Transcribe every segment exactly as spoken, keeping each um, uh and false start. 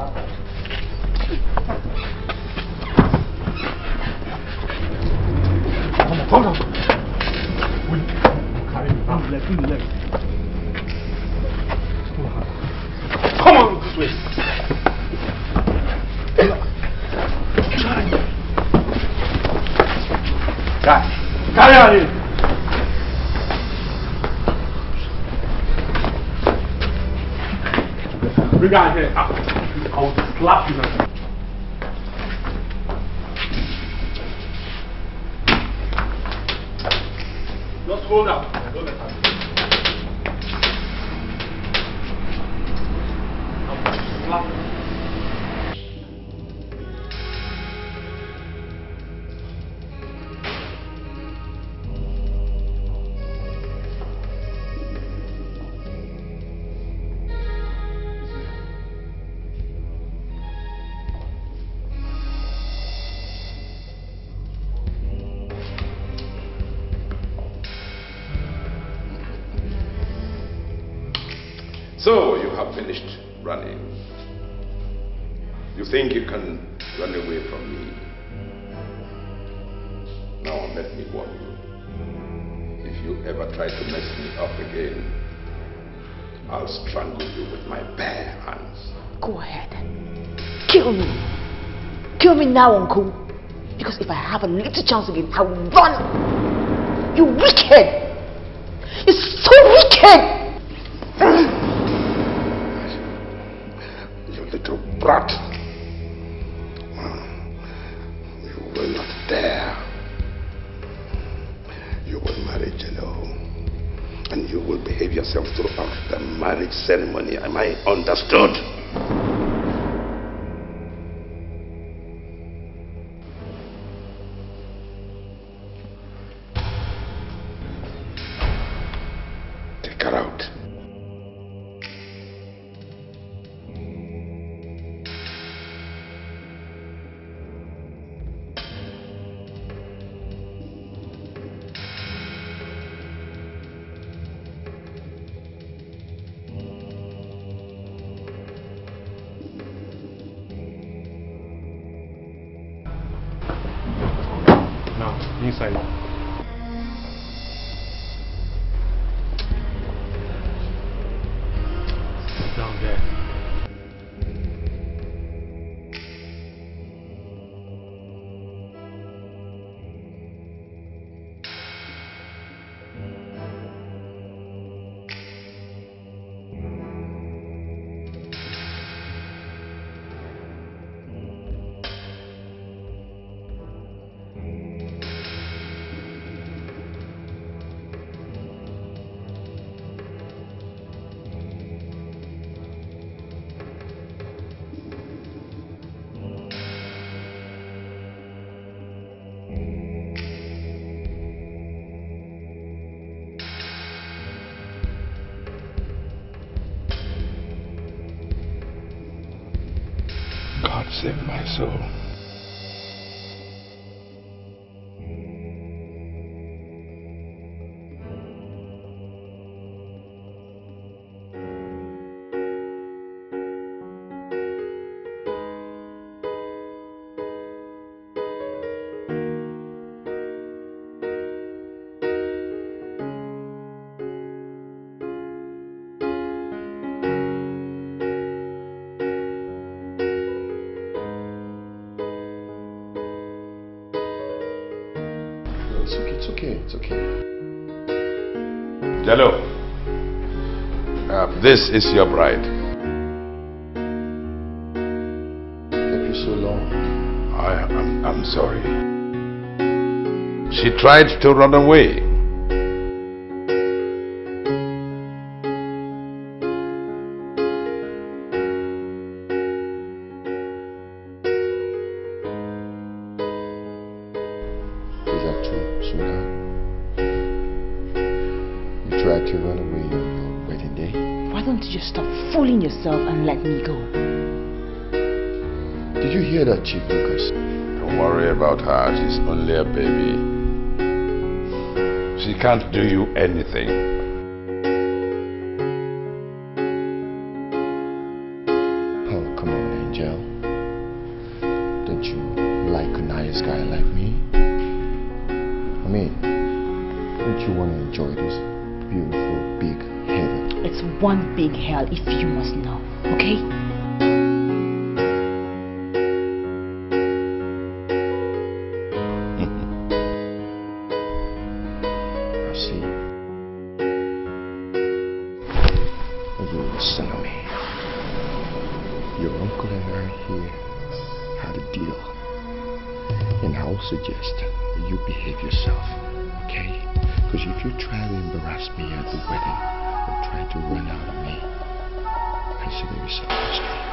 Tonto! Will you carry me down? Let me let me. Come on this way. Try. Carry on in. Bring her here. I'll slap you now. Just hold up. Don't let her. Slap. So, you have finished running. You think you can run away from me? Now let me warn you. If you ever try to mess me up again, I'll strangle you with my bare hands. Go ahead. Kill me. Kill me now, Uncle. Because if I have a little chance again, I will run. You wicked. You're so wicked. Little brat, you will not dare. You will marry Jello, and you will behave yourself throughout the marriage ceremony. Am I understood? Take her out. Inside. Down there. God save my soul. It's okay, it's okay, it's okay. Jello, uh, this is your bride. Kept you so long. I am I'm sorry. She tried to run away. Is that true, sweetheart? You tried to run away on your wedding day? Why don't you just stop fooling yourself and let me go? Did you hear that, Chief Lucas? Don't worry about her. She's only a baby. She can't do you anything. Oh, come on, Angel. you want to enjoy this beautiful big heaven? It's one big hell if you must know, okay? I see. You listen to me. Your uncle and I here had a deal. And I will suggest that you behave yourself, okay? Because if you try to embarrass me at the wedding or try to run out of me, consider yourself restrained.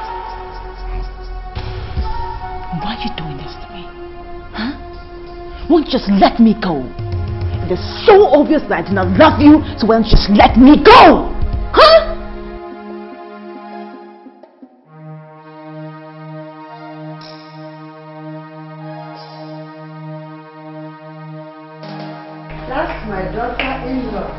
Why are you doing this to me? Huh? Won't you just let me go? It is so obvious that I do not love you, so why don't you just let me go? Huh? That's my daughter-in-law.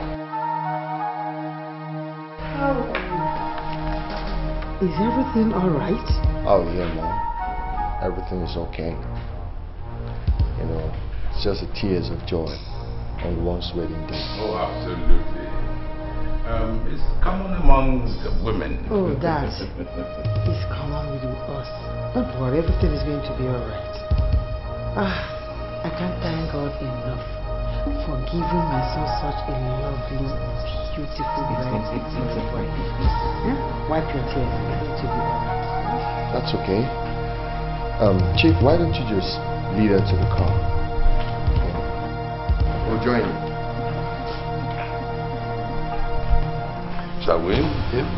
How are you? Is everything all right? Oh yeah, Mom. Everything is okay. You know, it's just the tears of joy on one's wedding day. Oh, absolutely. Um, it's common among the women. Oh, Dad. It's common with us. Don't worry, everything is going to be all right. Ah, I can't thank God enough for giving my son such a lovely, beautiful bride. Huh? Wipe your tears. It's going to be all right. That's okay. Um, Chief, why don't you just lead her to the car? Okay. We'll join you. Shall we? Yeah.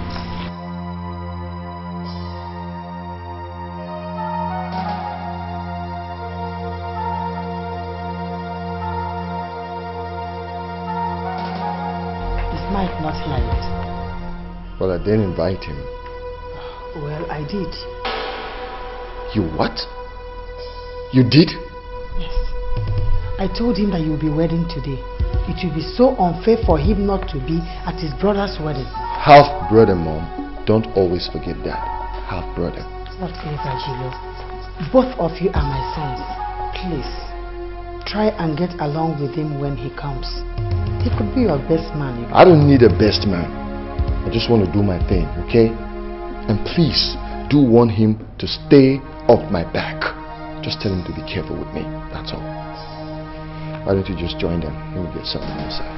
This might not hear it. Well, I didn't invite him. Well, I did. You what? You did? Yes. I told him that you'll be wedding today. It will be so unfair for him not to be at his brother's wedding. Half brother, Mom. Don't always forget that. Half brother. Whatever, Gilo. Both of you are my sons. Please, try and get along with him when he comes. He could be your best man. You know. I don't need a best man. I just want to do my thing, okay? And please, do want him to stay off my back. Just tell him to be careful with me. That's all. Why don't you just join them and we'll get something inside.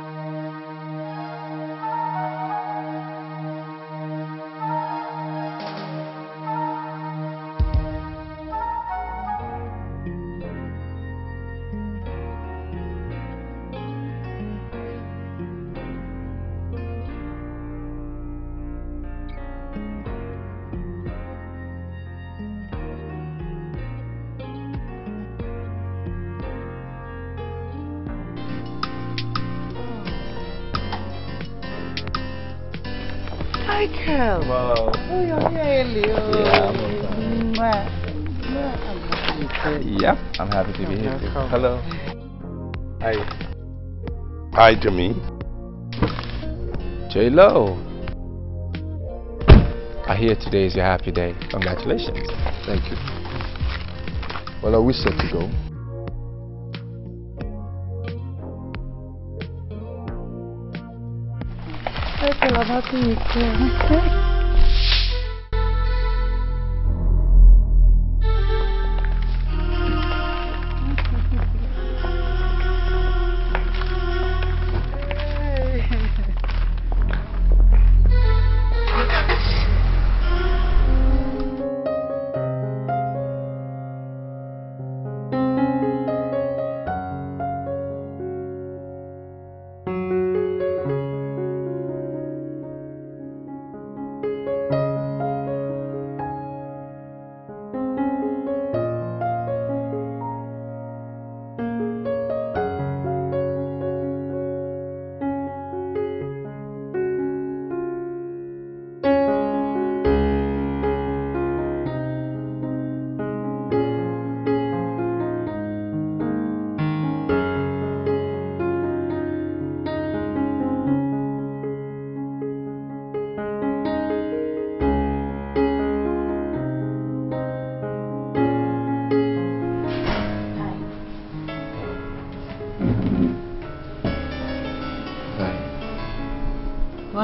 Michael. Wow. Oh, you're here, Leo. Yeah, I'm Yep, I'm happy to be here. Welcome. Hello. Hi. Hi, Jimmy. J-Lo. I hear today is your happy day. Congratulations. Thank you. Well, are we set to go? Michael, I'm happy with you.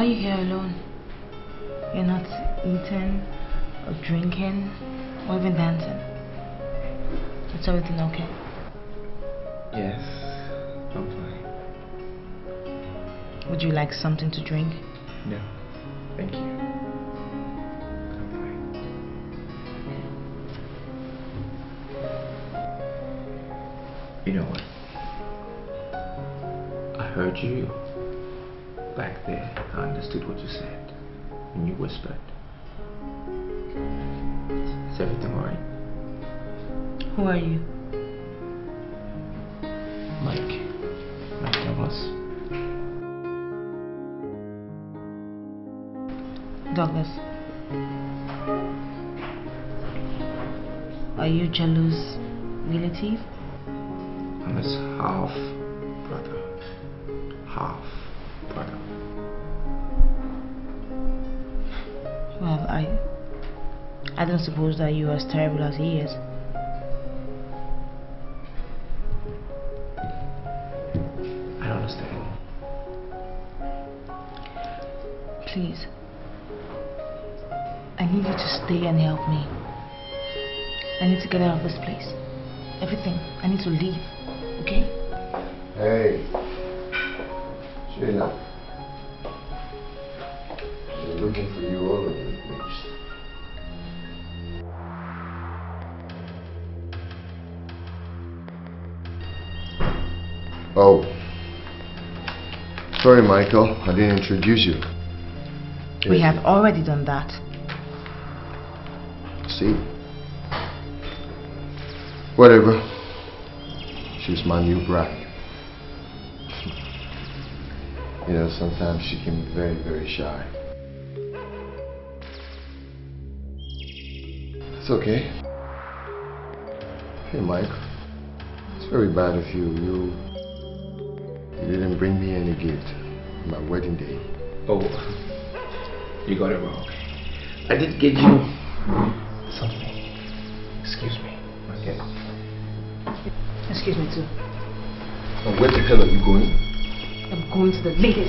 Why are you here alone? You're not eating or drinking or even dancing? Is everything okay? Yes, I'm fine. Would you like something to drink? No, thank you. I'm fine. You know what? I heard you back there. I understood what you said. And you whispered. Is everything alright? Who are you? Mike. Mike Douglas. Douglas. Are you jealous, relative? I'm his half brother. Half brother. Well, I... I don't suppose that you are as terrible as he is. I don't understand. Please. I need you to stay and help me. I need to get out of this place. Everything. I need to leave. Okay? Hey. Sheila. They're looking for you all over the place. Oh. Sorry, Michael. I didn't introduce you. We have already done that. See? Whatever. She's my new bride. You know, sometimes she can be very, very shy. It's okay. Hey, Mike. It's very bad of you. You, you didn't bring me any gift on my wedding day. Oh, you got it wrong. I did give you something. Excuse me. Okay. Excuse me too. And where the hell are you going? I'm going to the ladies.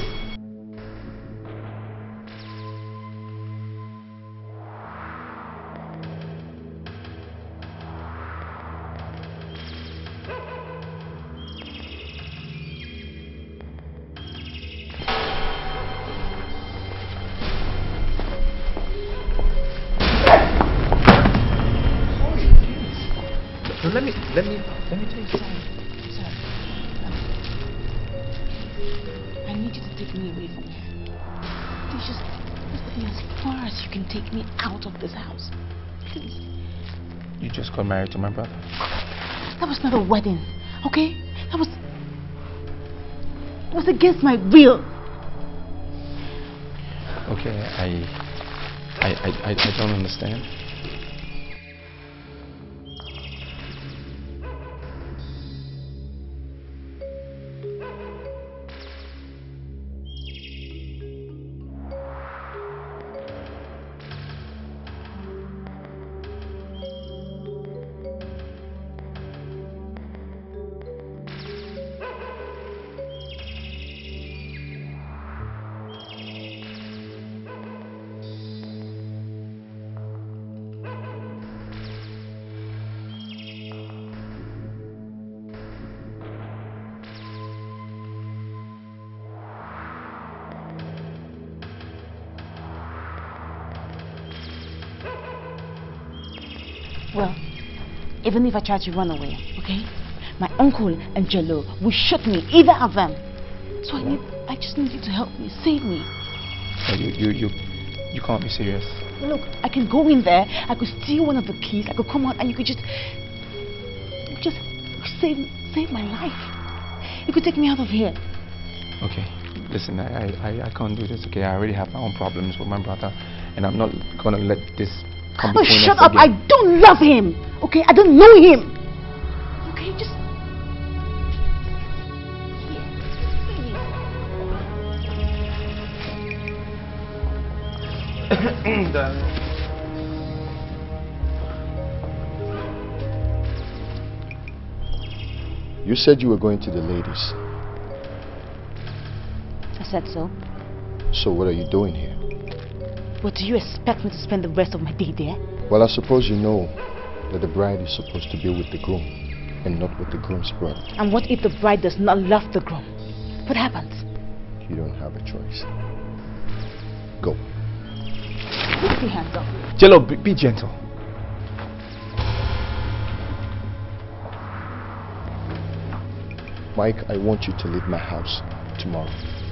No, let me, let me, let me tell you something. Sir, I need you to take me away from here. Please just, just take me as far as you can take me out of this house. Please. You just got married to my brother. That was not a wedding, okay? That was... It was against my will. Okay, I, I, I, I, I don't understand. Well, even if I try to run away, okay? My uncle and Jello will shoot me, either of them. So I need, I just need you to help me, save me. Oh, you, you, you, you can't be serious. Look, I can go in there, I could steal one of the keys, I could come out and you could just, just save, save my life. You could take me out of here. Okay, listen, I, I, I can't do this, okay? I already have my own problems with my brother, and I'm not gonna let this come Oh, between shut us up! again. I don't love him. Okay, I don't know him. Okay, just. You said you were going to the ladies. I said so. So what are you doing here? But do you expect me to spend the rest of my day there? Well, I suppose you know that the bride is supposed to be with the groom and not with the groom's brother. And what if the bride does not love the groom? What happens? You don't have a choice. Go. Put your hands up. Jello, be, be gentle. Mike, I want you to leave my house tomorrow.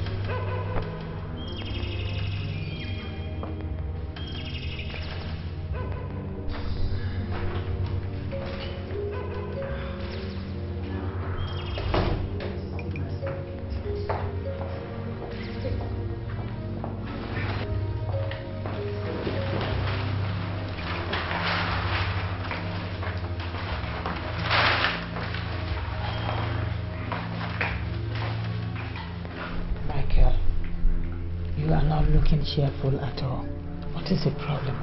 Cheerful at all. What is the problem?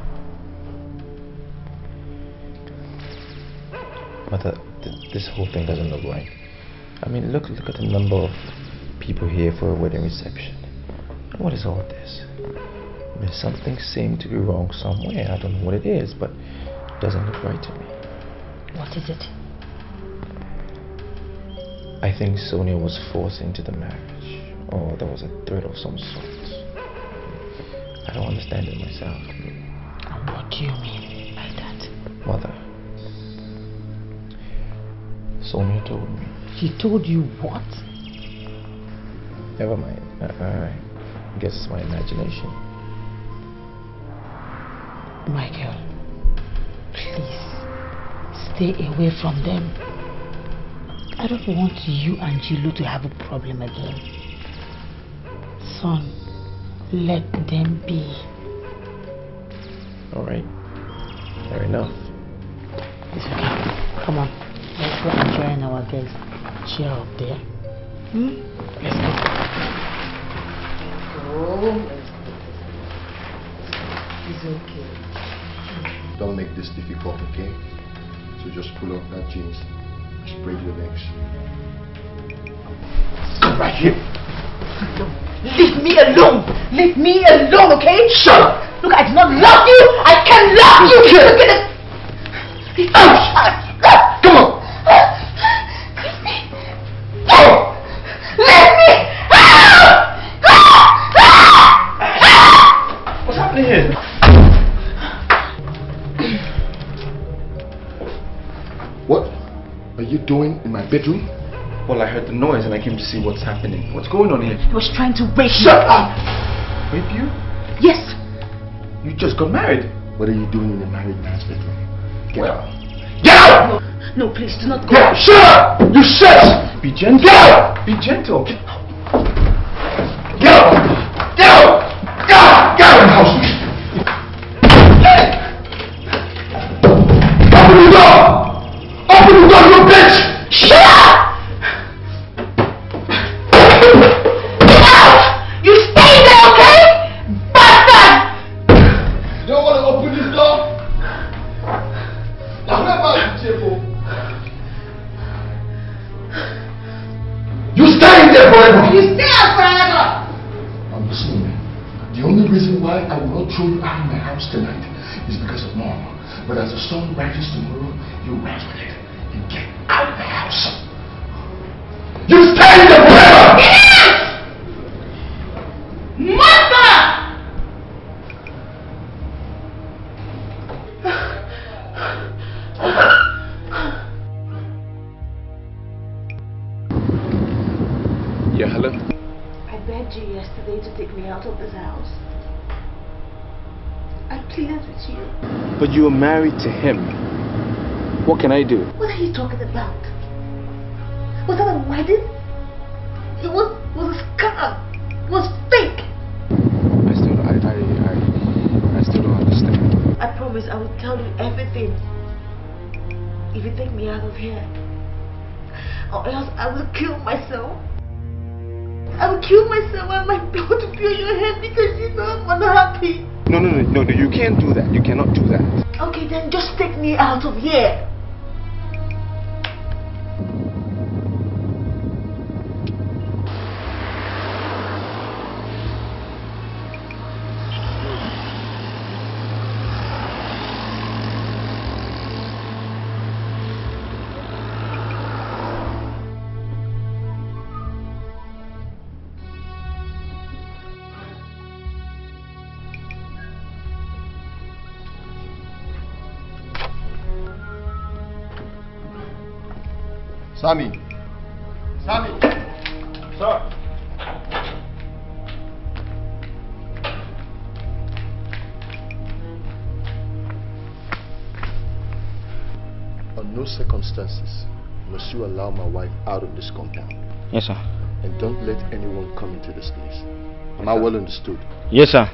Mother, th this whole thing doesn't look right. I mean, look, look at the number of people here for a wedding reception. What is all this? There's something seems to be wrong somewhere. I don't know what it is, but it doesn't look right to me. What is it? I think Sonia was forced into the marriage, or there was a threat of some sort. I don't understand it myself. And what do you mean by that? Mother, Sonia told me. She told you what? Never mind. I, I guess it's my imagination. Michael, please stay away from them. I don't want you and Gilo to have a problem again. Son, let them be. Alright. Fair enough. It's okay. Come on. Let's go and join our guests. Cheer up there. Hmm? Let's go. Oh, let's go. It's okay. Don't make this difficult, okay? So just pull up that jeans, spread your legs. Come right here. Leave me alone! Leave me alone, okay? Shut up! Look, I do not love you! I can't love you! Look at it! Oh, come on! Leave me! Oh! Let me! What's happening here? What are you doing in my bedroom? Well, I heard the noise and I came to see what's happening. What's going on here? He was trying to rape me. Shut up! Rape you? Yes! You just got married. What are you doing in the married man's bedroom? Get Well, out! Get out! No, no, please, do not go. Get out! Shut up! You shut! be gentle. Get out! Be gentle. Get out! Get out! Get out! Get out of the house! Open the door! Open the door, you bitch! Shut up! Get out! You stay there, okay? Bastard! You don't want to open this door? Now, where about you, Chico? You stay in there forever! You stay out forever! I'm listening. The only reason why I will not throw you out of my house tonight is because of Mom. But as the sun rises tomorrow, you rise with it and get out of the house. You stay in there forever! Yes! Mother! Yeah, hello? I begged you yesterday to take me out of this house. I pleaded with you. But you were married to him. What can I do? What are you talking about? Was that a wedding? It was, was a scam. It was fake. I still, I, I, I, I still don't understand. I promise I will tell you everything if you take me out of here. Or else I will kill myself. I will kill myself and my daughter to feel your head because you know I'm unhappy. No, no, no, no, no, you can't do that. You cannot do that. Okay, then just take me out of here. Sammy. Sammy. Sir. On no circumstances must you allow my wife out of this compound. Yes, sir. And don't let anyone come into this place. Am I well understood? Yes, sir.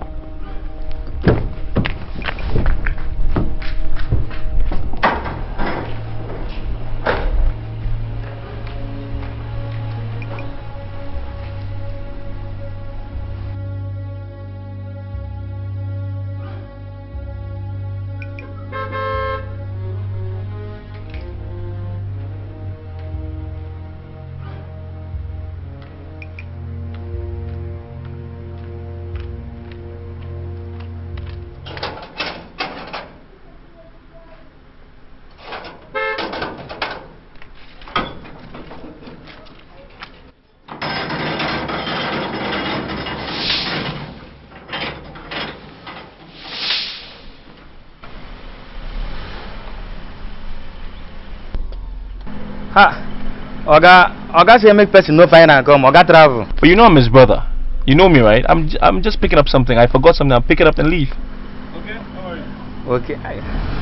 Ha! Oga, Oga say make person no find and come. Oga travel. But you know I'm his brother. You know me, right? I'm j I'm just picking up something. I forgot something. I'll pick it up and leave. Okay, how are you? Okay. I...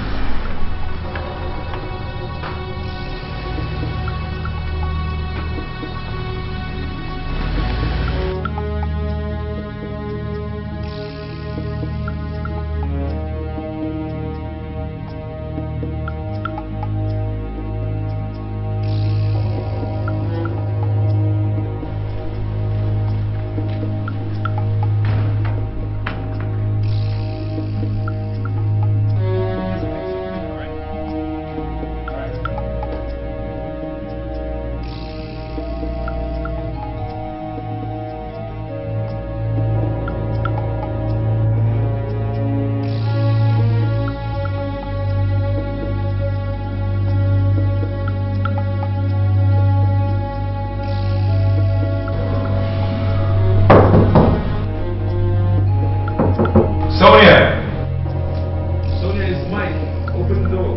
Sonia! Sonia, it's Mike. Open the door.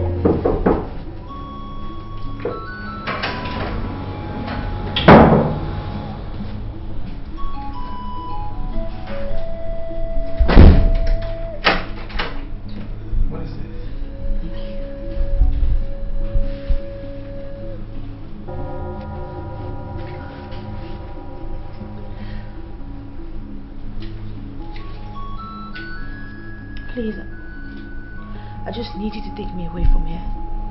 What is this? Please, I just need you to take me away from here.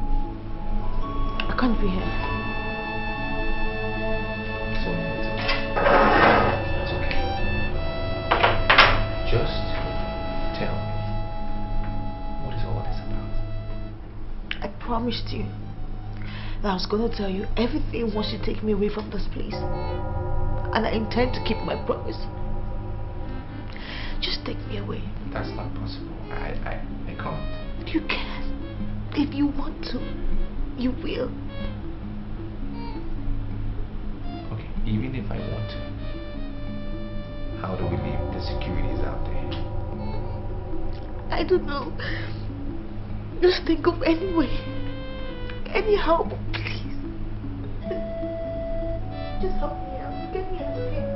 I can't be here. Sonia, it's okay. It's okay. Just tell me, what is all this about? I promised you that I was going to tell you everything once you take me away from this place. And I intend to keep my promise. Just take me away. That's not possible. I, I, I can't. You can. If you want to, you will. Okay, even if I want to, how do we leave the securities out there? I don't know. Just think of any way. Any help, please. Just help me out. Get me out of here.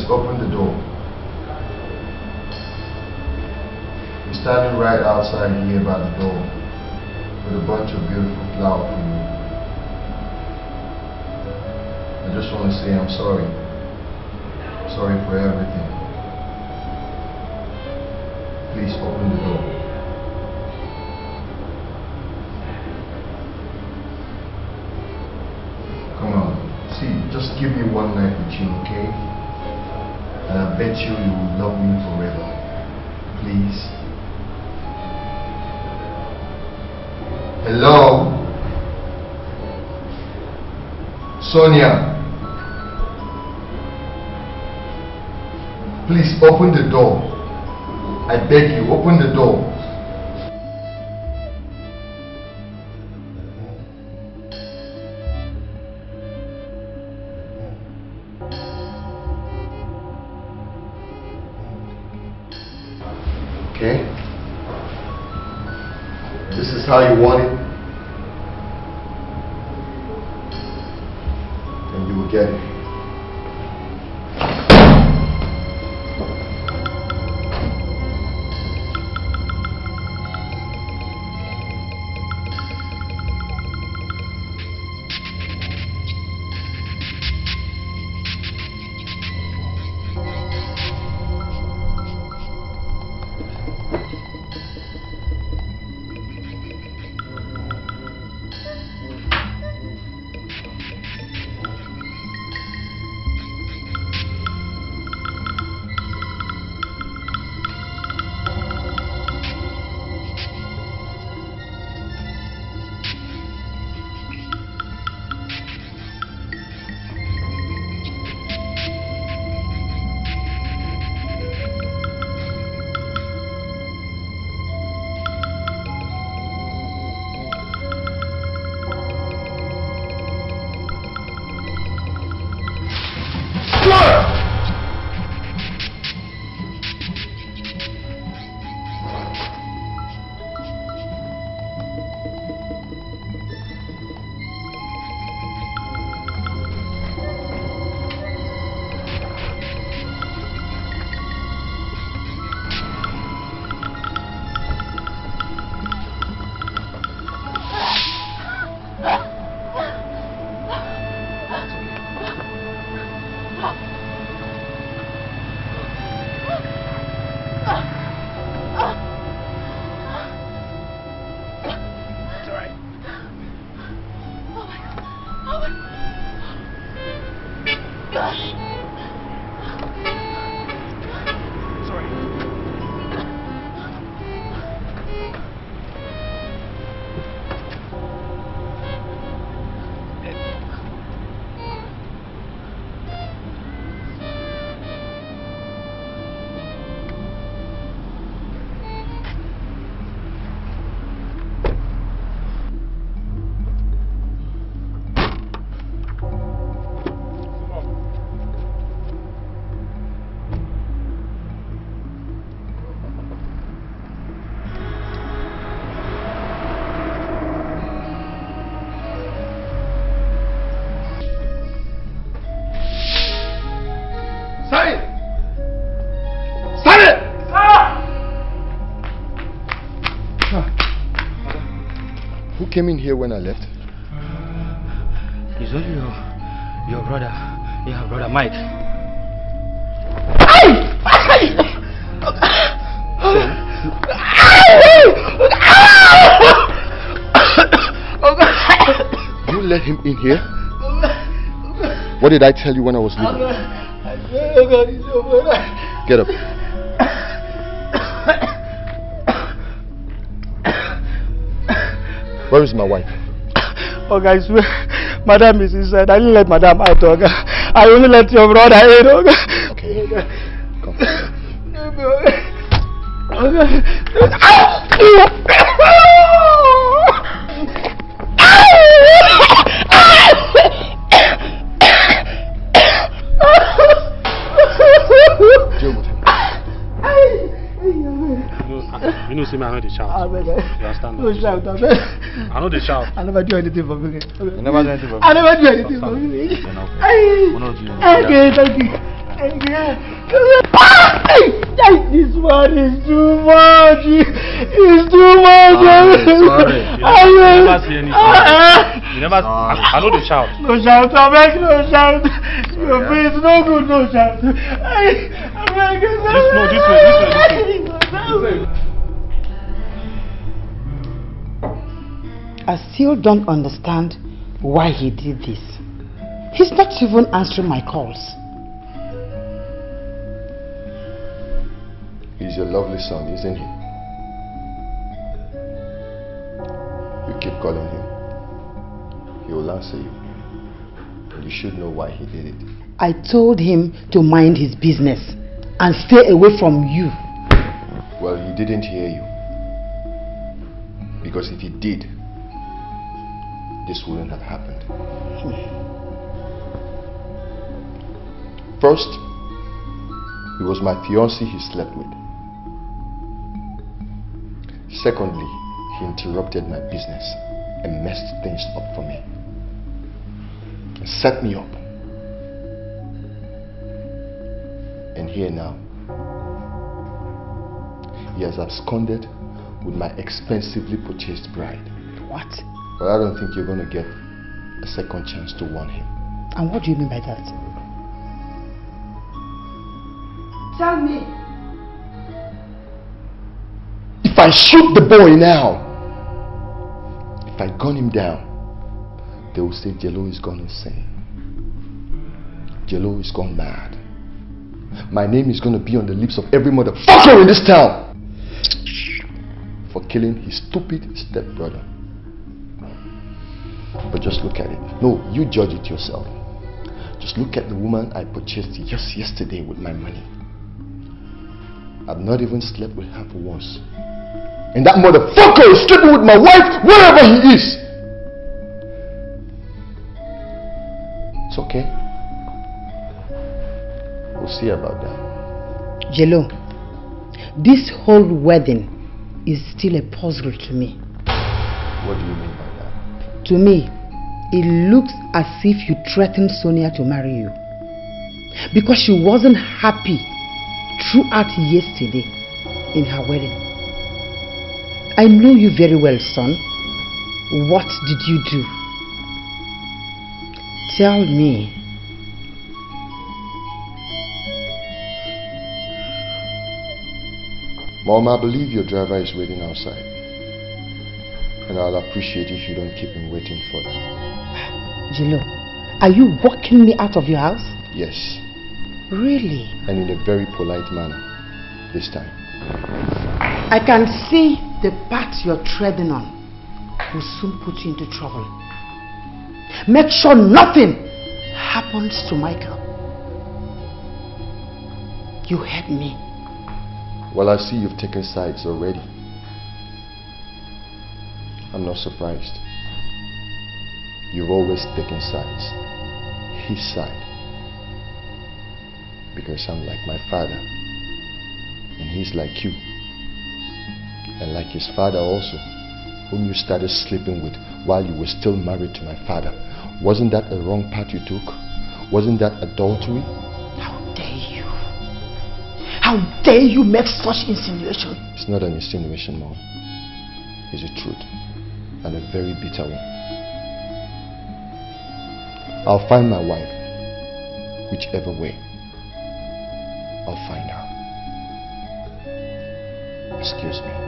open the door. We're standing right outside here by the door with a bunch of beautiful flowers for you. I just want to say I'm sorry. Sorry for everything. Please open the door. Come on. See, just give me one night with you, okay? And I bet you you will love me forever. Please. Hello? Sonia? Please open the door. I beg you, open the door. Okay? This is how you want it. And you will get it. Came in here when I left? It's only your, your brother, yeah, brother Mike. You let him in here? What did I tell you when I was leaving? Get up. Where is my wife? Oh guys, Madam is inside. I didn't let Madam out, okay? I only let your brother in, okay? Okay. Come. Deal with him. You know, see me, I know the shout. You understand? No shout, I know the shout. I never do anything for me. You never do anything for me? I never do anything for me. We're not doing Okay, thank you. This one is too much. It's too much. Sorry. You never, you never see anything. You never. I, I know the shout. No shout. I beg, no shout. Your face no good. No shout. I, I beg, This, no, this way. This way. This way. This way. I still don't understand why he did this. He's not even answering my calls. He's your lovely son, isn't he? You keep calling him. He will answer you. You should know why he did it. I told him to mind his business and stay away from you. Well, he didn't hear you. Because if he did, this wouldn't have happened. First, it was my fiancée he slept with. Secondly, he interrupted my business and messed things up for me. And set me up. And here now, he has absconded with my expensively purchased bride. What? But I don't think you're going to get a second chance to warn him. And what do you mean by that? Tell me. If I shoot the boy now, if I gun him down, they will say Jello is gone insane. Jello is gone mad. My name is going to be on the lips of every motherfucker in this town for killing his stupid stepbrother. But just look at it. No, you judge it yourself. Just look at the woman I purchased just yesterday with my money. I've not even slept with her for once. And that motherfucker is sleeping with my wife wherever he is. It's okay. We'll see about that. Jello, this whole wedding is still a puzzle to me. What do you mean by that? To me, it looks as if you threatened Sonia to marry you. Because she wasn't happy throughout yesterday in her wedding. I know you very well, son. What did you do? Tell me. Mom, I believe your driver is waiting outside. And I'll appreciate if you don't keep him waiting further. Jello, are you walking me out of your house? Yes. Really? And in a very polite manner this time. I can see the path you're treading on will soon put you into trouble. Make sure nothing happens to Michael. You heard me. Well, I see you've taken sides already. I'm not surprised. You've always taken sides. His side. Because I'm like my father. And he's like you. And like his father also, whom you started sleeping with while you were still married to my father. Wasn't that a wrong path you took? Wasn't that adultery? How dare you? How dare you make such insinuation? It's not an insinuation, Mom. It's the truth. And a very bitter one. I'll find my wife. Whichever way. I'll find her. Excuse me.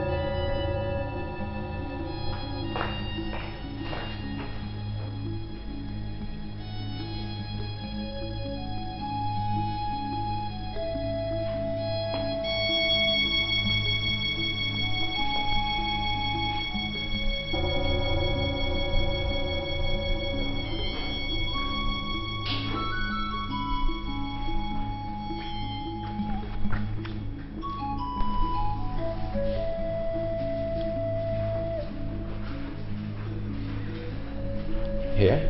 Here?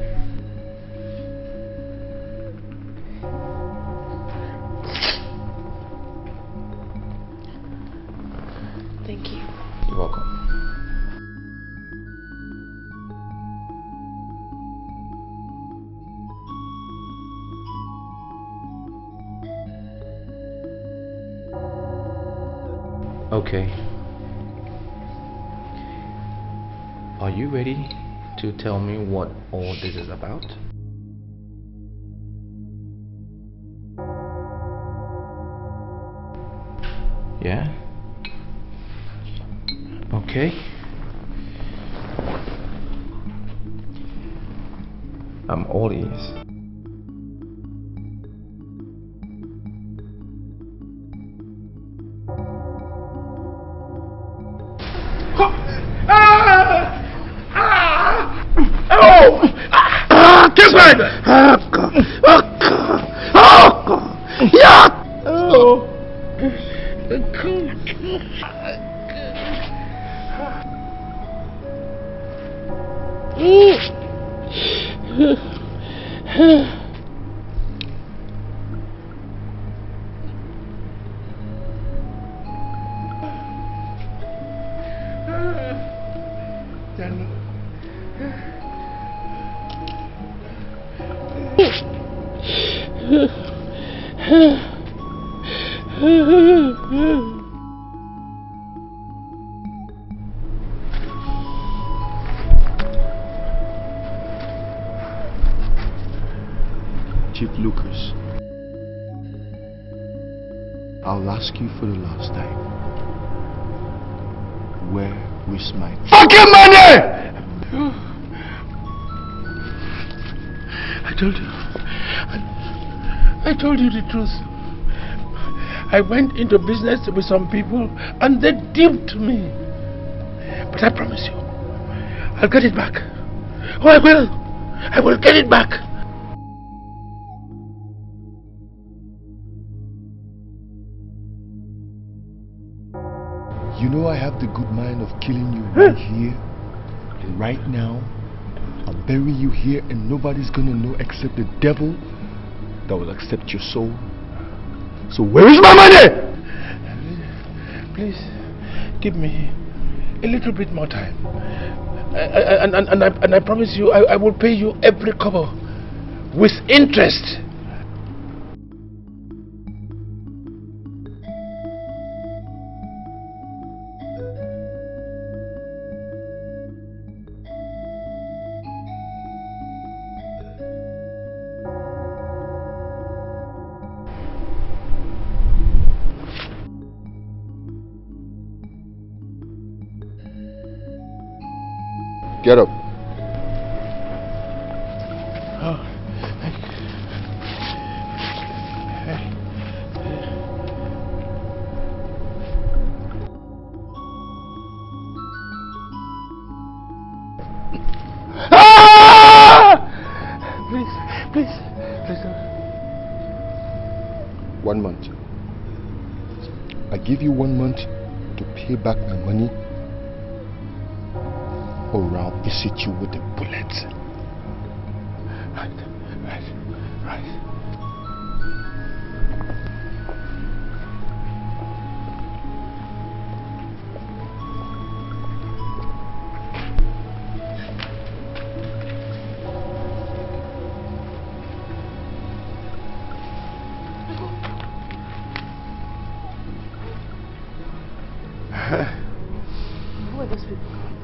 Thank you. You're welcome. Okay. Are you ready to tell me what all this is about? Yeah? Okay. I'm all ears. Oh! Ah! Kiss me! Oh, God. Oh, God. Oh, God. Yeah! Oh. Chief Lucas, I'll ask you for the last time. Where is my fucking money? I told you. I, I told you the truth. I went into business with some people and they duped me. But I promise you, I'll get it back. Oh, I will. I will get it back. You know I have the good mind of killing you right here, right now. I'll bury you here and nobody's gonna know except the devil that will accept your soul. So where is my money? Please, give me a little bit more time. I, I, and, and, and, I, and I promise you, I, I will pay you every kobo with interest. Get up. Oh. Ah! Please, please, please don't. One month. I give you one month to pay back my money, or I'll visit you with a bullet. Right, right, right. Who are those people?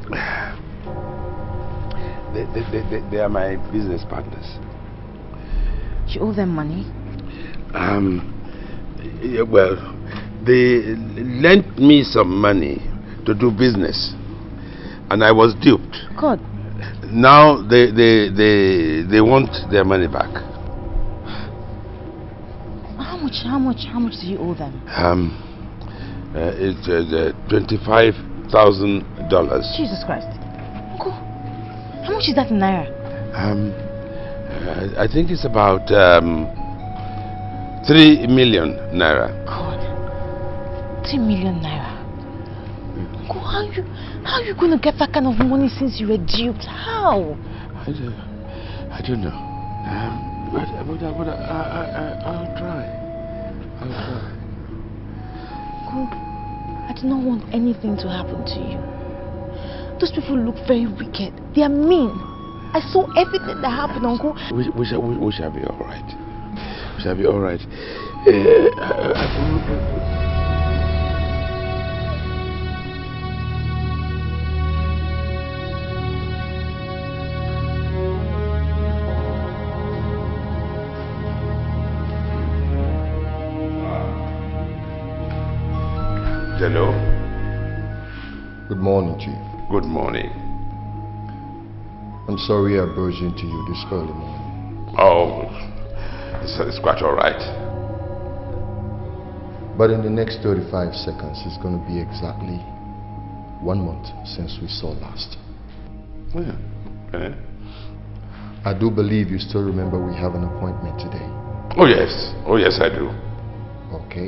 They, they, they, they are my business partners. You owe them money? Um, yeah, well, they lent me some money to do business, and I was duped. God. Now they they they they want their money back. How much? How much? How much do you owe them? Um, uh, it's uh, twenty-five thousand dollars. Jesus Christ. Uncle, how much is that in naira? Um, uh, I think it's about um, three million naira. God, three million naira. Uncle, how you how you gonna get that kind of money since you were duped? How? I don't, I don't know. Um, but but, but I, I, I, I'll try. I'll try. Uncle, I do not want anything to happen to you. Those people look very wicked. They are mean. I saw everything that happened, Uncle. We, we, shall, we, we shall be all right. We shall be all right. Uh, I, I, Hello. Good morning, Chief. Good morning. I'm sorry I barged into you this early morning. Oh, it's, it's quite all right. But in the next thirty-five seconds, it's going to be exactly one month since we saw last. Yeah. Eh? I do believe you still remember we have an appointment today. Oh, yes. Oh, yes, I do. Okay.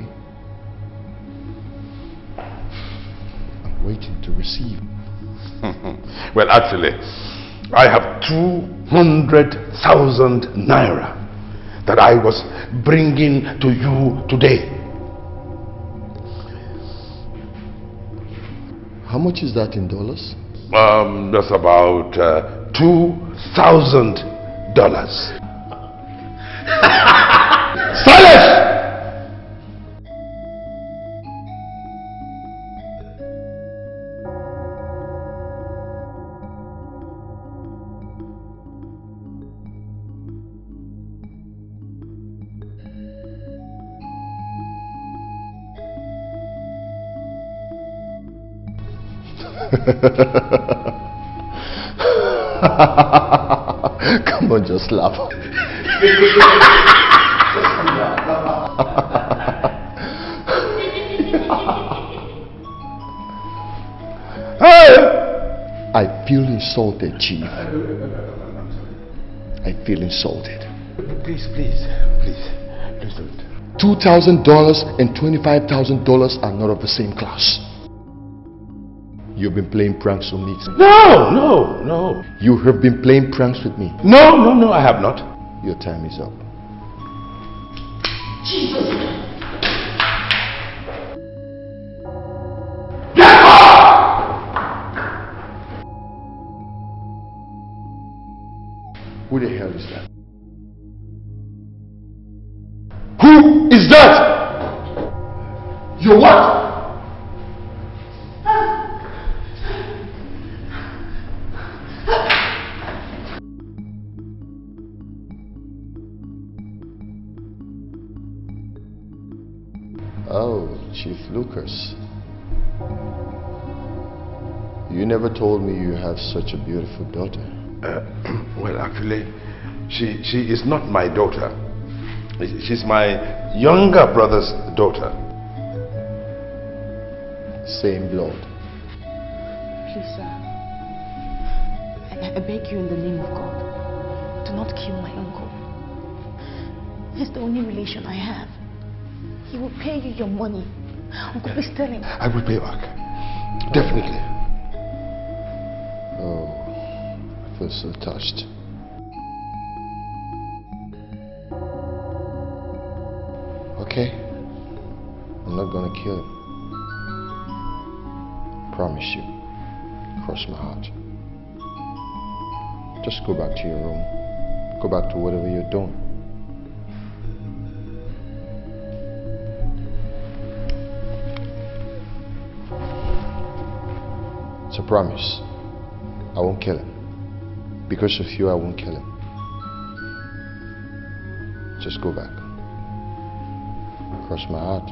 I'm waiting to receive. Well, actually, I have two hundred thousand naira that I was bringing to you today. How much is that in dollars? Um, that's about uh, two thousand dollars. Silence! Come on, just laugh. I feel insulted, Chief. I feel insulted. Please, please, please, please don't. Two thousand dollars and twenty-five thousand dollars are not of the same class. You've been playing pranks on me. No, no, no. You have been playing pranks with me. No, no, no, I have not. Your time is up. Jesus! Who the hell is that? Who is that? You what? Oh, Chief Lucas. You never told me you have such a beautiful daughter. Uh, well, actually, she she is not my daughter. She's my younger brother's daughter. Same blood. Please, sir. I, I beg you in the name of God, do not kill my uncle. He's the only relation I have. He will pay you your money. Uncle, please tell him. I will pay back. Definitely. Oh, I feel so touched. Okay. I'm not gonna kill him. Promise you. Cross my heart. Just go back to your room. Go back to whatever you're doing. It's a promise. I won't kill him. Because of you, I won't kill him. Just go back. Cross my heart.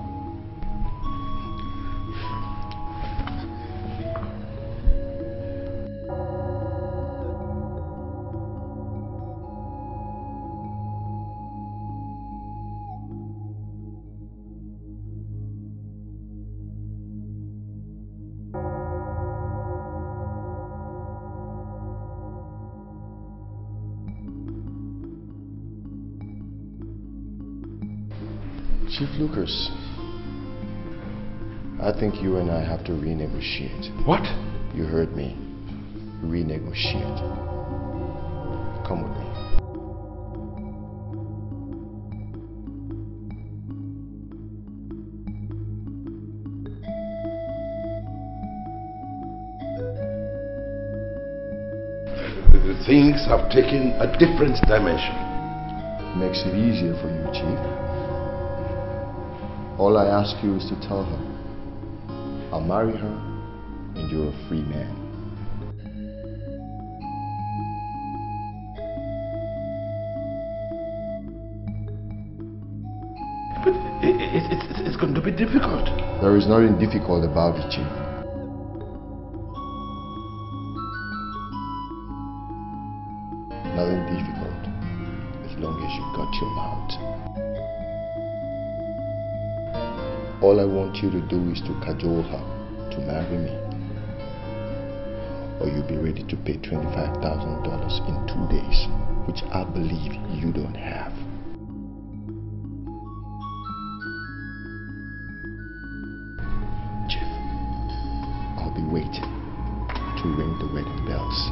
Chief Lucas, I think you and I have to renegotiate. What? You heard me. Renegotiate. Come with me. Things have taken a different dimension. Makes it easier for you, Chief. All I ask you is to tell her, I'll marry her and you're a free man. But it, it, it, it's going to be difficult. There is nothing difficult about it, Chief. Nothing difficult as long as you got your mouth. All I want you to do is to cajole her to marry me. Or you'll be ready to pay twenty-five thousand dollars in two days, which I believe you don't have. Chief, I'll be waiting to ring the wedding bells.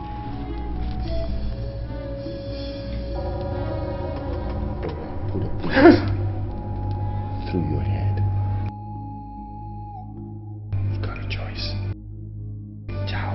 Put a bullet through your head. You've got a choice. Ciao.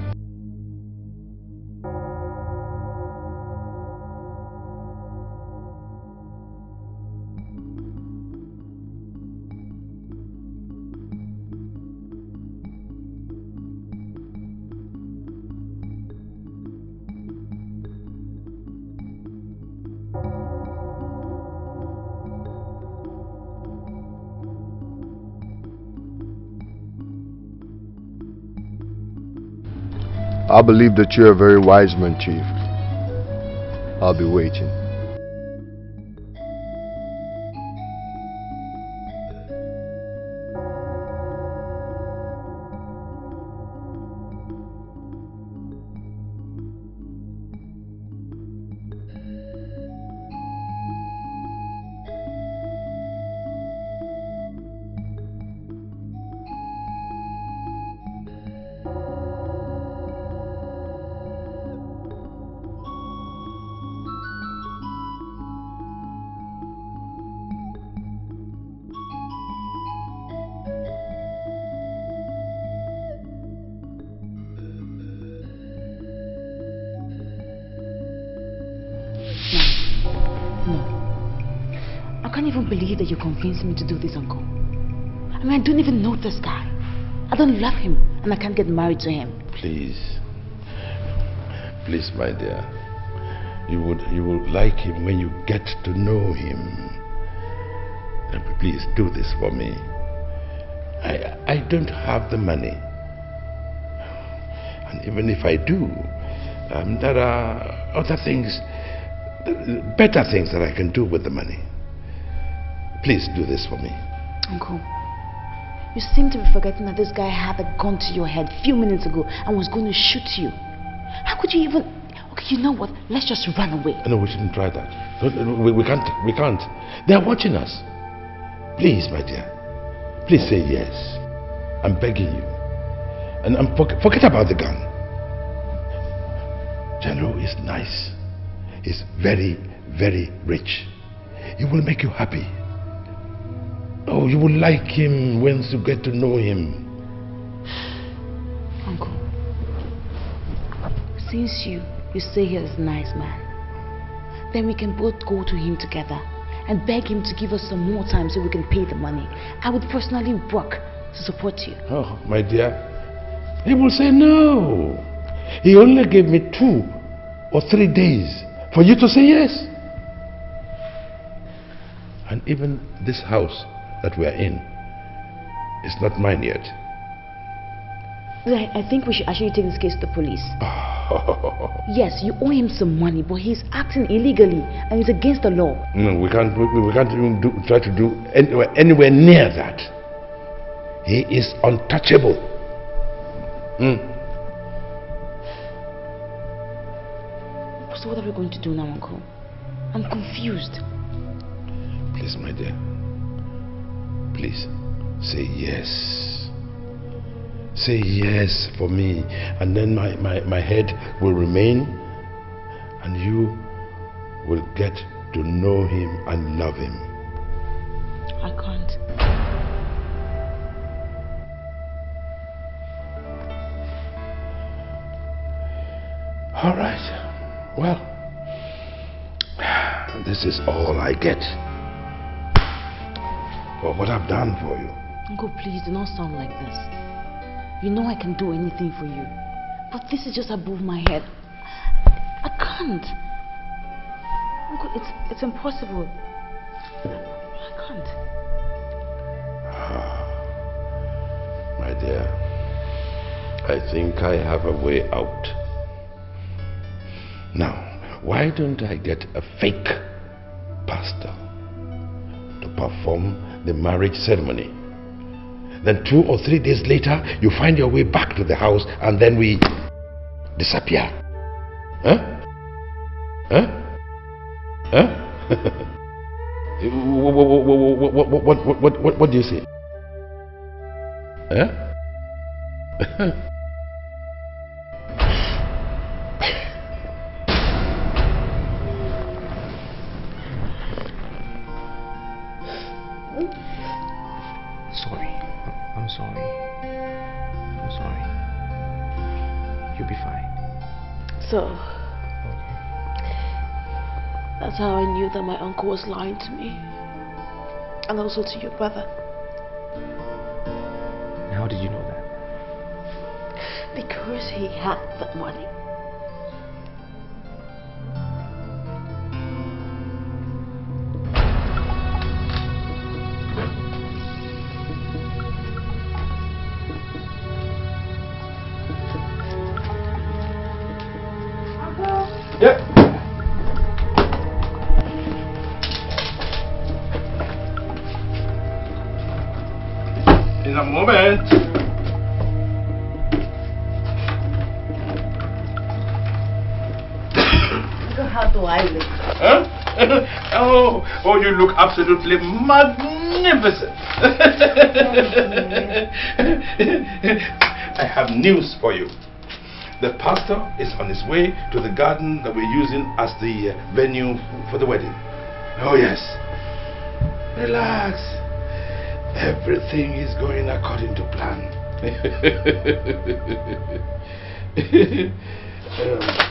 I believe that you're a very wise man, Chief. I'll be waiting. That you convinced me to do this, Uncle. I mean, I don't even know this guy. I don't love him, and I can't get married to him. Please, please, my dear, you would you would like him when you get to know him. Please do this for me. I I don't have the money, and even if I do, um, there are other things, better things that I can do with the money. Please do this for me. Uncle, you seem to be forgetting that this guy had a gun to your head a few minutes ago and was going to shoot you. How could you even... Okay, you know what? Let's just run away. No, we shouldn't try that. We, we can't. We can't. They are watching us. Please, my dear. Please say yes. I'm begging you. And, and forget about the gun. General is nice. He's very, very rich. He will make you happy. Oh, you will like him once you get to know him. Uncle, since you, you say he is a nice man, then we can both go to him together and beg him to give us some more time so we can pay the money. I would personally work to support you. Oh, my dear, he will say no. He only gave me two or three days for you to say yes. And even this house that we are in is not mine yet. I think we should actually take this case to the police. Yes, you owe him some money, but he's acting illegally and it's against the law. No, we can't. We, we can't even do, try to do anywhere, anywhere near that. He is untouchable. Mm. So what are we going to do now, Uncle? I'm confused. Please, my dear. Please, say yes. Say yes for me, and then my, my, my head will remain, and you will get to know him and love him. I can't. All right. Well, this is all I get for what I've done for you. Uncle, please do not sound like this. You know I can do anything for you, but this is just above my head. I can't. Uncle, it's it's impossible. I can't. dear, I think I have a way out. Now, why don't I get a fake pastor to perform the marriage ceremony? Then two or three days later, you find your way back to the house and then we disappear. Huh? Huh? Huh? what, what, what, what, what, what, what do you say? Huh? Sorry. I'm sorry. I'm sorry. You'll be fine. So, that's how I knew that my uncle was lying to me. And also to your brother. And how did you know that? Because he had the money. Yeah. In a moment. How do I look? Huh? oh, oh, you look absolutely magnificent. I have news for you. The pastor is on his way to the garden that we're using as the uh, venue for the wedding. Oh yes. Relax. Everything is going according to plan. um,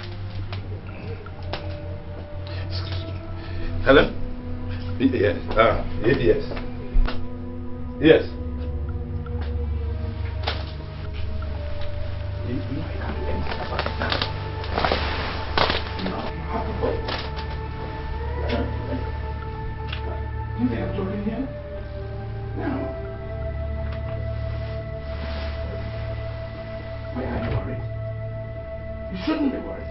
Hello? Yes. Ah, yes. Yes. No, I can't do anything about it now. No, you have to go. You think I'm joking here? No. Why are you worried? You shouldn't be worried.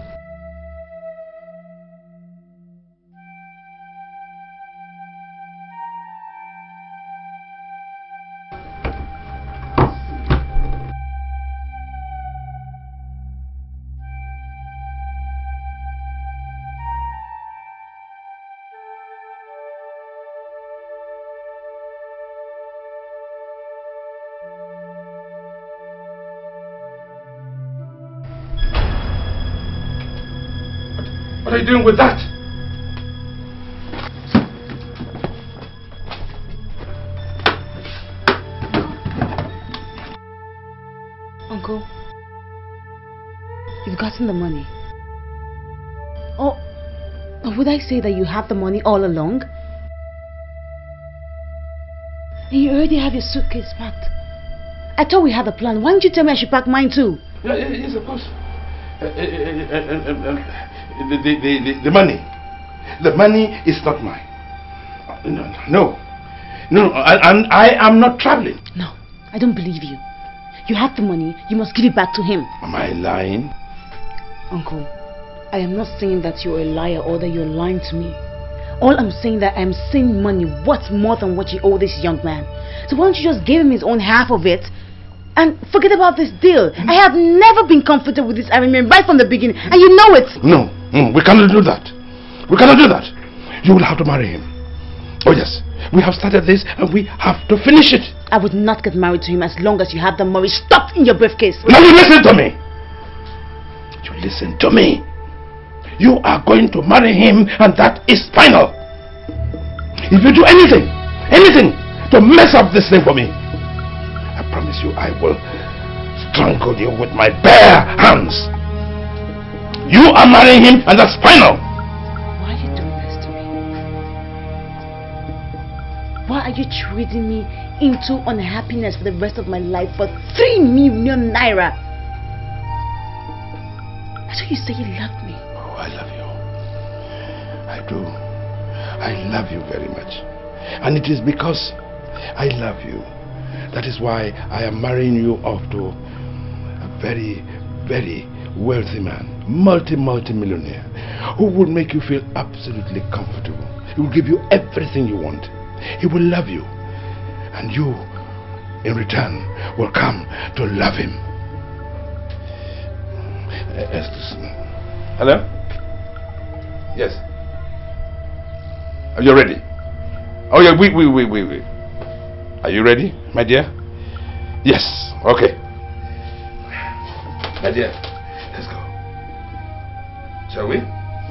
What are you doing with that? Uncle, you've gotten the money. Or, or would I say that you have the money all along? And you already have your suitcase packed. I thought we had a plan. Why didn't you tell me I should pack mine too? Yeah, yes, of course. Uh, uh, uh, uh, uh, the, the, the, the money. The money is not mine. No, no. No, I, I'm, I am not traveling. No, I don't believe you. You have the money. You must give it back to him. Am I lying? Uncle, I am not saying that you're a liar or that you're lying to me. All I'm saying that I'm seeing money worth more than what you owe this young man. So why don't you just give him his own half of it and forget about this deal? I have never been comfortable with this arrangement right from the beginning, and you know it. No, no, we cannot do that. We cannot do that. You will have to marry him. Oh yes, we have started this and we have to finish it. I would not get married to him as long as you have the money stuffed in your briefcase. Now you listen to me. You listen to me. You are going to marry him and that is final. If you do anything, anything to mess up this thing for me, I promise you I will strangle you with my bare hands. You are marrying him and that's final. Why are you doing this to me? Why are you trading me into unhappiness for the rest of my life for three million naira? I thought you said you loved me. Oh, I love you. I do. I love you very much. And it is because I love you That is why I am marrying you off to a very, very wealthy man, multi, multi-millionaire, who will make you feel absolutely comfortable. He will give you everything you want. He will love you. And you, in return, will come to love him. Uh, hello? Yes. Are you ready? Oh yeah, wait, wait, wait, wait, wait. Are you ready, my dear? Yes, okay. My dear, let's go. Shall we?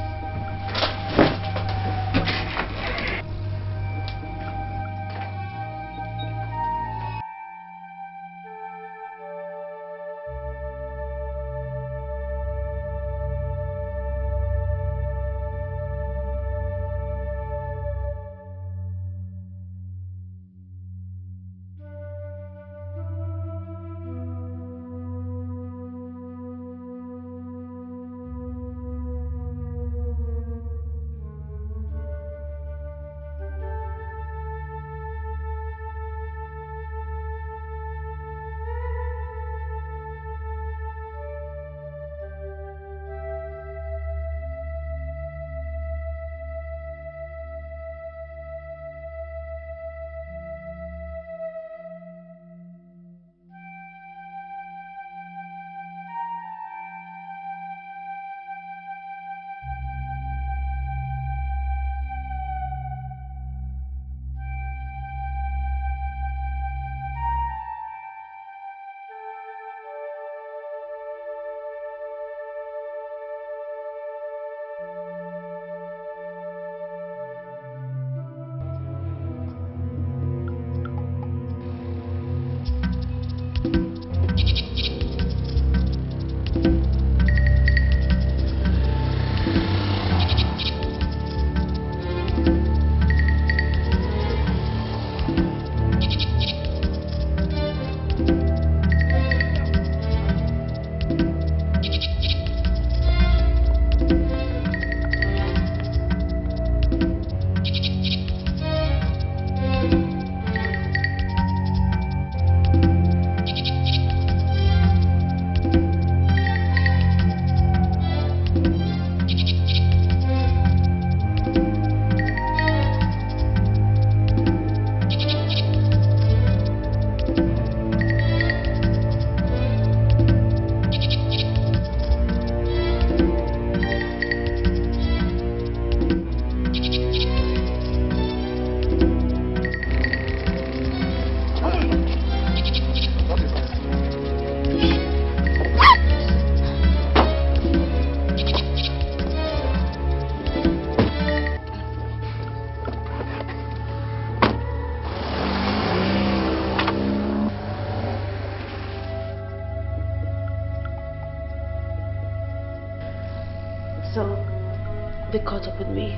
They caught up with me,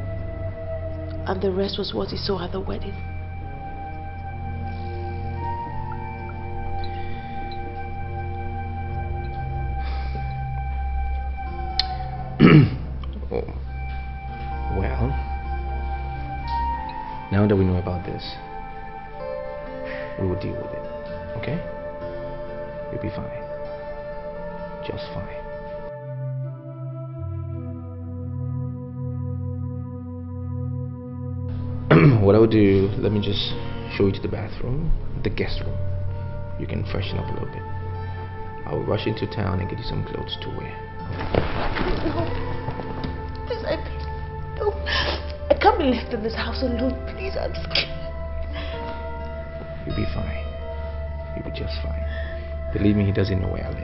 and the rest was what he saw at the wedding. Oh. Well, now that we know about this, we will deal with it, okay? You'll be fine. Just fine. What I will do, let me just show you to the bathroom, the guest room. You can freshen up a little bit. I will rush into town and get you some clothes to wear. No. Please, I no. I can't be left in this house alone. Please, I'm scared. You'll be fine. You'll be just fine. Believe me, he doesn't know where I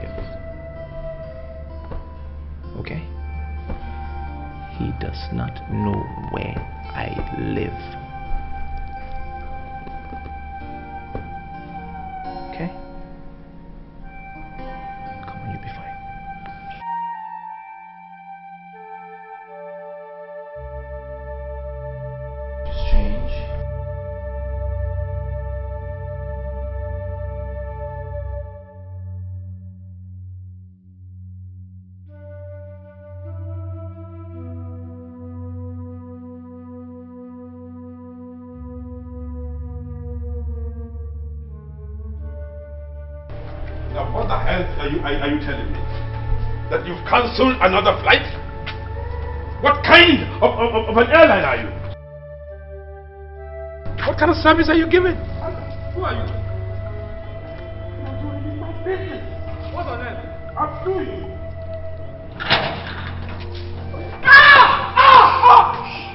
live. Okay? He does not know where I live. Okay? Come on, you'll be fine. Just change. Now, what the hell are you, are, are you telling me? That you've cancelled another flight? What kind of, of, of an airline are you? What kind of service are you giving? Who are you? I'm doing my business. What on earth? I'm doing. Ah! Ah! Ah!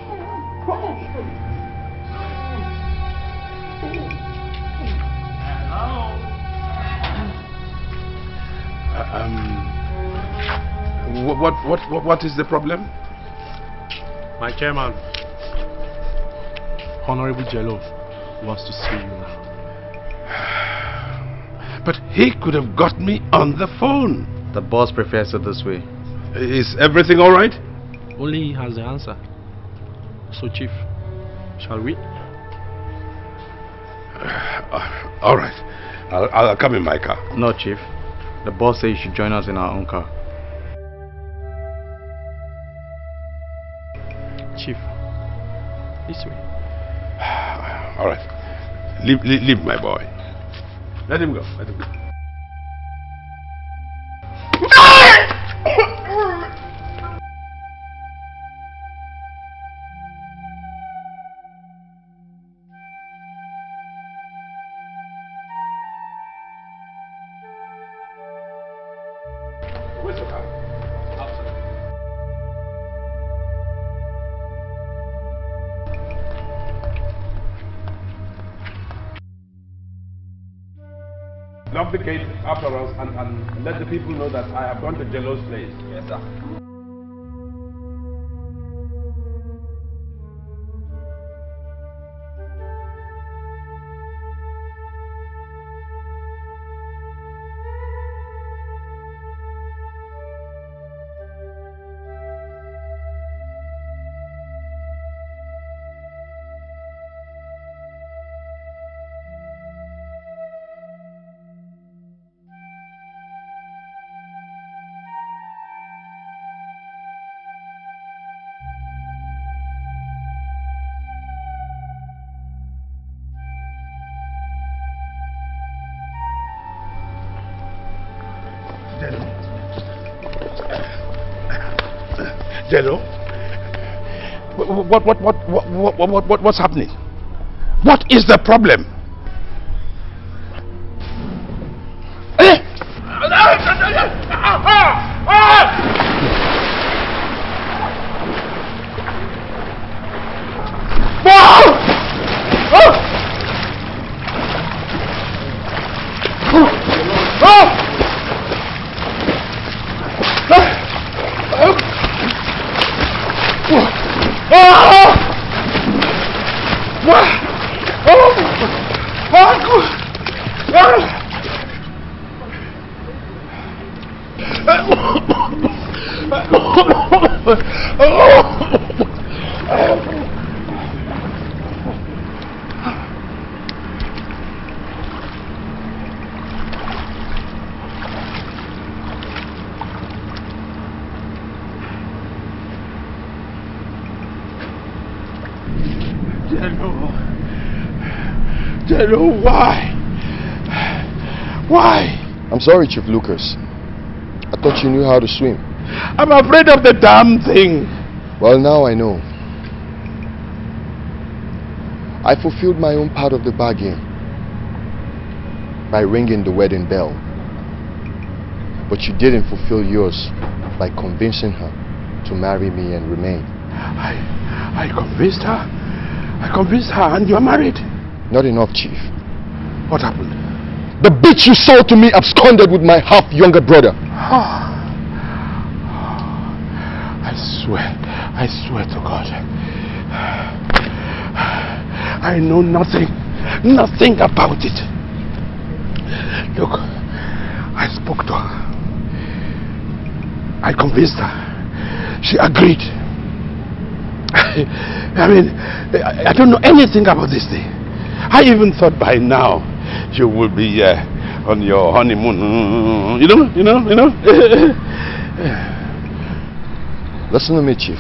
Um, what, what, what, what is the problem? My chairman, Honorable Jello, wants to see you now. But he could have got me on the phone. The boss prefers it this way. Is everything all right? Only he has the answer. So, Chief, shall we? Uh, all right. I'll, I'll come in my car. No, Chief. The boss says you should join us in our own car. Chief, this way. All right. Leave, leave, leave my boy. Let him go. Let him go. Where's the car? Outside. Lock the gate after us and, and let the people know that I have gone to Jello's place. Yes, sir. Jello, what, what, what, what, what, what, what, what's happening? What is the problem? Jello, why? Why? I'm sorry, Chief Lucas. I thought you knew how to swim. I'm afraid of the damn thing. Well, now I know. I fulfilled my own part of the bargain by ringing the wedding bell. But you didn't fulfill yours by convincing her to marry me and remain. I, I convinced her? I convinced her and you're married? Not enough, Chief. What happened? The bitch you sold to me absconded with my half-younger brother. I swear, I swear to God. I know nothing, nothing about it. Look, I spoke to her. I convinced her. She agreed. I mean, I don't know anything about this thing. I even thought by now you would be uh, on your honeymoon. You know, you know, you know. Listen to me, Chief.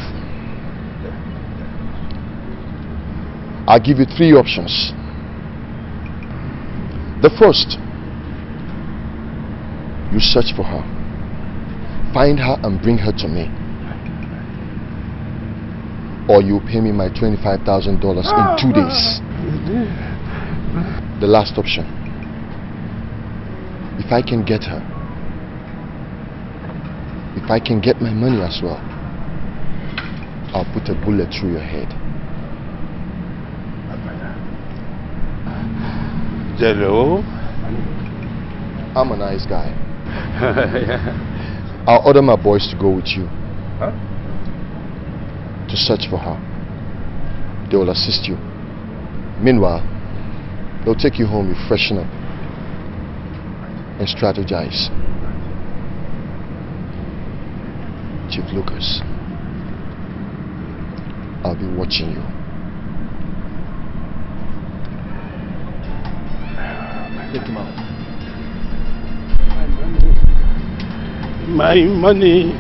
I'll give you three options. The first, You search for her. Find her and bring her to me. Or you pay me my twenty-five thousand dollars in two days. The last option. If I can get her, if I can get my money as well, I'll put a bullet through your head. Jello? I'm a nice guy. I'll order my boys to go with you. Huh? To search for her. They will assist you. Meanwhile, they'll take you home, you freshen up and strategize. Chief Lucas, I'll be watching you. Take him out. My money.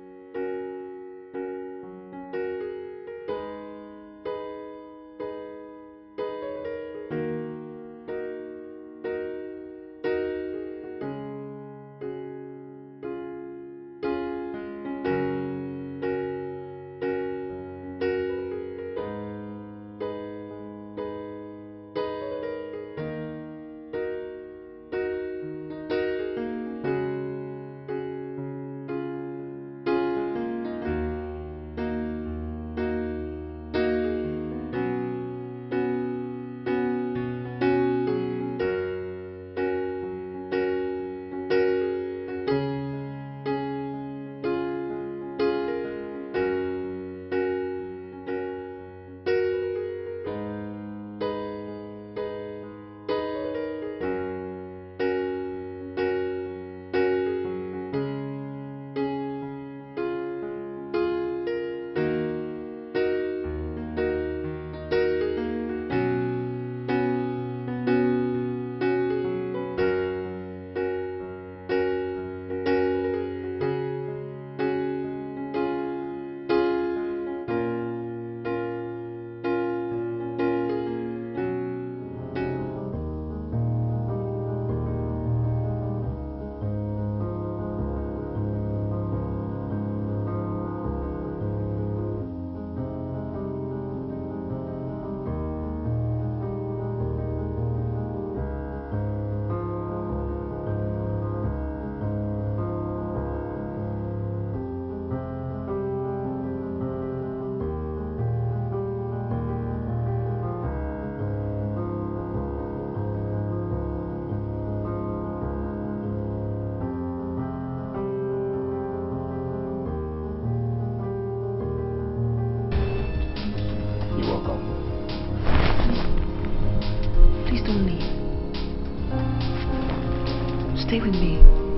Stay with me.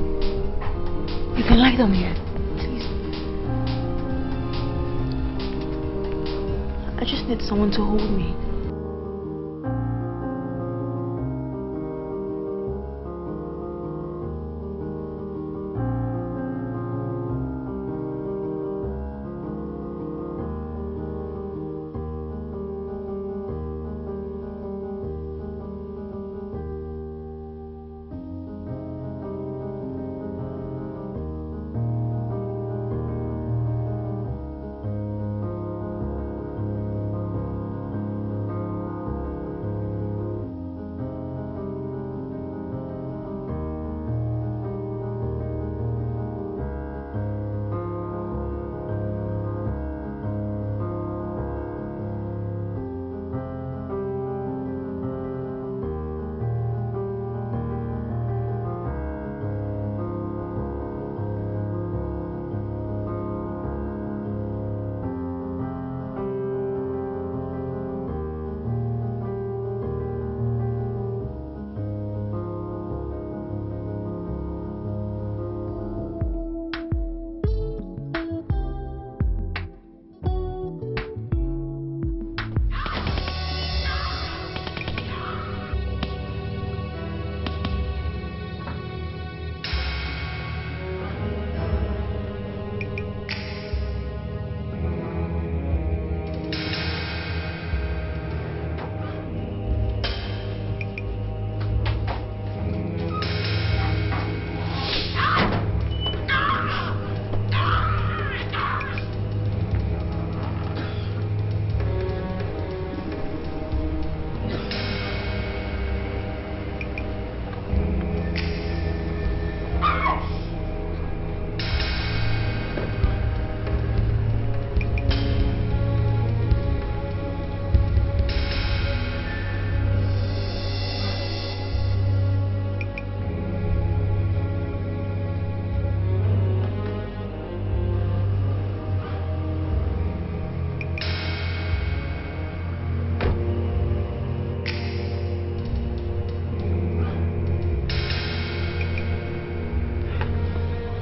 You can lie down here. Please. I just need someone to hold me.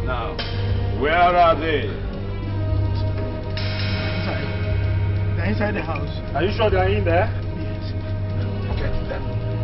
Now, where are they? Inside. They're inside the house. Are you sure they're in there? Yes. Okay, then.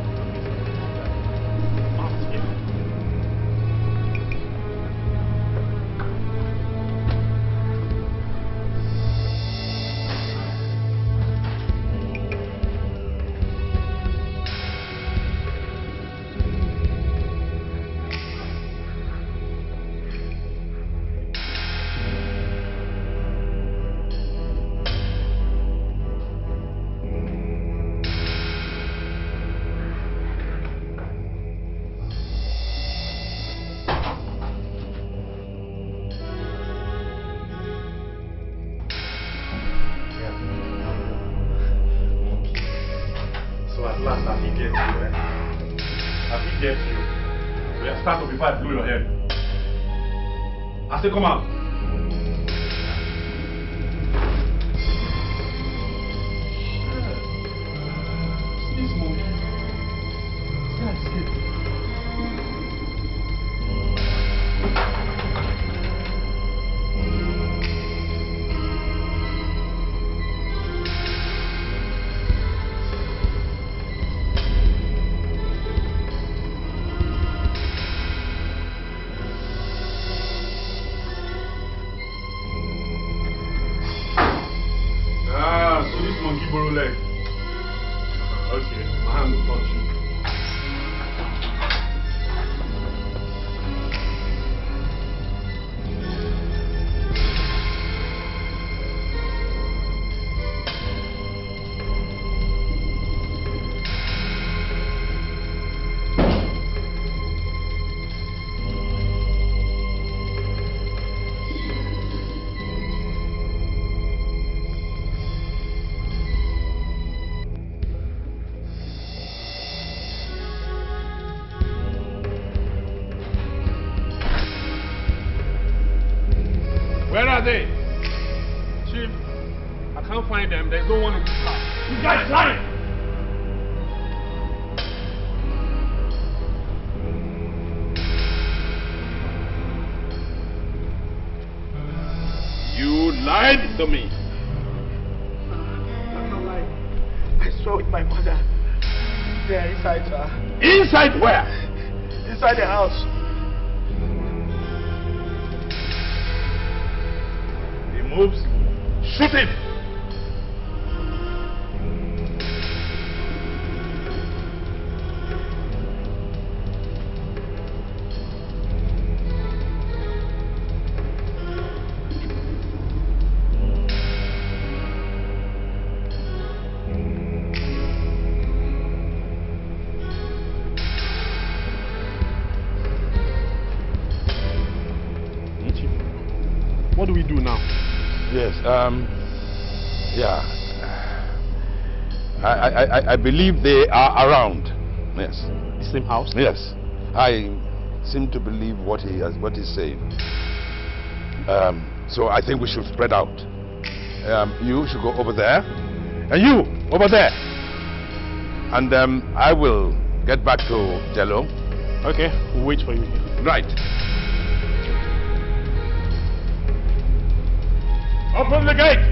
Come out. This monkey. That's it. Where are they? Chief, I can't find them. There's no one in the car. You guys lying! You lied to me. I'm not lying. I saw with my mother. They are inside, sir. Inside where? Inside the house. He moves. Shoot him. What do we do now? Yes, um, yeah. I, I, I, I believe they are around. Yes. The same house? Yes. I seem to believe what he has, what he's saying. Um, so I think we should spread out. Um, you should go over there, and you over there. And um, I will get back to Jello. Okay, we'll wait for you here. Right. Open the gate!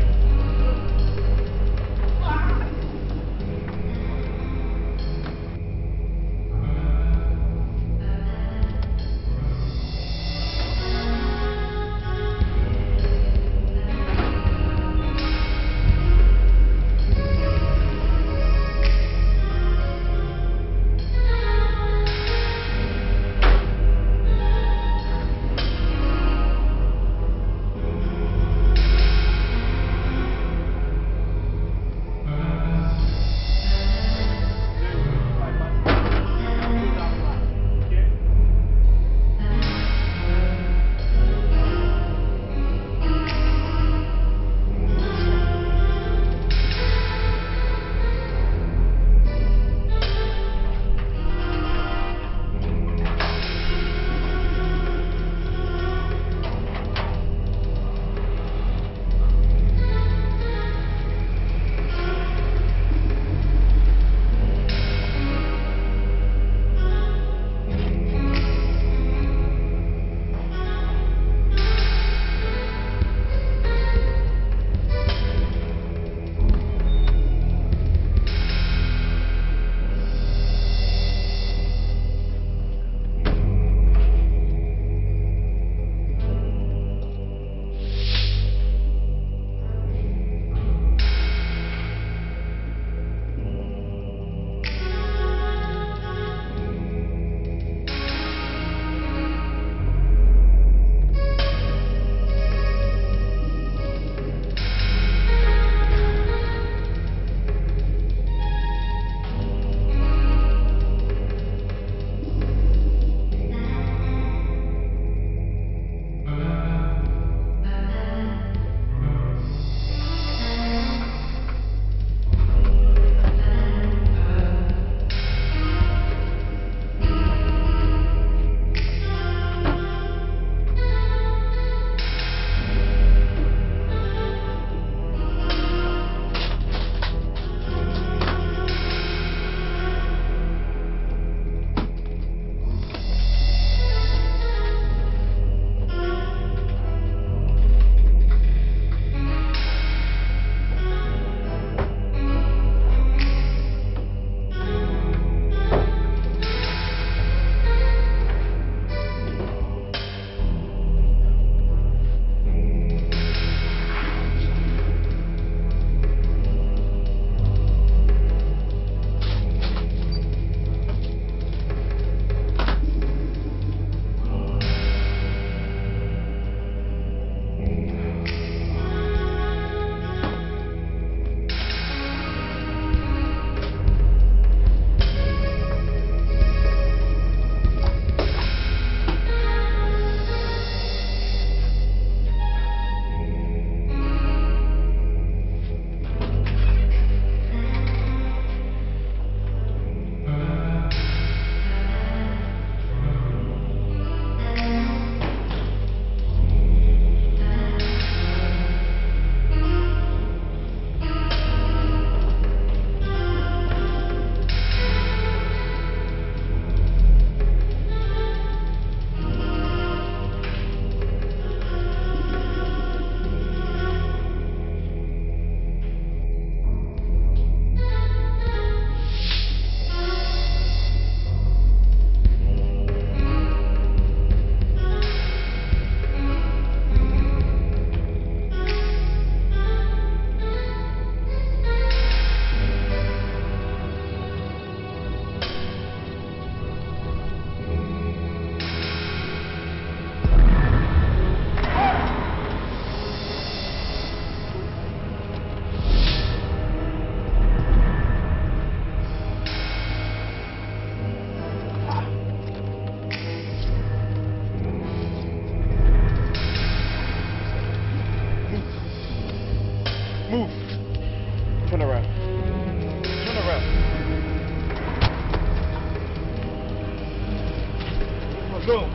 Go.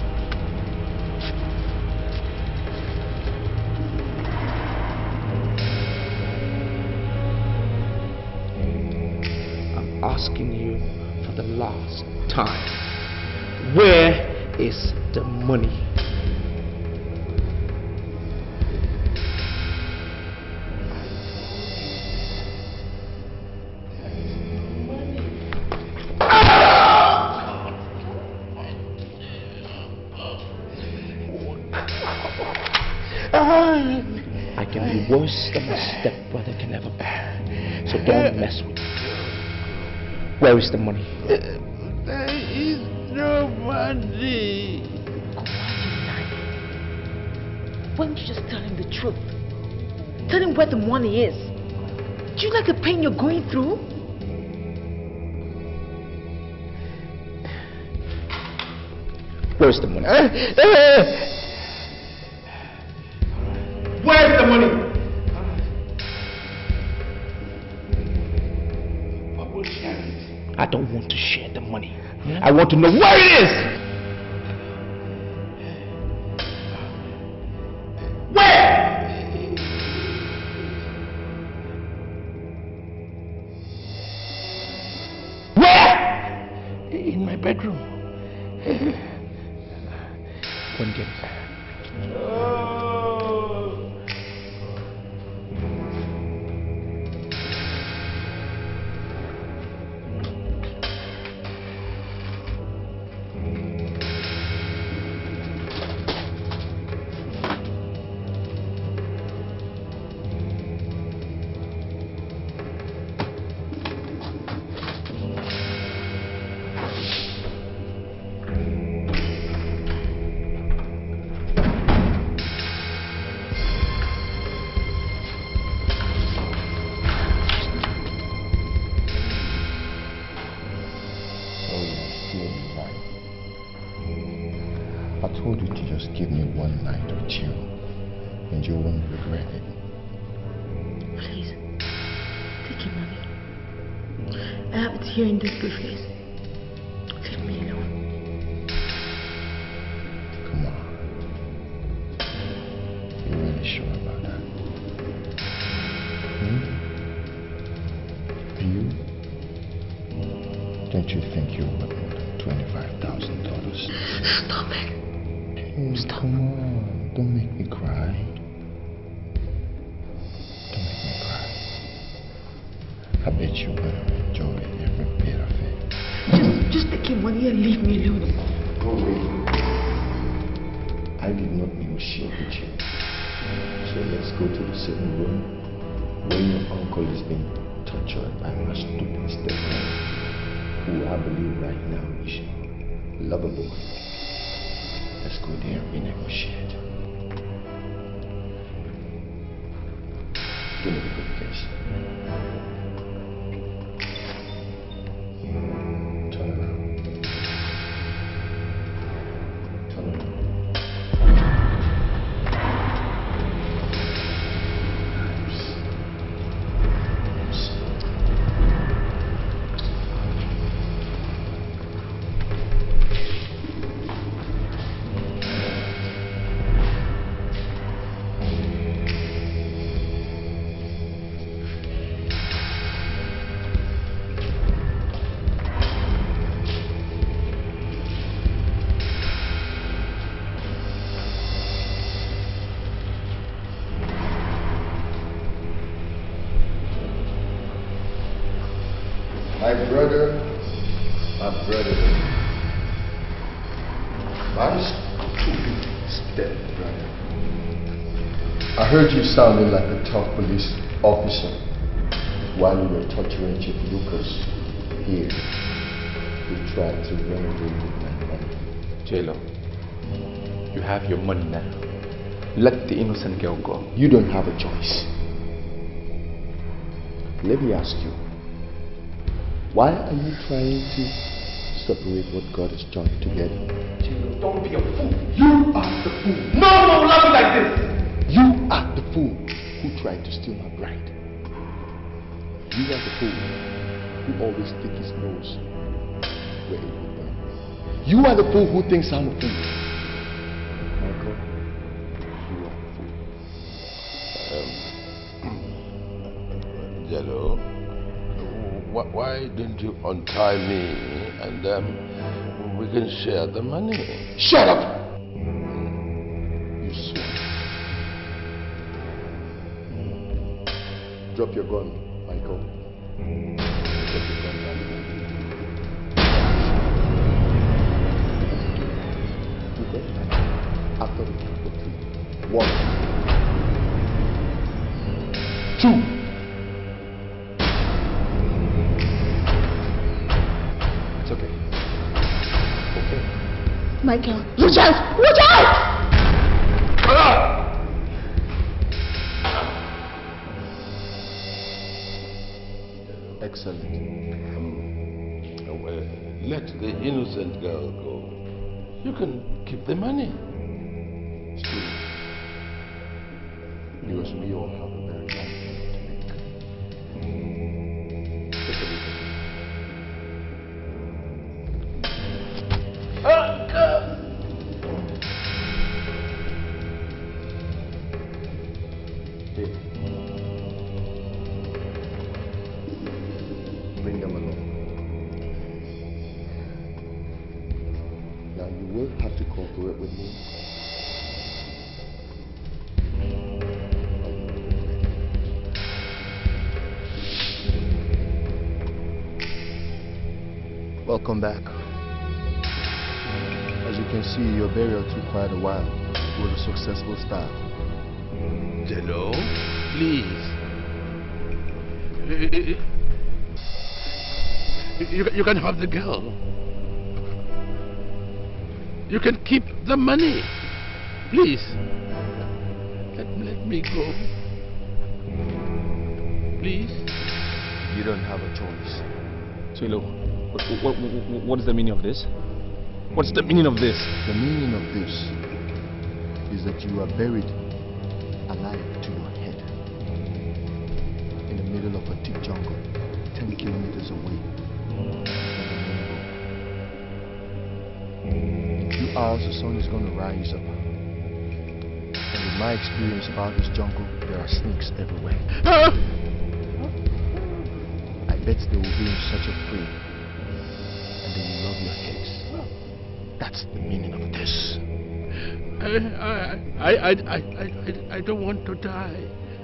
I'm asking you for the last time. Where is the money? I can be worse than my stepbrother can ever be. So don't mess with me. Where is the money? There is no money. Why don't you just tell him the truth? Tell him where the money is. Do you like the pain you're going through? Where's the money? Where's the money? What will share it? I don't want to share the money. I want to know where it is. Where? Where? In my bedroom. Go and get it. I told you to just give me one night with you, and you won't regret it. Please, take your money. I have it here in this briefcase. Leave me alone. Come on. You're really sure about that? Hmm? You? Don't you think you're worth more than twenty-five thousand dollars? Stop it. Hey, Stop. Come on. Don't make me cry. Don't make me cry. I bet you're gonna enjoy every bit of it. Just, just take your money and leave me alone. Go away. I did not negotiate with you. So let's go to the sitting room where your uncle is being tortured by my stupid stepmother, who I believe right now is your lover boy. Let's go there and renegotiate. Give me the briefcase. Turn around. Turn around. My brother, my brother, my stupid stepbrother. I heard you sounding like a tough police officer while you were torturing Chief Lucas here. You tried to run away with my money. J-Lo, you have your money now. Let the innocent girl go. You don't have a choice. Let me ask you, why are you trying to separate what God has joined together? J-Lo, don't be a fool. You are the fool. No, no, love me like this. You are the fool who tried to steal my bride. You are the fool who always stick his nose where it will burn. You are the fool who thinks I'm a fool. Michael, you are a fool. Um, Jello, wh why didn't you untie me and um, we can share the money? Shut up! You swear. Drop your gun, Michael. Drop your gun, Michael. Okay? After the count of three. One. Two. It's okay. Okay. Michael, watch out! Watch out! Excellent. Um, well, let the innocent girl go. You can keep the money. Still, because we all have a very long journey to make. Take a look at it. Here. Bring them along. Now you will have to cooperate with me. Welcome back. As you can see, your burial took quite a while. It was a successful start. Jello, please. You, you can have the girl. You can keep the money. Please. Let, let me go. Please. You don't have a choice. Chilo, what, what, what, what is the meaning of this? What's the meaning of this? The meaning of this is that you are buried alive to your head in the middle of a thick jungle, ten kilometers away from the main road. In a few hours, the sun is going to rise up. And with my experience about this jungle, there are snakes everywhere. I bet they will be in such a prey, and they will love your heads. That's the meaning of this. I, I, I, I, I, I, I don't want to die.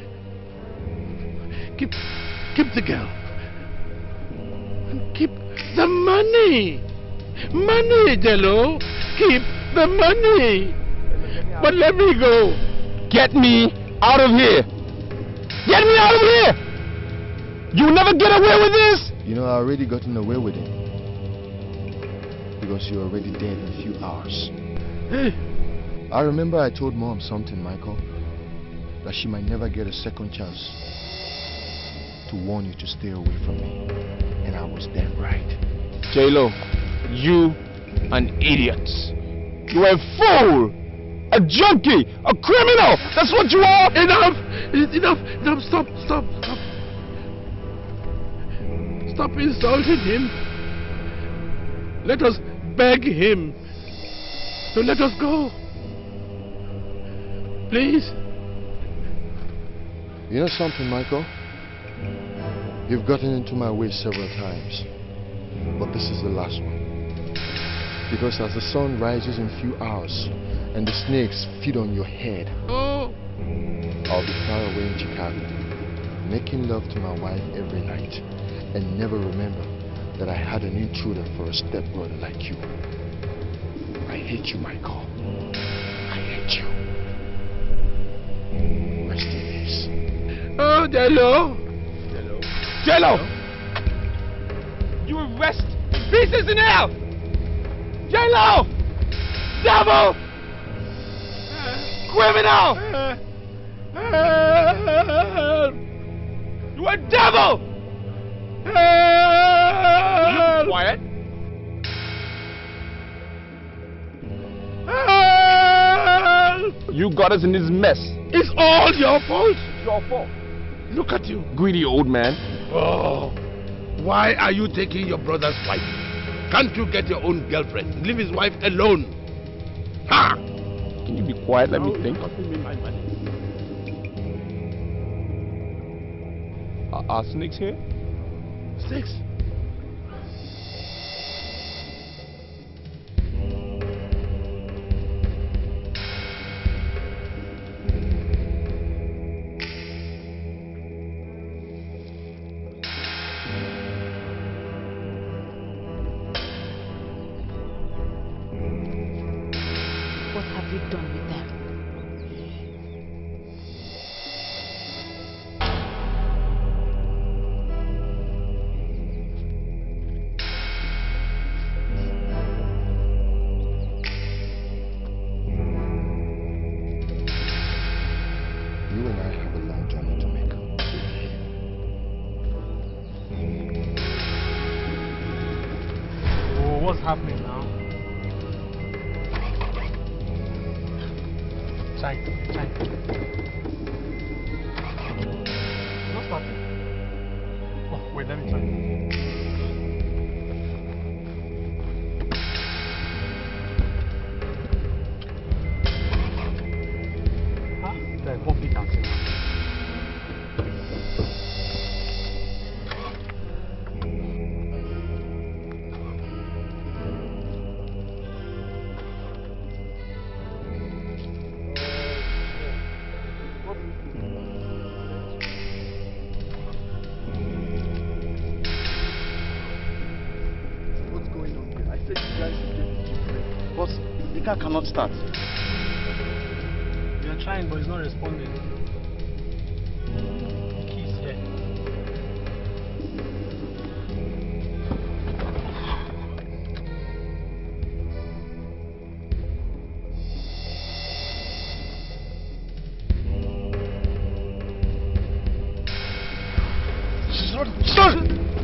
Keep, keep the girl. And keep the money. Money, Jello. Keep the money. But let me go. Get me out of here! Get me out of here! You'll never get away with this! You know, I already gotten away with it. Because you're already dead in a few hours. Hey. I remember I told Mom something, Michael, that she might never get a second chance to warn you to stay away from me. And I was dead right. J-Lo, you an idiot. You are a fool! A junkie! A criminal! That's what you are! Enough! Enough! Enough! Stop! Stop! Stop! Stop insulting him. Let us beg him to let us go. Please. You know something, Michael? You've gotten into my way several times. But this is the last one. Because as the sun rises in a few hours and the snakes feed on your head, Oh. I'll be far away in Chicago, making love to my wife every night, and never remember that I had an intruder for a stepbrother like you. I hate you, Michael. I hate you. Rest in peace. Oh, Jello. Jello. Jello! You will rest in pieces in hell! Jello! Devil! Criminal! You are a devil! You quiet? You got us in this mess. It's all your fault. It's your fault. Look at you. Greedy old man. Oh, why are you taking your brother's wife? Can't you get your own girlfriend? Leave his wife alone. Ha! Can you be quiet? Let me think. Are, are snakes here? Snakes? What's happening now? Chai, chai. Not starting. Oh, wait, let me try. Huh? There's one big dancing. Dikeh cannot start. We are trying, but it's not responding. The key's here. She's not. Stop!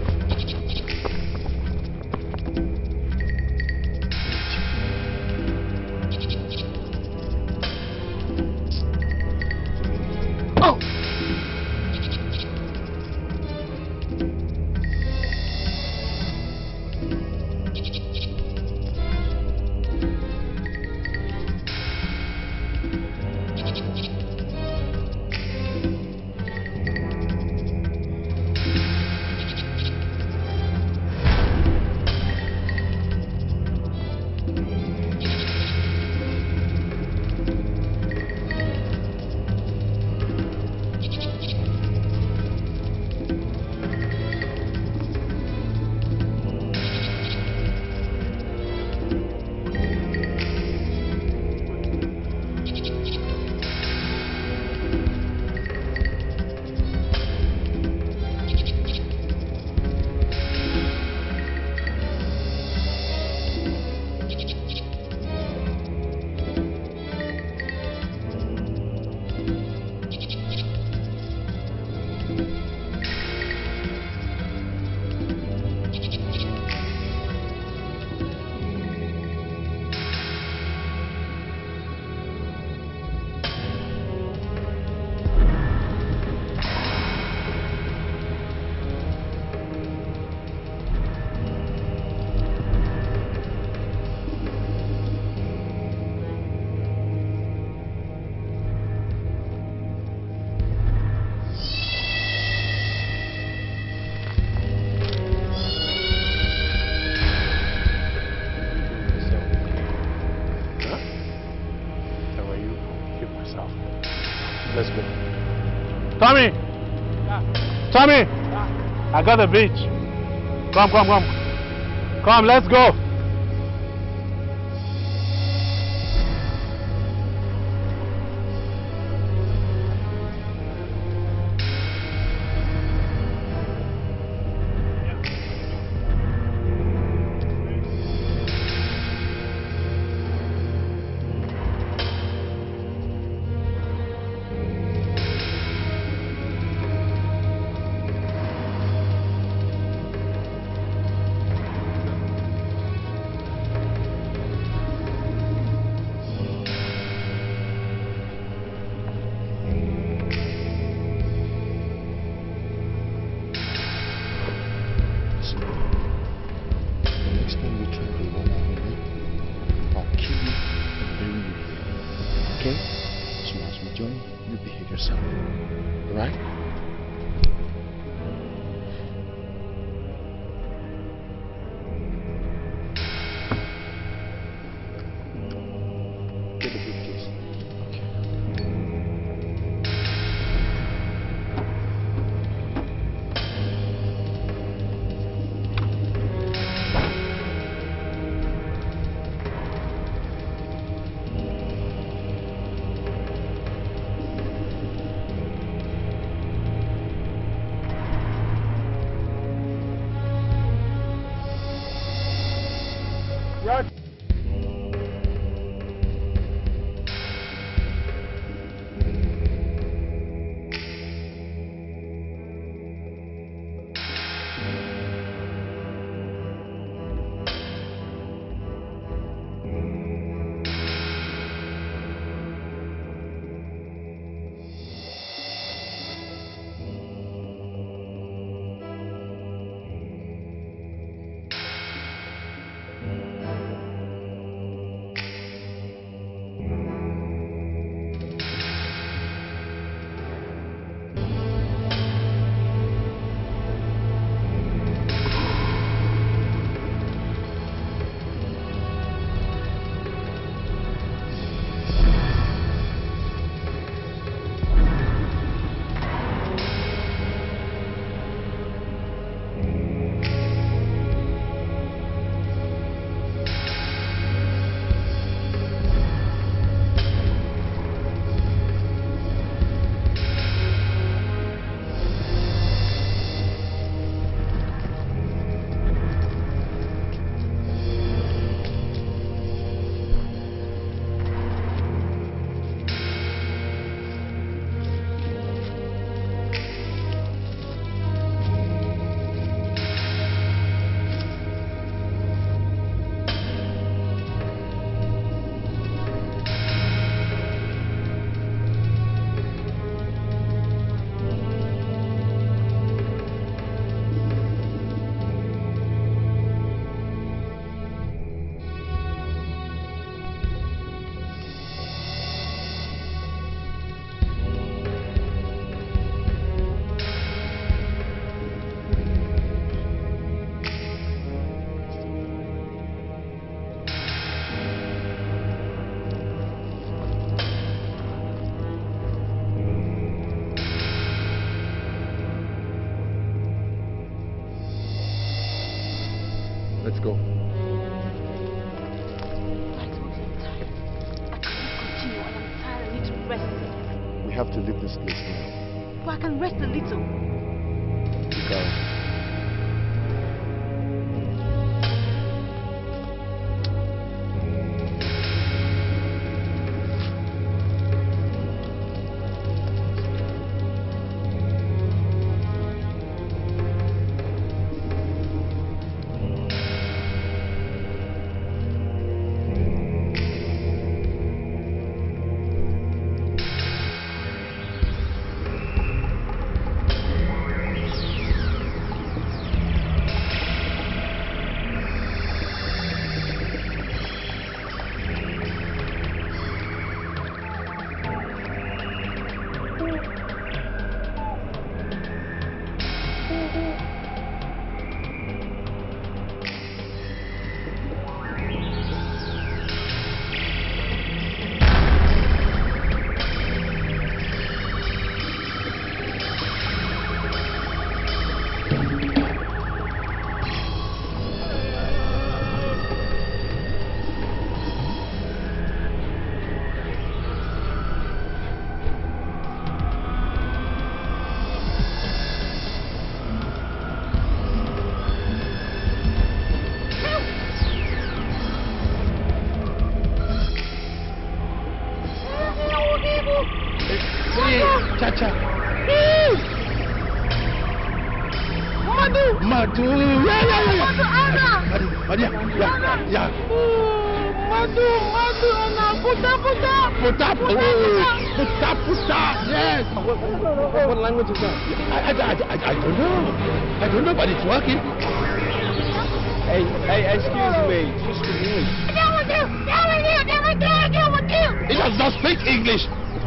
Let's go. Tommy! Yeah. Tommy! Yeah. I got the beach. Come, come, come. Come, let's go. Okay? As soon as we join, you behave yourself. Alright? Get the briefcase. Let's go. I told you I'm tired. I can't continue. I am tired. I need to rest. We have to leave this place now. But I can rest a little. Because Chacha. Madu. Madu. Yeah, yeah, yeah. Madu, Anna. Madu, Madu, yeah, yeah. Madu, Madu, Anna. Puta, puta. Puta, puta. Puta, puta. Yes. What, what language is that? I, I, I, I don't know. I don't know, but it's working. Hey, hey, excuse me. Just speak English. It does not speak. speak English.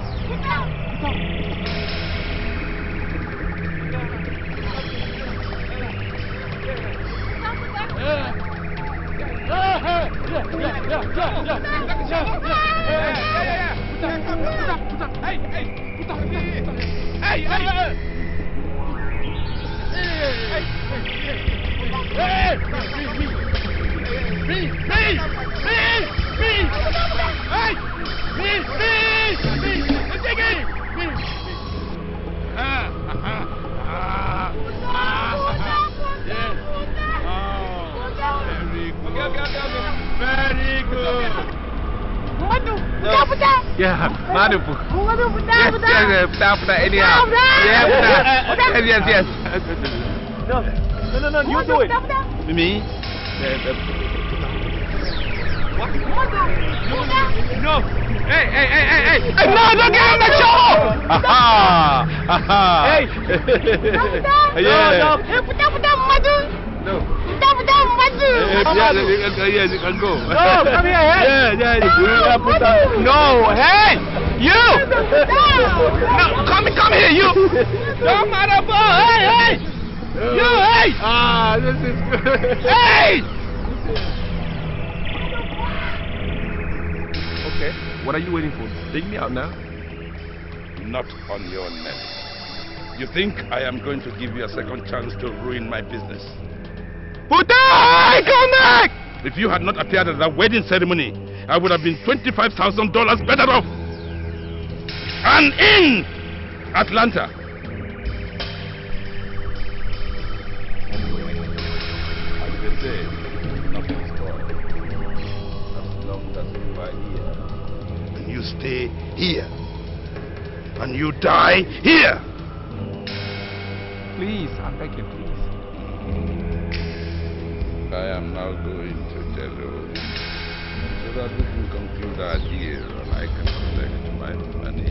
Very good. Yeah, Madu. Madu, puta, Yes, puta. yes, yes, puta, puta, anyhow. Puta, Yeah, puta. puta. Yes, yes, yes. No, no, no, no, you do it. Me? No. Hey, hey, hey, hey, hey. Hey, no, don't get on the show! Aha! Aha! Hey! Yeah. No, no. Eh, puta, puta, Madu. No. Puta, puta, Madu. Yeah, yeah, you can go, yes, you can go. No, come here, hey. Yeah, yeah, yeah. Madu. No, hey! You! No, come, come here, you! Don't matter, boy! Hey, hey! You, hey! Ah, this is good. Hey! Okay, what are you waiting for? Take me out now. Not on your neck. You think I am going to give you a second chance to ruin my business? Puta! Hey, come back! If you had not appeared at that wedding ceremony, I would have been twenty-five thousand dollars better off. And in Atlanta. As they say, nothing spoiled. As long as you are here. And you stay here. And you die here. Please, I'm begging, please. I am now going to tell you so that we can conclude our deal and I can collect my money.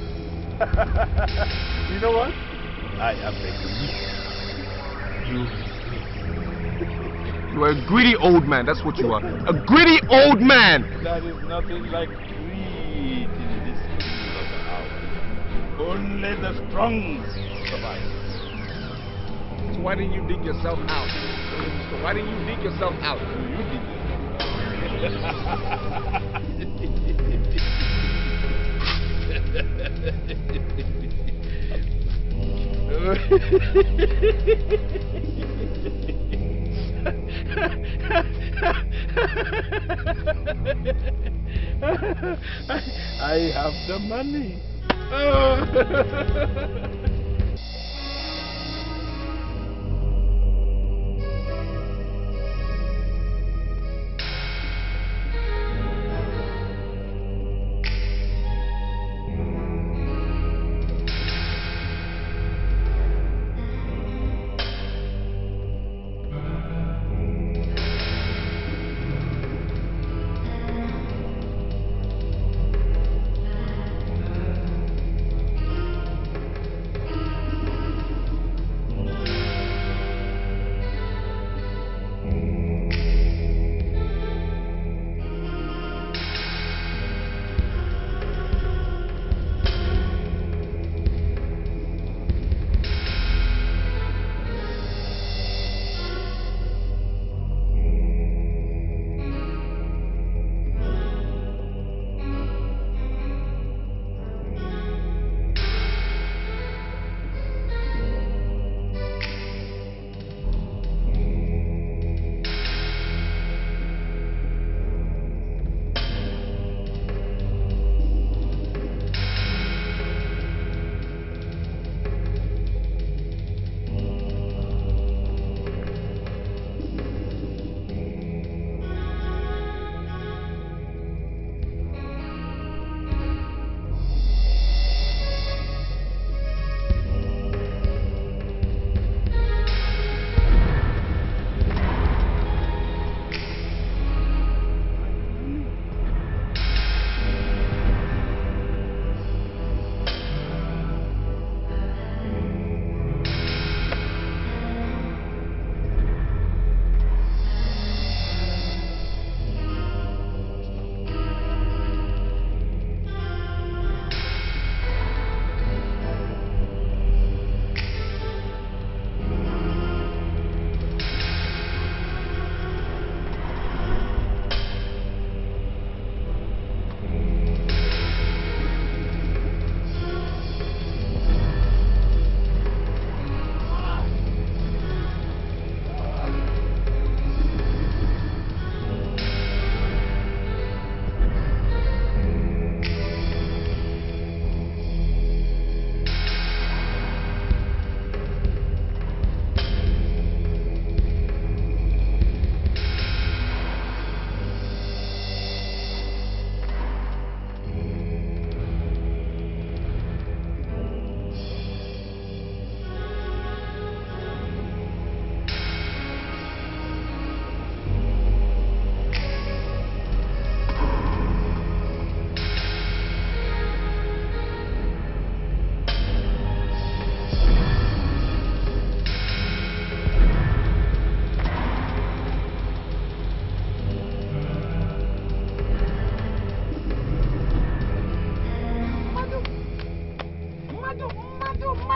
You know what? I am begging you. You are a greedy old man, that's what you are. A greedy old man! There is nothing like greed in this kingdom of ours. Only the strong survive. So why didn't you dig yourself out? So why didn't you dig yourself out? You dig I, I have the money.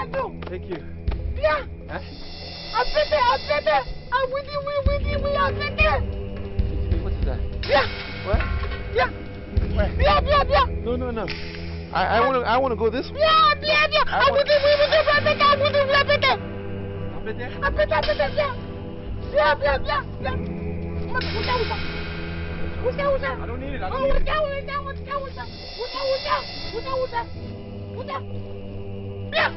Thank you. Yeah. Huh? I'm better, I'm better. I'm with you, we with you, we are better. What is that? Yeah. What? Yeah. Where? Yeah, yeah, yeah. No, no, no. I, I want to I want to go this way. Yeah, yeah, yeah. I I'm wanna- with you, we with you, we are better, I'm with you, we are better. I'm better. I'm better, I'm better, yeah. Yeah, yeah, yeah, yeah. What's that, what's that? What's that, what's that? I don't need it. I Oh, don't what's need that, it. what's that, what's that, what's that? What's that, what's that? What's that, what's that? What's that? Yeah.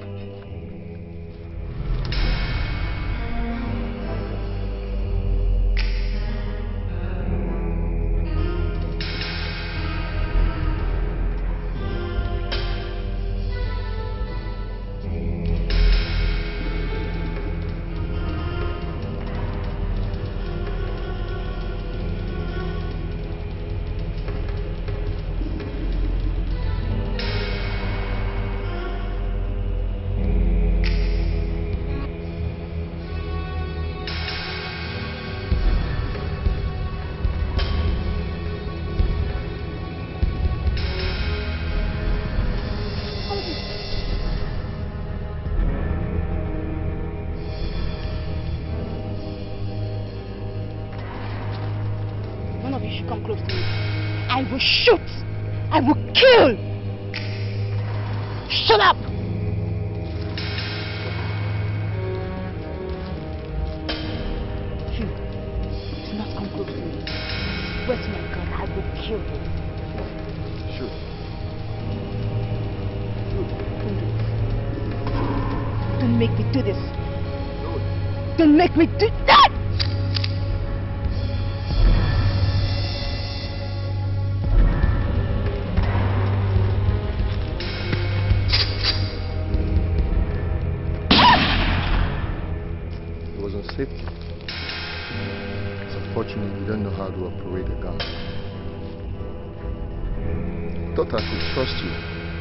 None of you should come close to me. I will shoot. I will kill. Shut up. You do not come close to me. Swear to my God, I will kill you. Sure. Don't do this. Don't make me do this. Don't make me do that. It was on safety. It's unfortunate you don't know how to operate a gun. I thought I could trust you.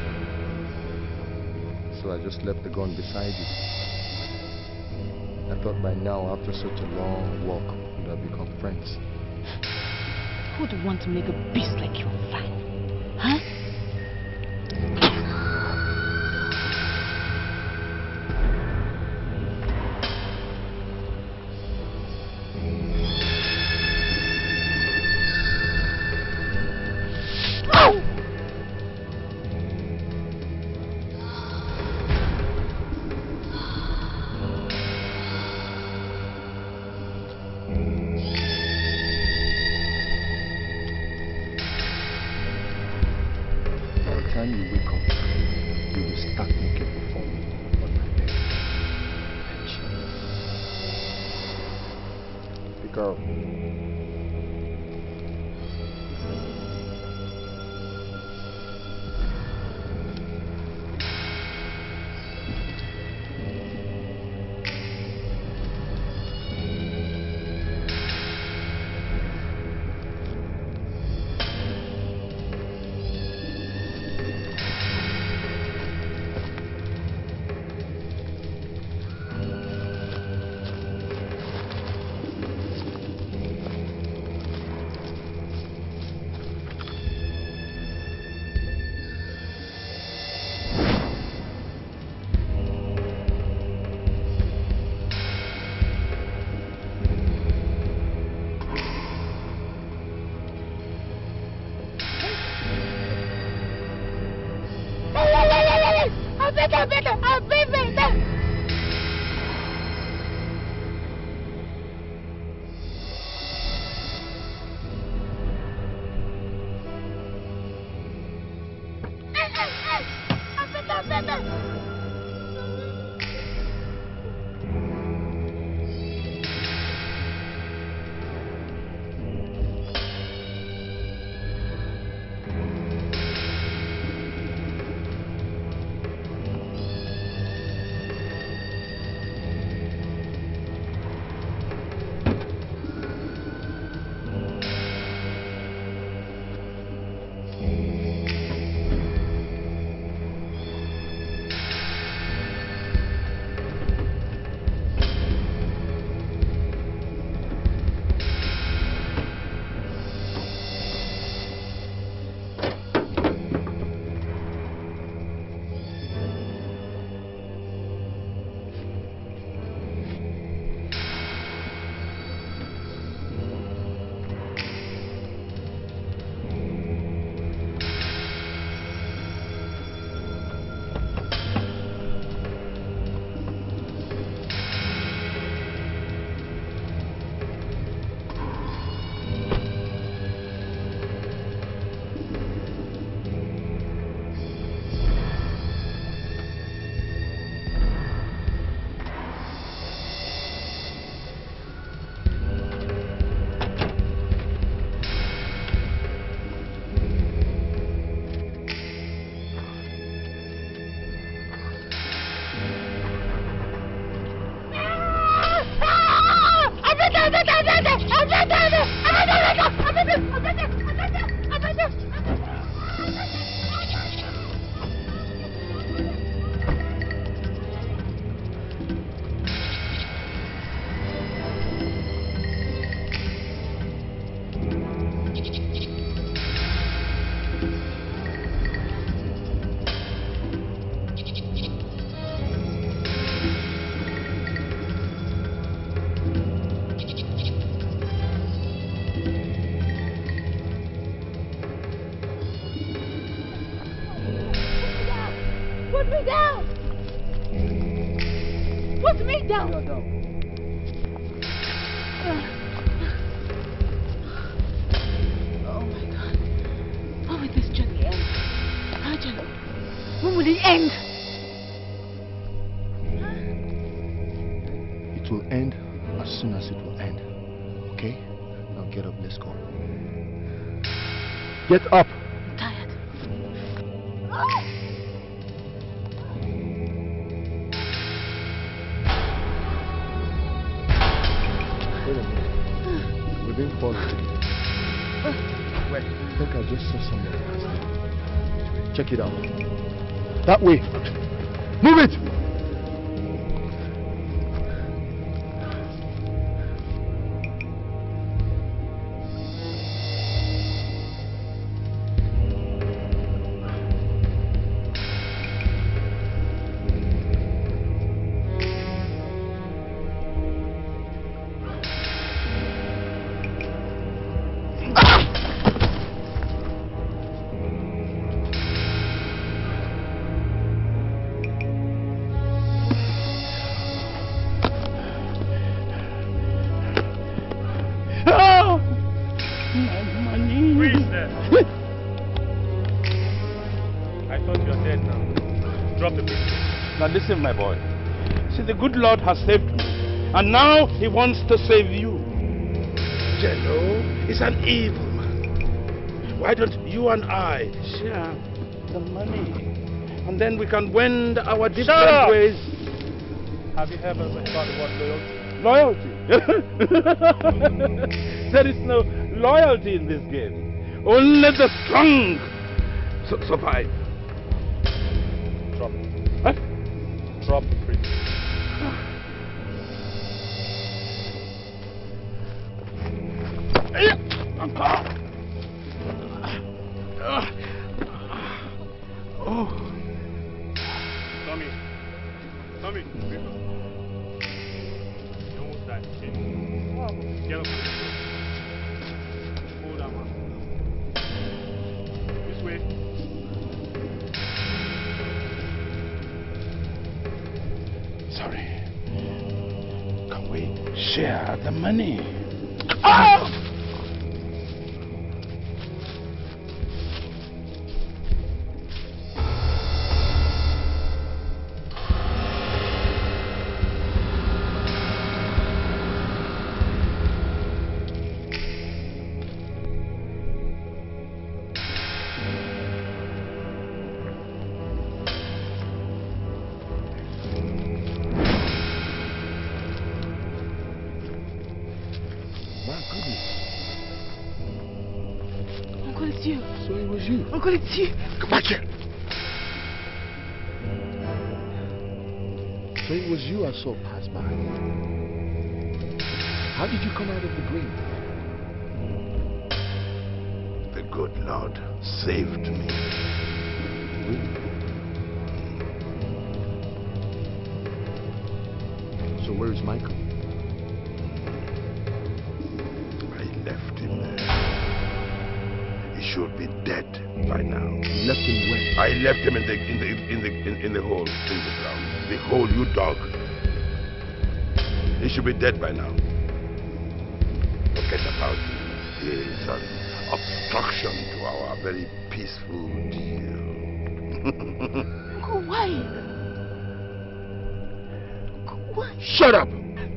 So I just left the gun beside you. I thought by now, after such a long walk, we'd have become friends. Who would want to make a beast like you fine? Huh? By the time you wake up, you will start looking for me on my bed. Pick up. better, better, I'm better, better. Put me down! Put me down! You're down. Oh my God. When will this journey end? Huh, Jello? When will it end? It will end as soon as it will end. Okay? Now get up, let's go. Get up! I'm tired. Wait a minute. We've been followed. Wait, I think I just saw someone pass there. Check it out. That way. Move it! Listen, my boy. See, the good Lord has saved me, and now he wants to save you. Jello is an evil man. Why don't you and I share the money, and then we can wend our different ways? Have you ever heard the word loyalty? Loyalty? There is no loyalty in this game. Only the strong su survive. Drop it. Huh? Drop the priest. Oh. Tommy. Tommy. You almost died. Okay? Get up. Hold on, man. This way. Sorry. Can we share the money? Oh! Uncle, it's you. Come back here. So it was you I saw pass by. How did you come out of the grave? The good Lord saved me. So where is Michael? I left him there. He should be dead by now. You left him where? I left him in the in the in the in, in the hole in the ground. The hole, you dog. He should be dead by now. Forget about him. He is an obstruction to our very peaceful deal. Uncle, why? Uncle, why? Shut up!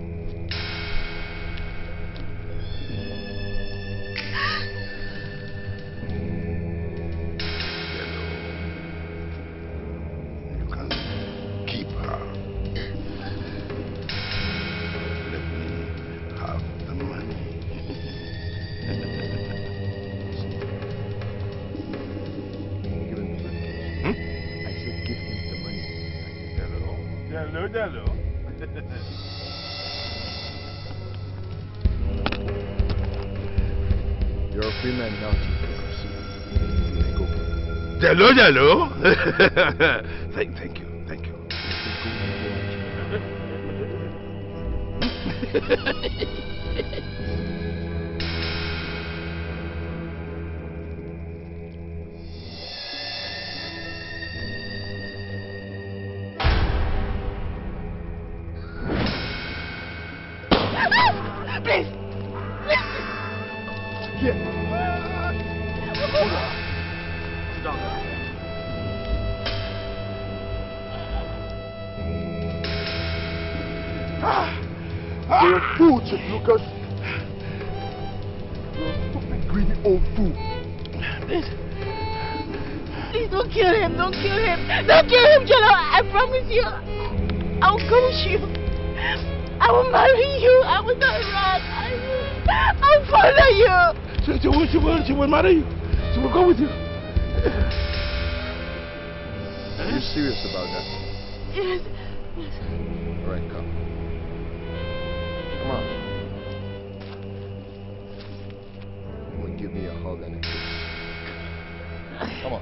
You're a free man now, Chief. Go. Hello, hello. thank, thank you, thank you. You're a fool, Chief Lucas. You're a stupid, greedy old fool. Please. Please don't kill him. Don't kill him. Don't kill him, Jello. I promise you. I'll coach you. I will marry you. I will not run. I will. I'll follow you. She, she, will, she, will, she will marry you. She will go with you. Are you serious about that? Yes. Yes. All right, come. Come on. Come on, give me a hug and a kiss. Come on.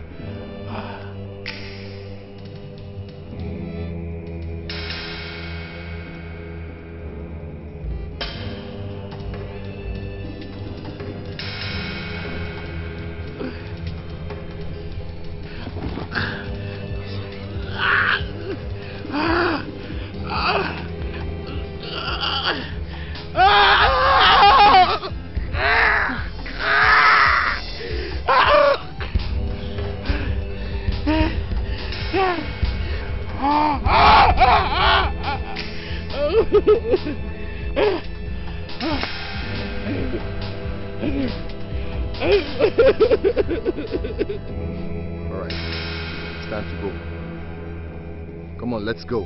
All right, it's time to go. Come on, let's go.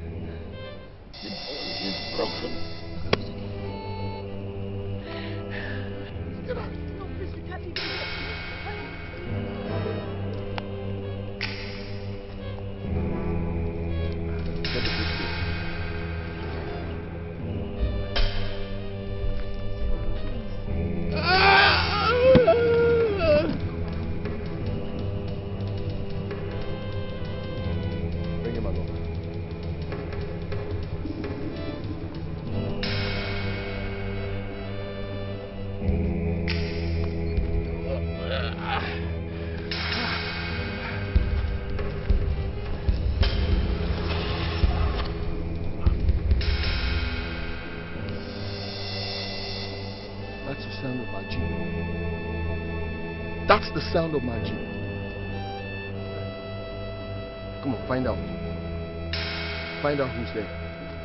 He's broken. Get out. No, please, we can't leave him. Get the biscuit. Bring him along. That's the sound of my Jeep. That's the sound of my Jeep. Come on, find out. Find out who's there.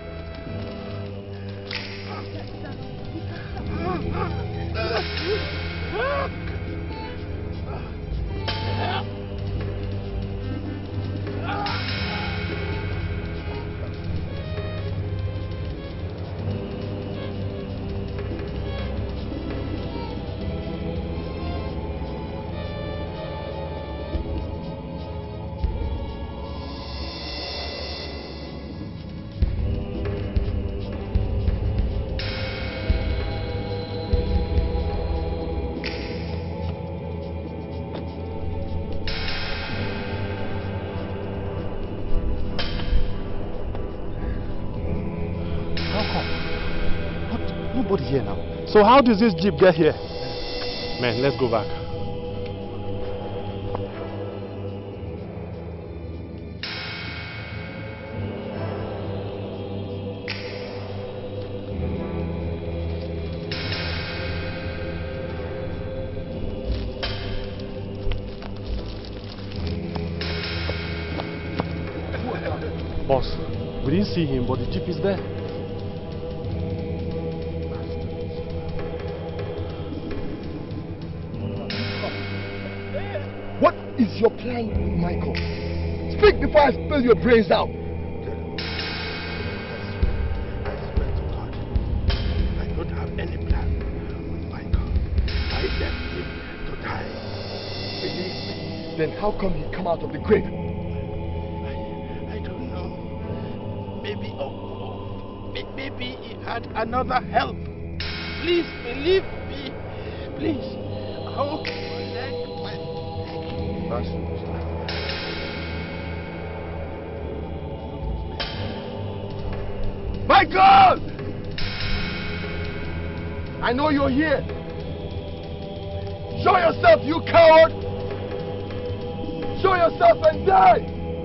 Nobody here now. So how does this jeep get here? Man, let's go back. Boss, we didn't see him, but the jeep is there. What is your plan, Michael? Speak before I spill your brains out. I swear to God, I don't have any plan with Michael. I left him to die. Believe me. Then how come he come out of the grave? I, I don't know. Maybe, oh, oh, may- maybe he had another help. Please believe me. Please. Oh, my leg, my Michael! I know you're here. Show yourself, you coward! Show yourself and die!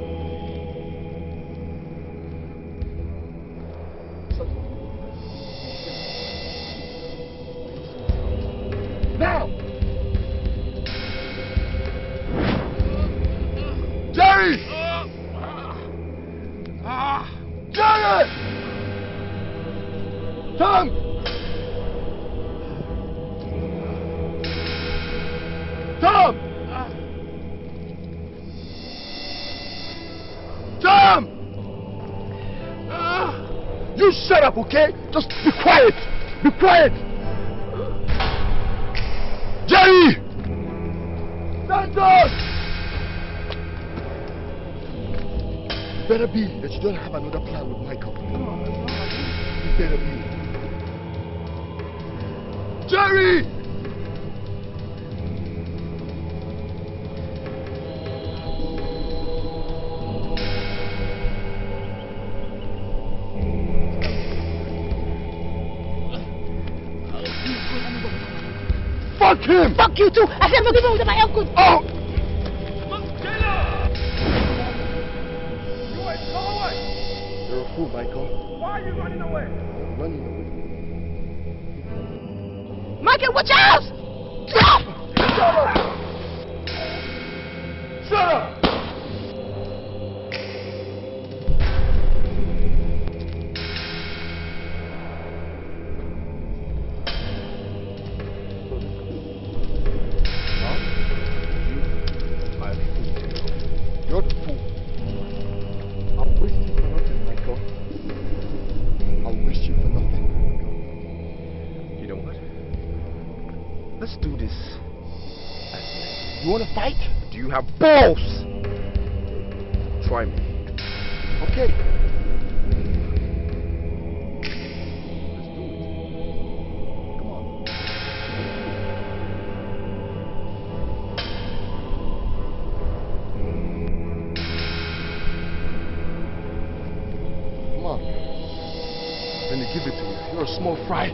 Now! Jerry! Jerry! Tom! you shut up, okay? Just be quiet. Be quiet. Jerry! Santos! It better be that you don't have another plan with Michael. It better be. Jerry! Fuck him! Fuck you too! I said forgive him with my uncle! Oh! You're a fool, Michael. Why are you running away? I'm running away. Michael, watch out! Stop! Shut up! Shut up! You're the fool. I'll waste you for nothing, Michael. I'll waste you for nothing. You know what? Let's do this. You want to fight? Do you have balls? Try me. Okay. Let's do it. Come on. Come on. Let me give it to you. You're a small fry.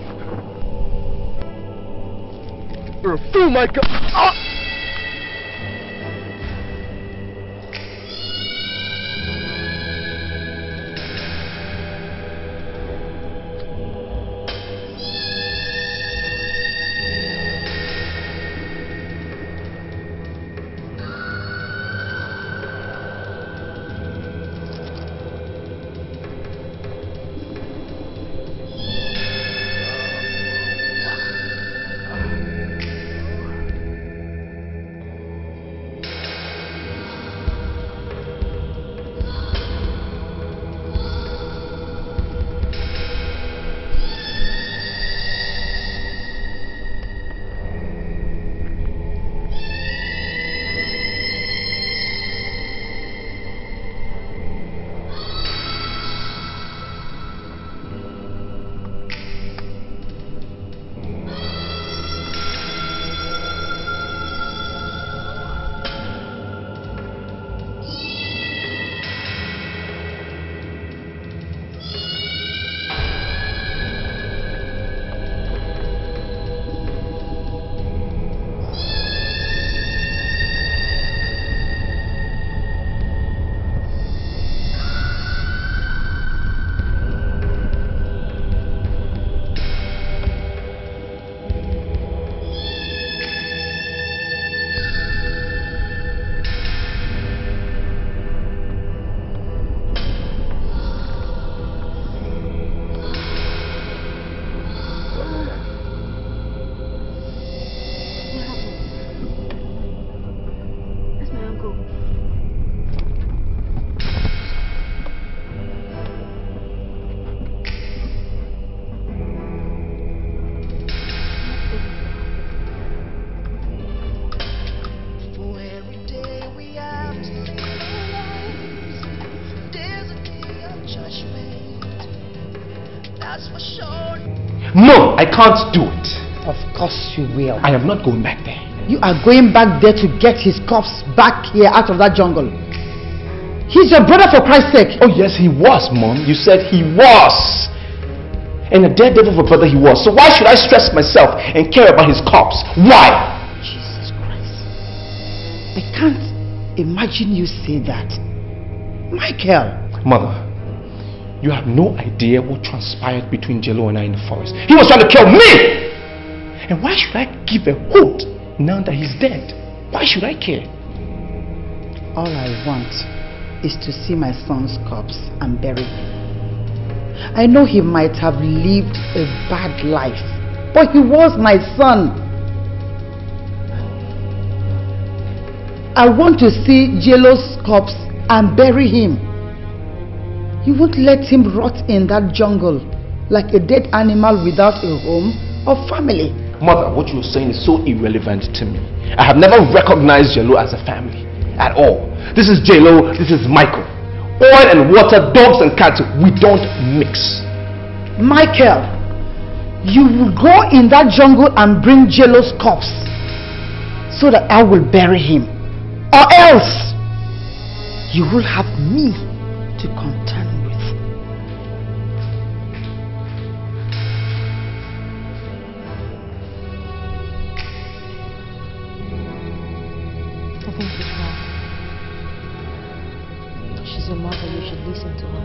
You're a fool, Michael. Ah! No, I can't do it. Of course you will. I am not going back there. You are going back there to get his corpse back here out of that jungle. He's your brother, for Christ's sake. Oh yes, he was, Mom. You said he was. And a daredevil of a brother he was. So why should I stress myself and care about his corpse? Why? Jesus Christ. I can't imagine you say that. Michael. Mother, you have no idea what transpired between Jello and I in the forest. He was trying to kill me! And why should I give a hoot now that he's dead? Why should I care? All I want is to see my son's corpse and bury him. I know he might have lived a bad life, but he was my son. I want to see Jello's corpse and bury him. You won't let him rot in that jungle like a dead animal without a home or family. Mother, what you're saying is so irrelevant to me. I have never recognized Jello as a family at all. This is Jello, this is Michael. Oil and water, dogs and cats, we don't mix. Michael, you will go in that jungle and bring Jello's corpse so that I will bury him. Or else, you will have me to contend with. I think she's right. She's your mother, you should listen to her.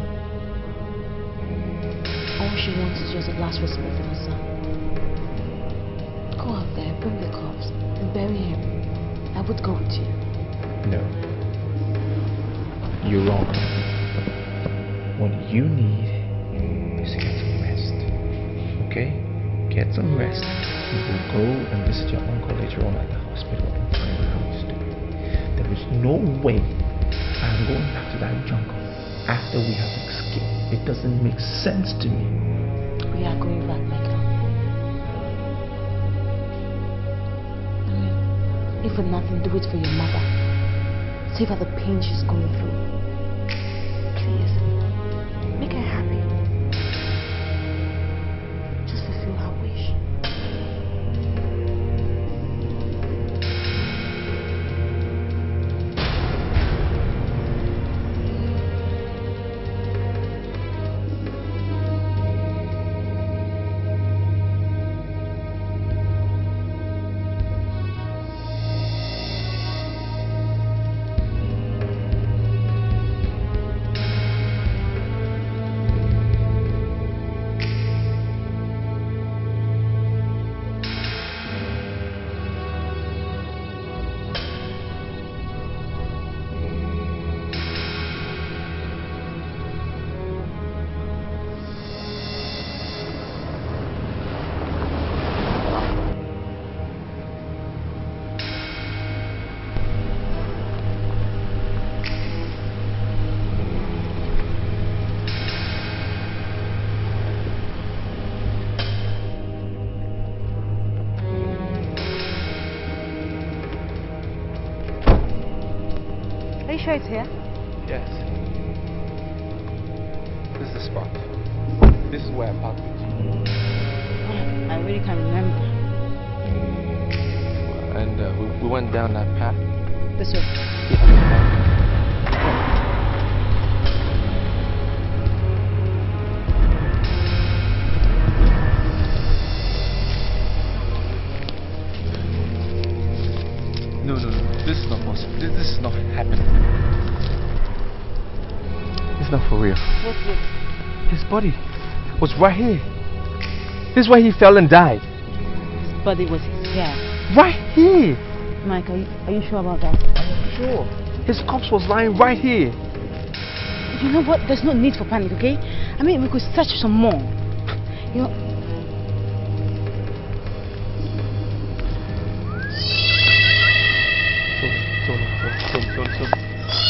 All she wants is just a last respect for her son. Go out there, bring the corpse, and bury him. I would go with you. No. You're wrong. What you need is to get some rest. Okay? Get some rest. You will go and visit your uncle later on at the hospital and find out how he's doing. There is no way I'm going back to that jungle after we have escaped. It doesn't make sense to me. We are going back, Michael. I mean, if for nothing, do it for your mother. Save her the pain she's going through. Please, make her happy. Just fulfill her wish. Are you sure it's here? Yes. This is the spot. This is where I parked with you. Oh, I really can't remember. And uh, we, we went down that path. This way. Yeah. No, no, no. This is not possible. This, this is not happening. It's not for real. What's this? His body was right here. This is where he fell and died. His body was here. Right here. Mike, are you, are you sure about that? I am sure. His corpse was lying right here. You know what? There's no need for panic, okay? I mean, we could search some more. You know... Tonto, Tonto, Tonto, Tonto.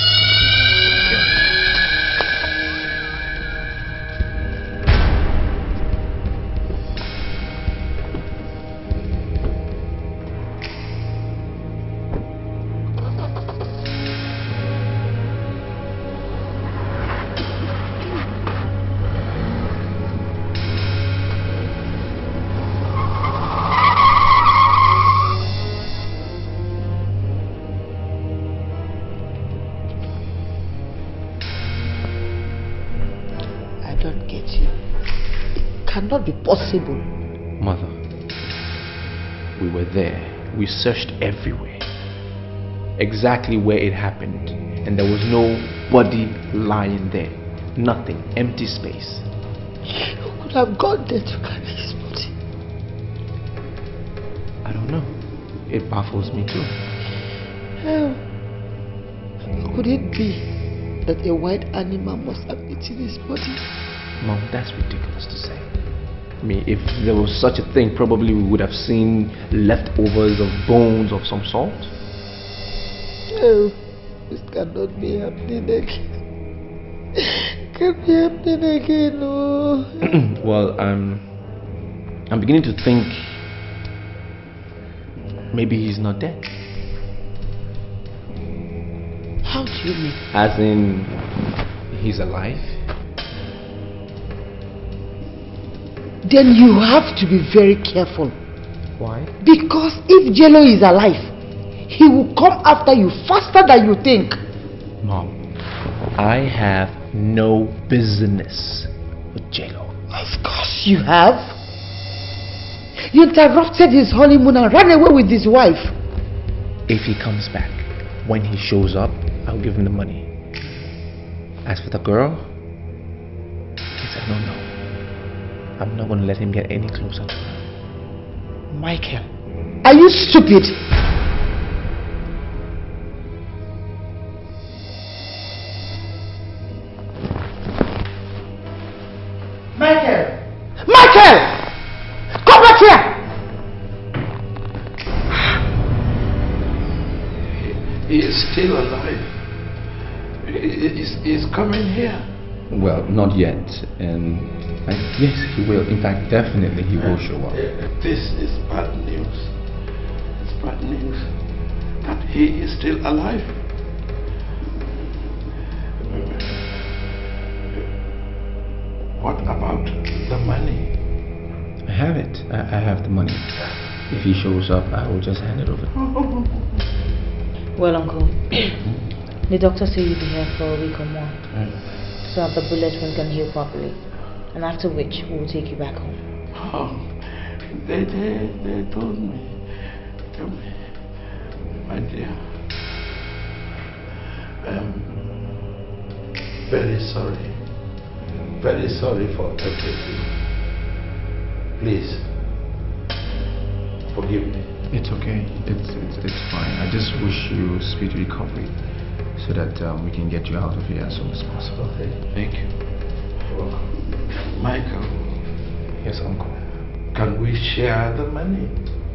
Cannot be possible. Mother, we were there. We searched everywhere. Exactly where it happened. And there was no body lying there. Nothing. Empty space. Who could have gone there to carry his body? I don't know. It baffles me too. How could it be that a white animal must have eaten his body? Mom, that's ridiculous to say. I mean, if there was such a thing, probably we would have seen leftovers of bones of some sort. No, this cannot be happening again. can't be happening again, no. Well, I'm... I'm beginning to think... maybe he's not dead. How do you mean? As in... he's alive? Then you have to be very careful. Why? Because if Jello is alive, he will come after you faster than you think. Mom, I have no business with J-Lo. Of course you have. You interrupted his honeymoon and ran away with his wife. If he comes back, when he shows up, I'll give him the money. As for the girl, it's a no-no. I'm not going to let him get any closer to her. Michael, are you stupid? Michael! Michael! Come back here! He, he is still alive. He is he's coming here. Well, not yet. And I, yes, he will. In fact, definitely he will show up. This is bad news. It's bad news that he is still alive. What about the money? I have it. I, I have the money. If he shows up, I will just hand it over. Well, Uncle, the doctor said you'll be here for a week or more. Mm. So that the bullet wound can heal properly. And after which, we will take you back home. Oh, they, they, they told me. Tell me, my dear. I'm very sorry. Very sorry for everything. Please, forgive me. It's okay. It's, it's, it's fine. I just wish you speedy recovery so that um, we can get you out of here as soon as possible. Okay, thank you. Well, Michael. Yes, Uncle. Can we share the money?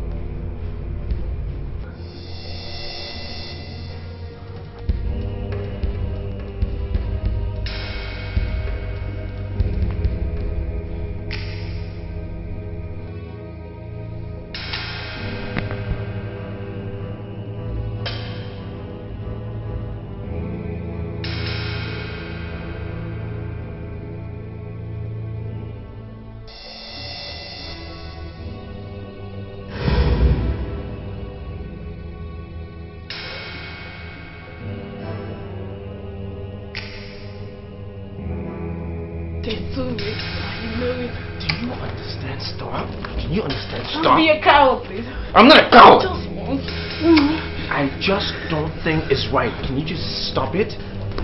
I'm not a coward. I just don't think it's right. Can you just stop it?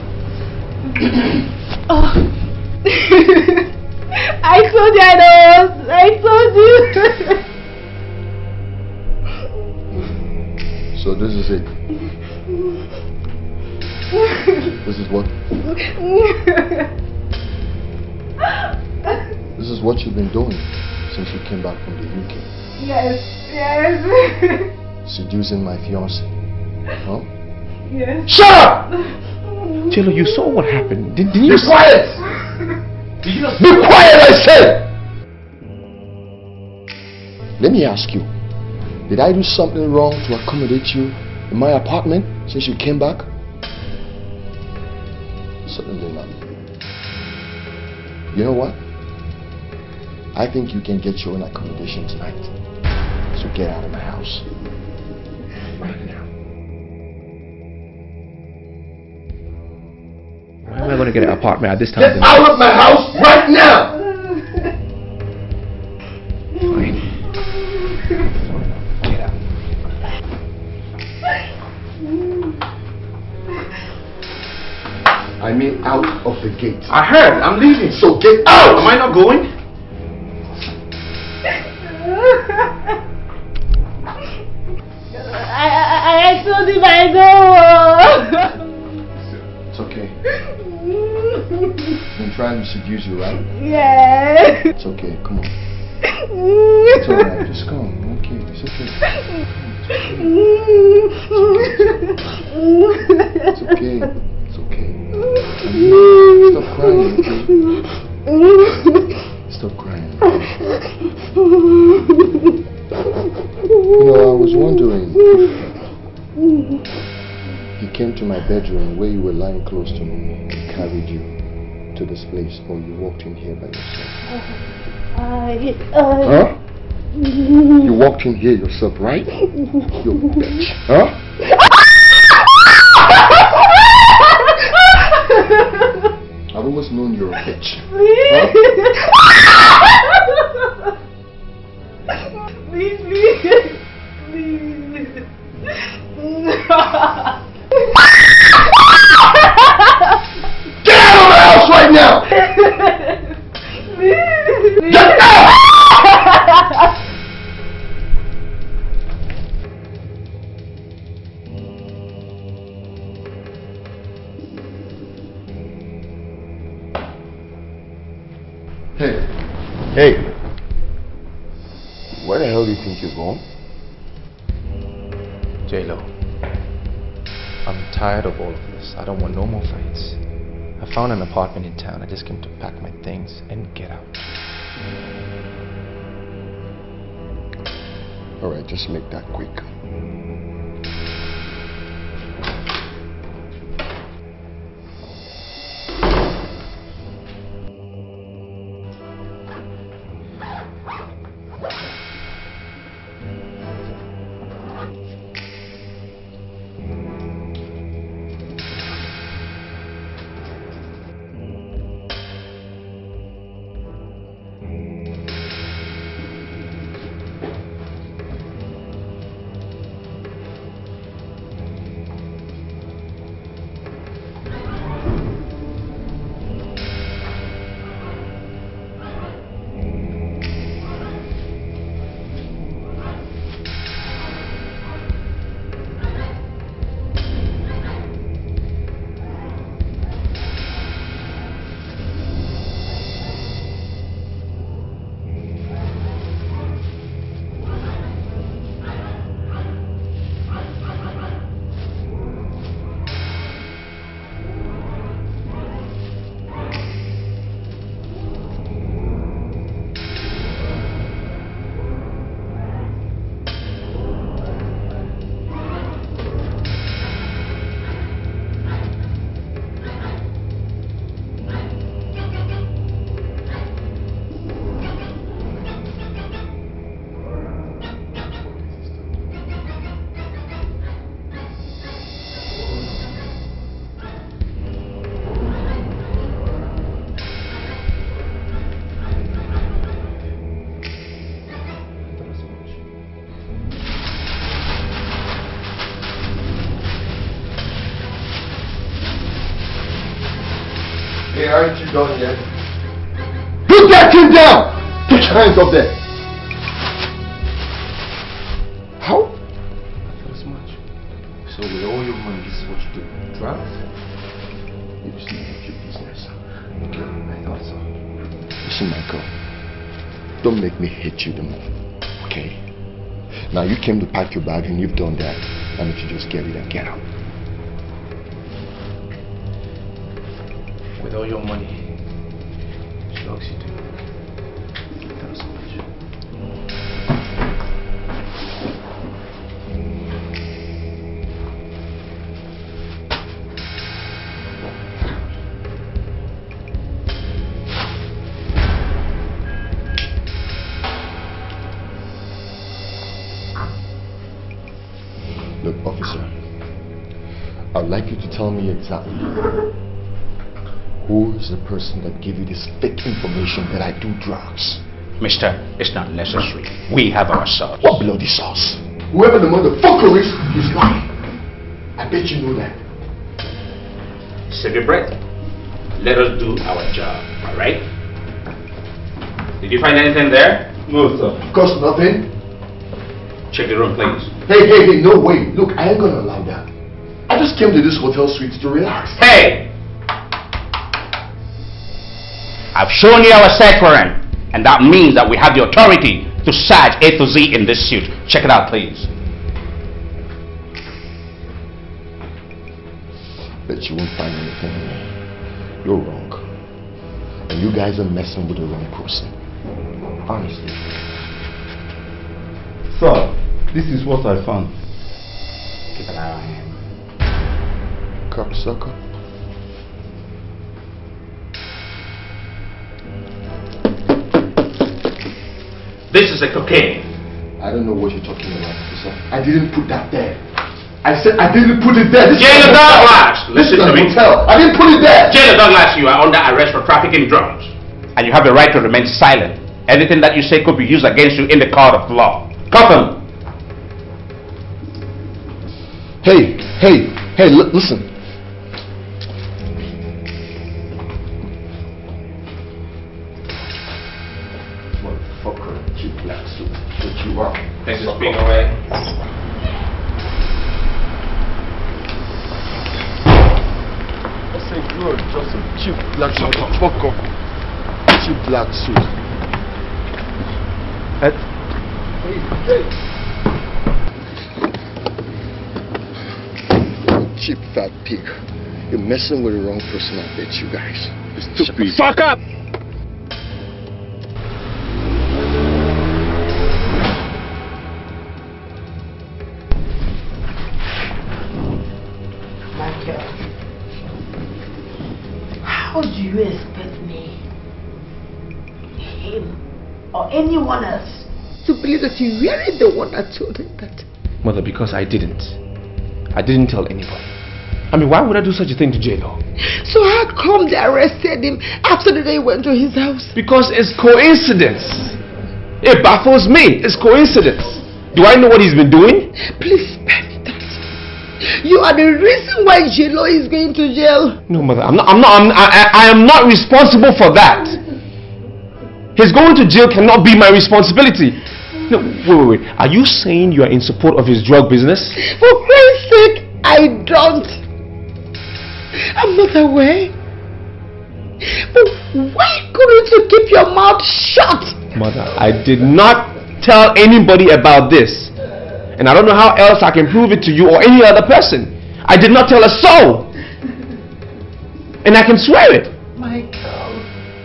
Oh. I told you I know. I told you. So this is it. This is what? This is what you've been doing since you came back from the U K. Yes, yes. Seducing my fiancé. Huh? Yes. Shut up! Jello, you saw what happened. Did, didn't you? Be quiet! Did you not? Be quiet, I said! Let me ask you, did I do something wrong to accommodate you in my apartment since you came back? Certainly not. You know what? I think you can get your own accommodation tonight. So get out of my house. Right now. Why am I going to get an apartment at this time? Get out of my house right now! Fine. Get out. I mean out of the gate. I heard, I'm leaving. So get out! Am I not going? I, I, I told him I know. It's okay. I've been trying to seduce you, right? Yes. It's okay, come on. It's alright, just come on. Okay, it's okay. It's okay. It's okay. It's okay. Stop crying, okay? Stop crying. You know, I was wondering if you came to my bedroom where you were lying close to me and carried you to this place, or you walked in here by yourself. I, uh, huh? You walked in here yourself, right? You bitch. Huh? I've always known you're a bitch. Huh? Please, please, please. Get out of my house right now! Get out! Hey, hey, where the hell do you think you're going? J-Lo, I'm tired of all of this. I don't want no more fights. I found an apartment in town. I just came to pack my things and get out. Alright, just make that quick. Hey, aren't you done yet? Put that thing down! Put your hands up there! How? Not as much. So with all your money, this is what you do. Drugs? You just need your business. Okay, I thought so. Listen, Michael. Don't make me hate you the more. Okay? Now you came to pack your bag and you've done that. Why don't you just get it and get out? With all your money, drugs you do. Not so much. Look, officer, I'd like you to tell me exactly who is the person that gave you this fake information that I do drugs? Mister, it's not necessary. We have our sauce. What bloody sauce? Whoever the motherfucker is, he's lying. I bet you know that. Save your breath. Let us do our job, alright? Did you find anything there? No, sir. Of course nothing. Check the room, please. Hey, hey, hey, no way. Look, I ain't gonna allow that. I just came to this hotel suite to relax. Hey! I've shown you our search warrant, and that means that we have the authority to search A to Z in this suit. Check it out, please. Bet you won't find anything in me. You're wrong. And you guys are messing with the wrong person. Honestly. Sir, this is what I found. Keep an eye on him. Cocksucker. This is a cocaine. I don't know what you're talking about, officer. I didn't put that there. I said I didn't put it there. This Jailer Douglas, listen to me. Hotel. I didn't put it there. Jailer Douglas, you are under arrest for trafficking drugs. And you have the right to remain silent. Anything that you say could be used against you in the court of law. Cuff him. Hey, hey, hey, l listen. Motherfucker, cheap black suit. What you are. This is being away. I said you're just a cheap black motherfucker. Cheap black suit. Ed? Hey, hey. Cheap fat pig. You're messing with the wrong person, I bet you guys. You're stupid. Fuck up! Michael, how do you expect me, him, or anyone else to believe that you really the one that told him that? Mother, because I didn't. I didn't tell anybody. I mean, why would I do such a thing to J-Lo? So how come they arrested him after the day went to his house? Because it's coincidence. It baffles me. It's coincidence. Do I know what he's been doing? Please spare me that. You are the reason why J-Lo is going to jail. No, Mother, I'm not. I'm not. I'm, I, I am not responsible for that. His going to jail cannot be my responsibility. No, wait, wait, wait. Are you saying you are in support of his drug business? For Christ's sake, I don't. I'm not aware. But why couldn't you keep your mouth shut? Mother, I did not tell anybody about this. And I don't know how else I can prove it to you or any other person. I did not tell a soul. And I can swear it. Michael.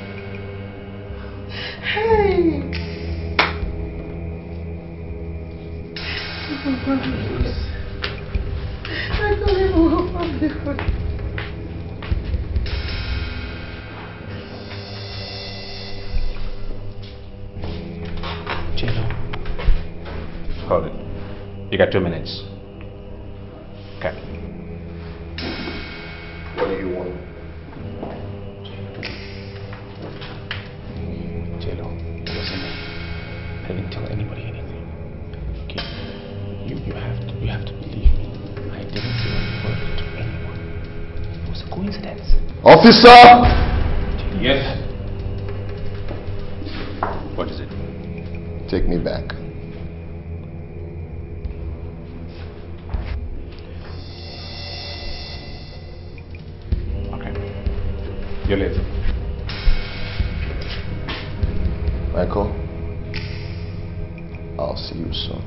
Hey. I can't even move from the foot. J-Lo. Hold it. You got two minutes. Okay. What do you want? J-Lo, listen. I didn't tell anybody anything. Okay? You you have to you have to believe me. I didn't say a word to anyone. It was a coincidence. Officer! Yes. What is it? Take me back. Okay. You live. Michael, I'll see you soon.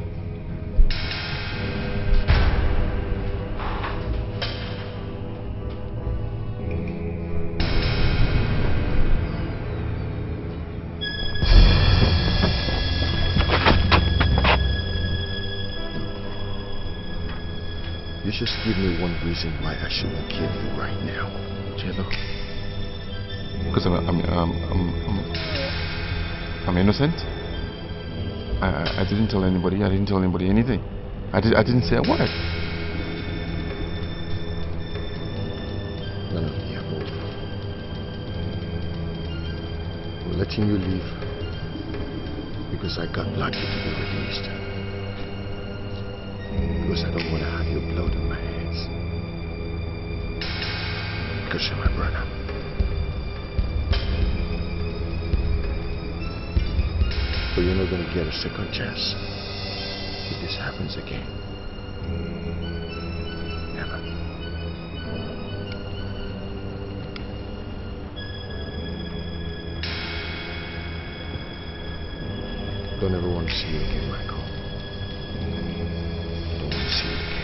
You just give me one reason why I shouldn't kill you right now, J-Lo. Because I'm, I'm, I'm, I'm, I'm, I'm innocent. I, I, I didn't tell anybody. I didn't tell anybody anything. I did. I didn't say a word. None of the above. I'm letting you leave because I got lucky to be released. Because I don't want to have your blood on my hands. Because you're my brother. But you're not going to get a second chance if this happens again. Never. Don't ever want to see you again, Michael. Don't want to see you again.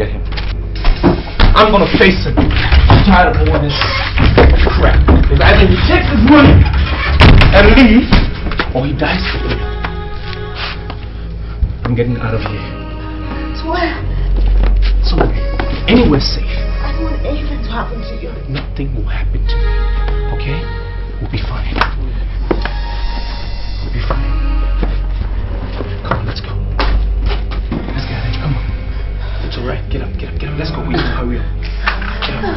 get him. I'm gonna face him. I'm tired of all this crap. Because either he takes his money and leaves, or he dies for it. I'm getting out of here. To where? Somewhere. Anywhere safe. I don't want anything to happen to you. Nothing will happen to me. Okay? We'll be fine. We'll be fine. Come on, let's go. Let's get out of here. Come on. It's alright. Get up, get up, get up. Let's go. We need to hurry up. Get up.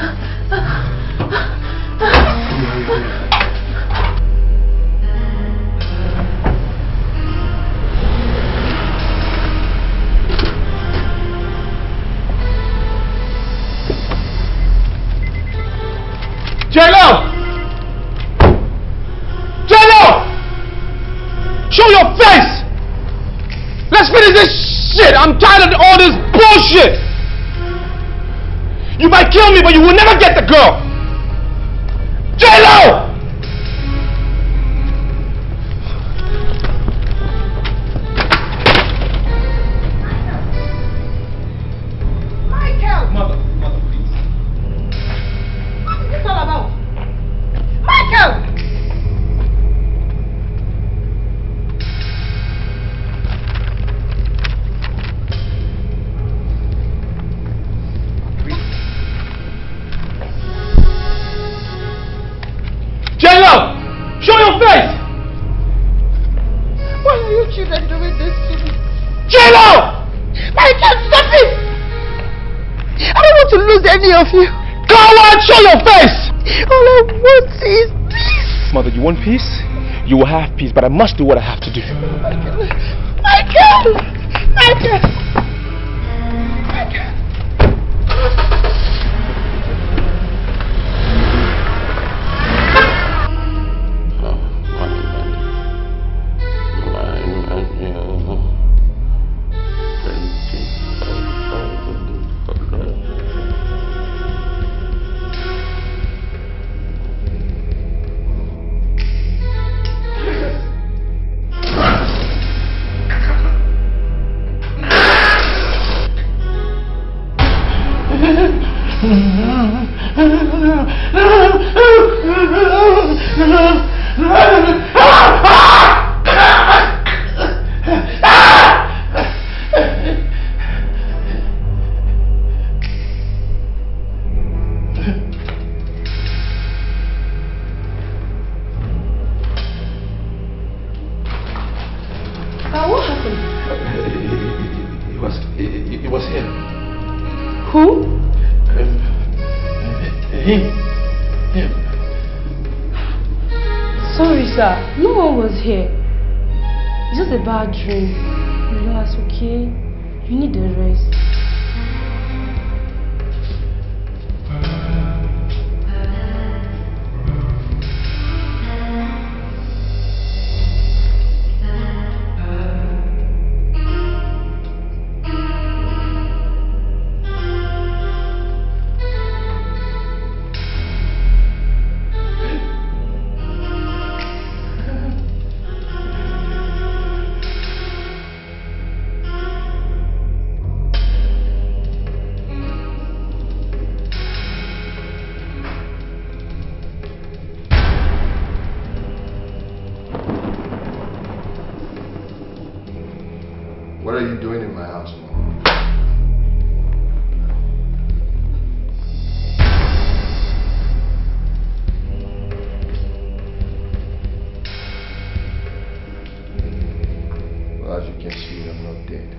Hurry, hurry, hurry. J-Lo! J-Lo! Show your face! Let's finish this shit! I'm tired of all this bullshit! You might kill me, but you will never get the girl! J-Lo! Michael! Mother, mother, please. What is this all about? Michael! J-Lo! Show your face! Why are you children doing this to me? J-Lo! Michael, stop it! I don't want to lose any of you. Go on, show your face! All I want is peace. Mother, you want peace? You will have peace, but I must do what I have to do. Michael! Michael! Michael! Michael! Bad dream. Relax, okay? You need a rest. What are you doing in my house, Mom? Well, as you can see, I'm not dead.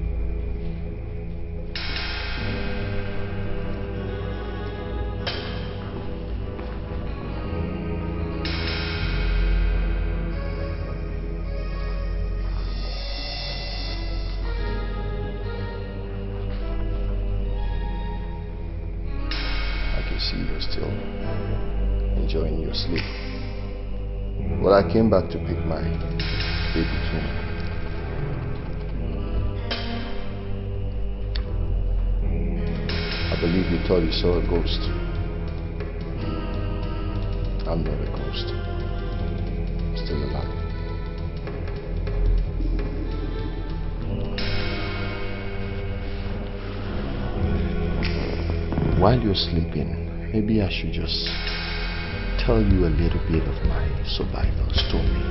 See, you're still enjoying your sleep. Well, I came back to pick my baby twin. I believe you thought you saw a ghost. I'm not a ghost. I'm still alive. while you're sleeping, maybe I should just tell you a little bit of my survival story.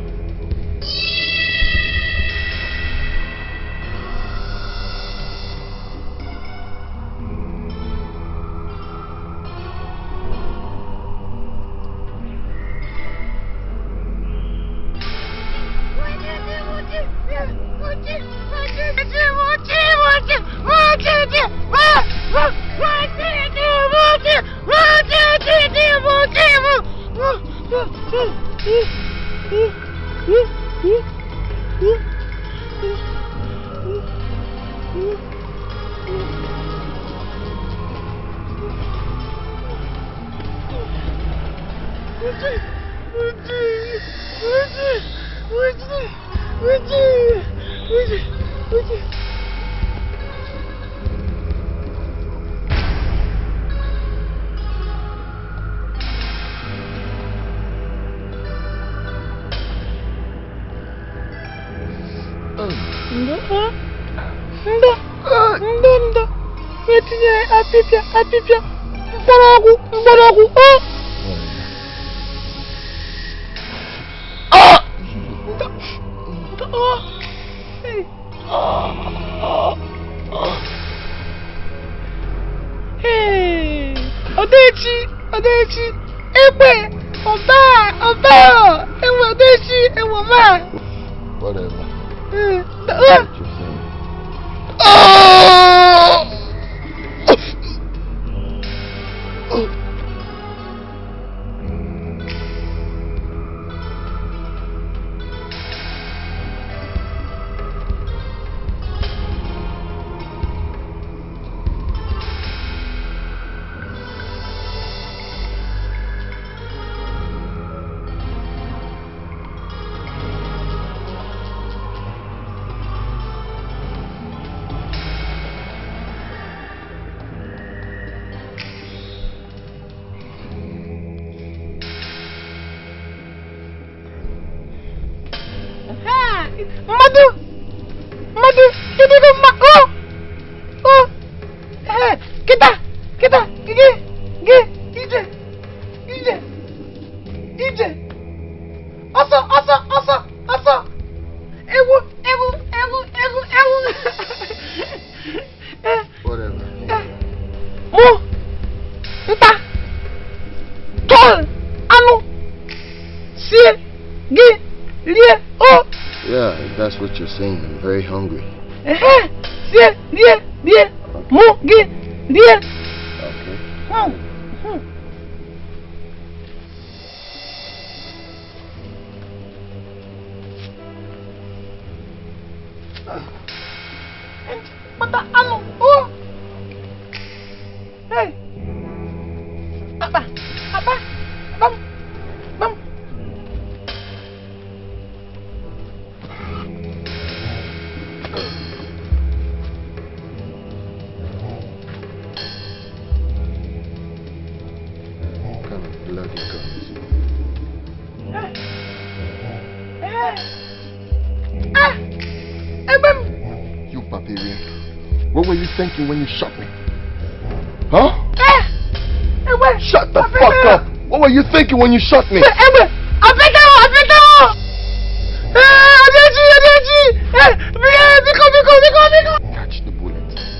What you're saying, I'm very hungry. Okay. What were you thinking when you shot me? Huh? Shut the fuck up! What were you thinking when you shot me? Catch the bullet.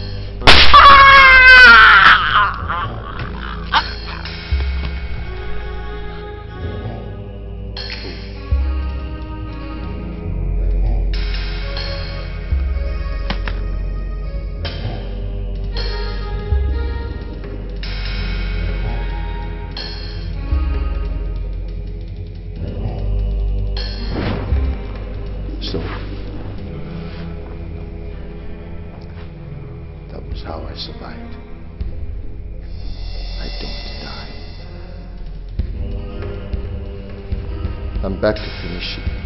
So, that was how I survived. I don't die. I'm back to finish it.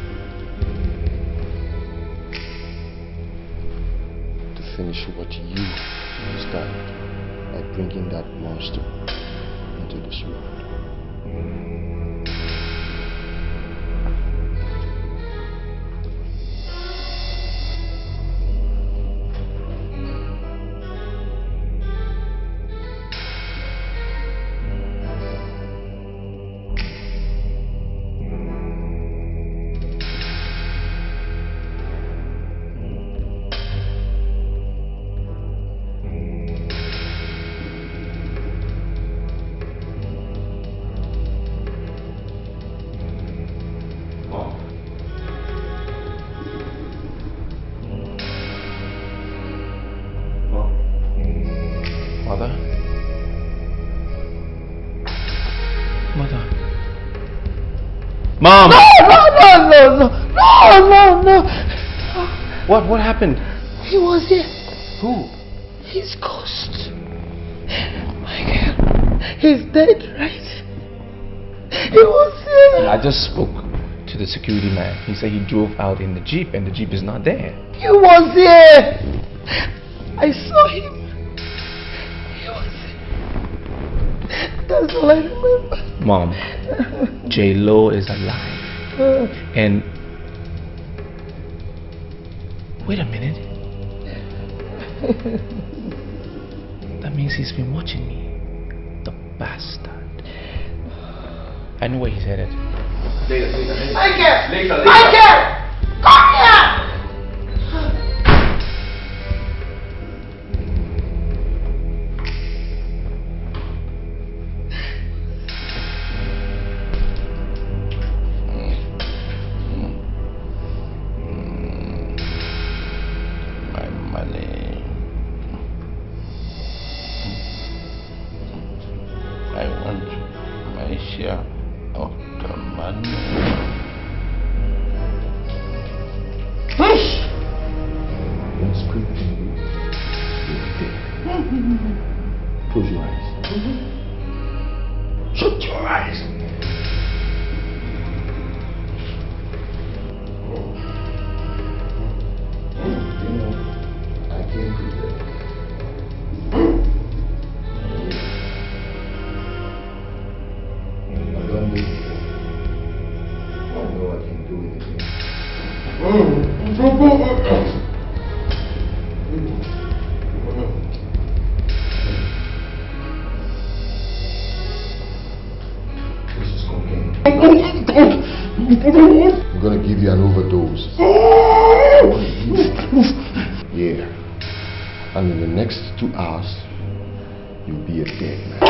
To finish what you started by bringing that monster into this world. Mother? Mother? Mom! No, no, no, no, no, no, no, no. What, what happened? He was here. Who? His ghost. Michael, he's dead, right? He was here. I just spoke to the security man. He said he drove out in the Jeep and the Jeep is not there. He was here. I saw him. He was here. That's all I remember. Mom, J-Lo is alive. And wait a minute. That means he's been watching me. The bastard. I know where he's headed. Later, later, later. Michael! Later, later. Michael! Come here! Close your eyes. Shut your eyes. You know, I can't do that. I've done this before. I know I can do it again. I'm gonna give you an overdose. Yeah. And in the next two hours, you'll be a dead man.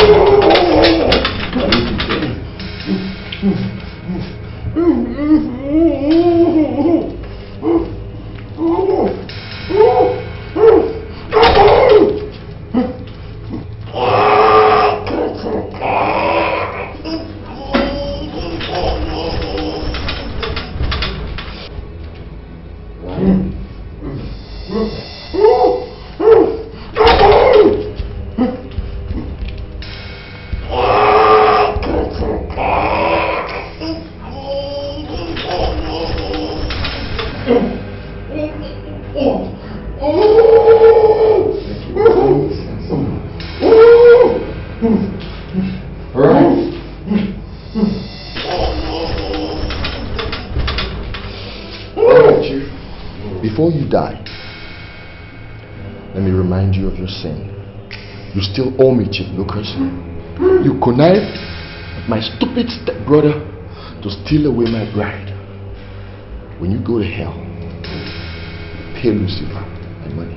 Before you die, let me remind you of your sin. You still owe me, Chief Lucas. You connived with my stupid stepbrother to steal away my bride. When you go to hell, pay Lucifer my money.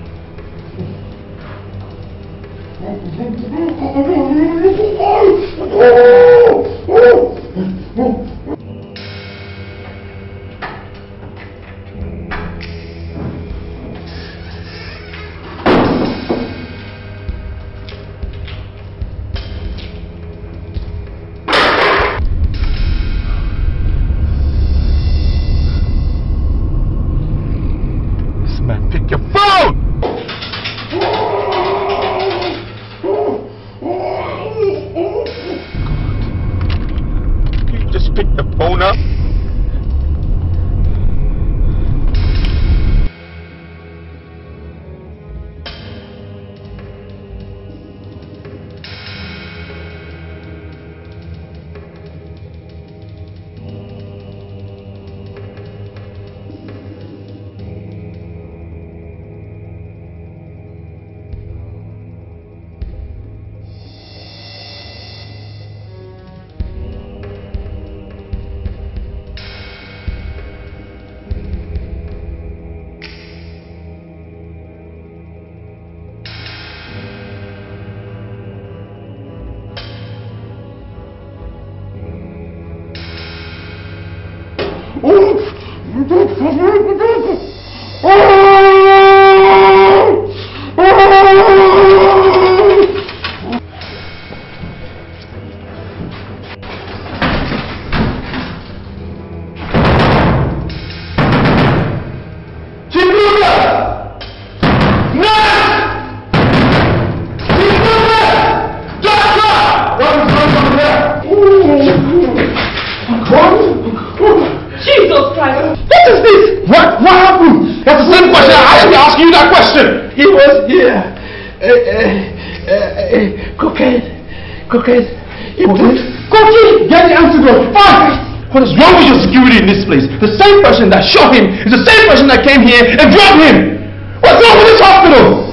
asking you that question. He was here. Uh, uh, uh, uh, cocaine. Cocaine. He Cocaine? Cocaine! Get the antidote. Fine! What is wrong with your security in this place? The same person that shot him is the same person that came here and drugged him. What's wrong with this hospital?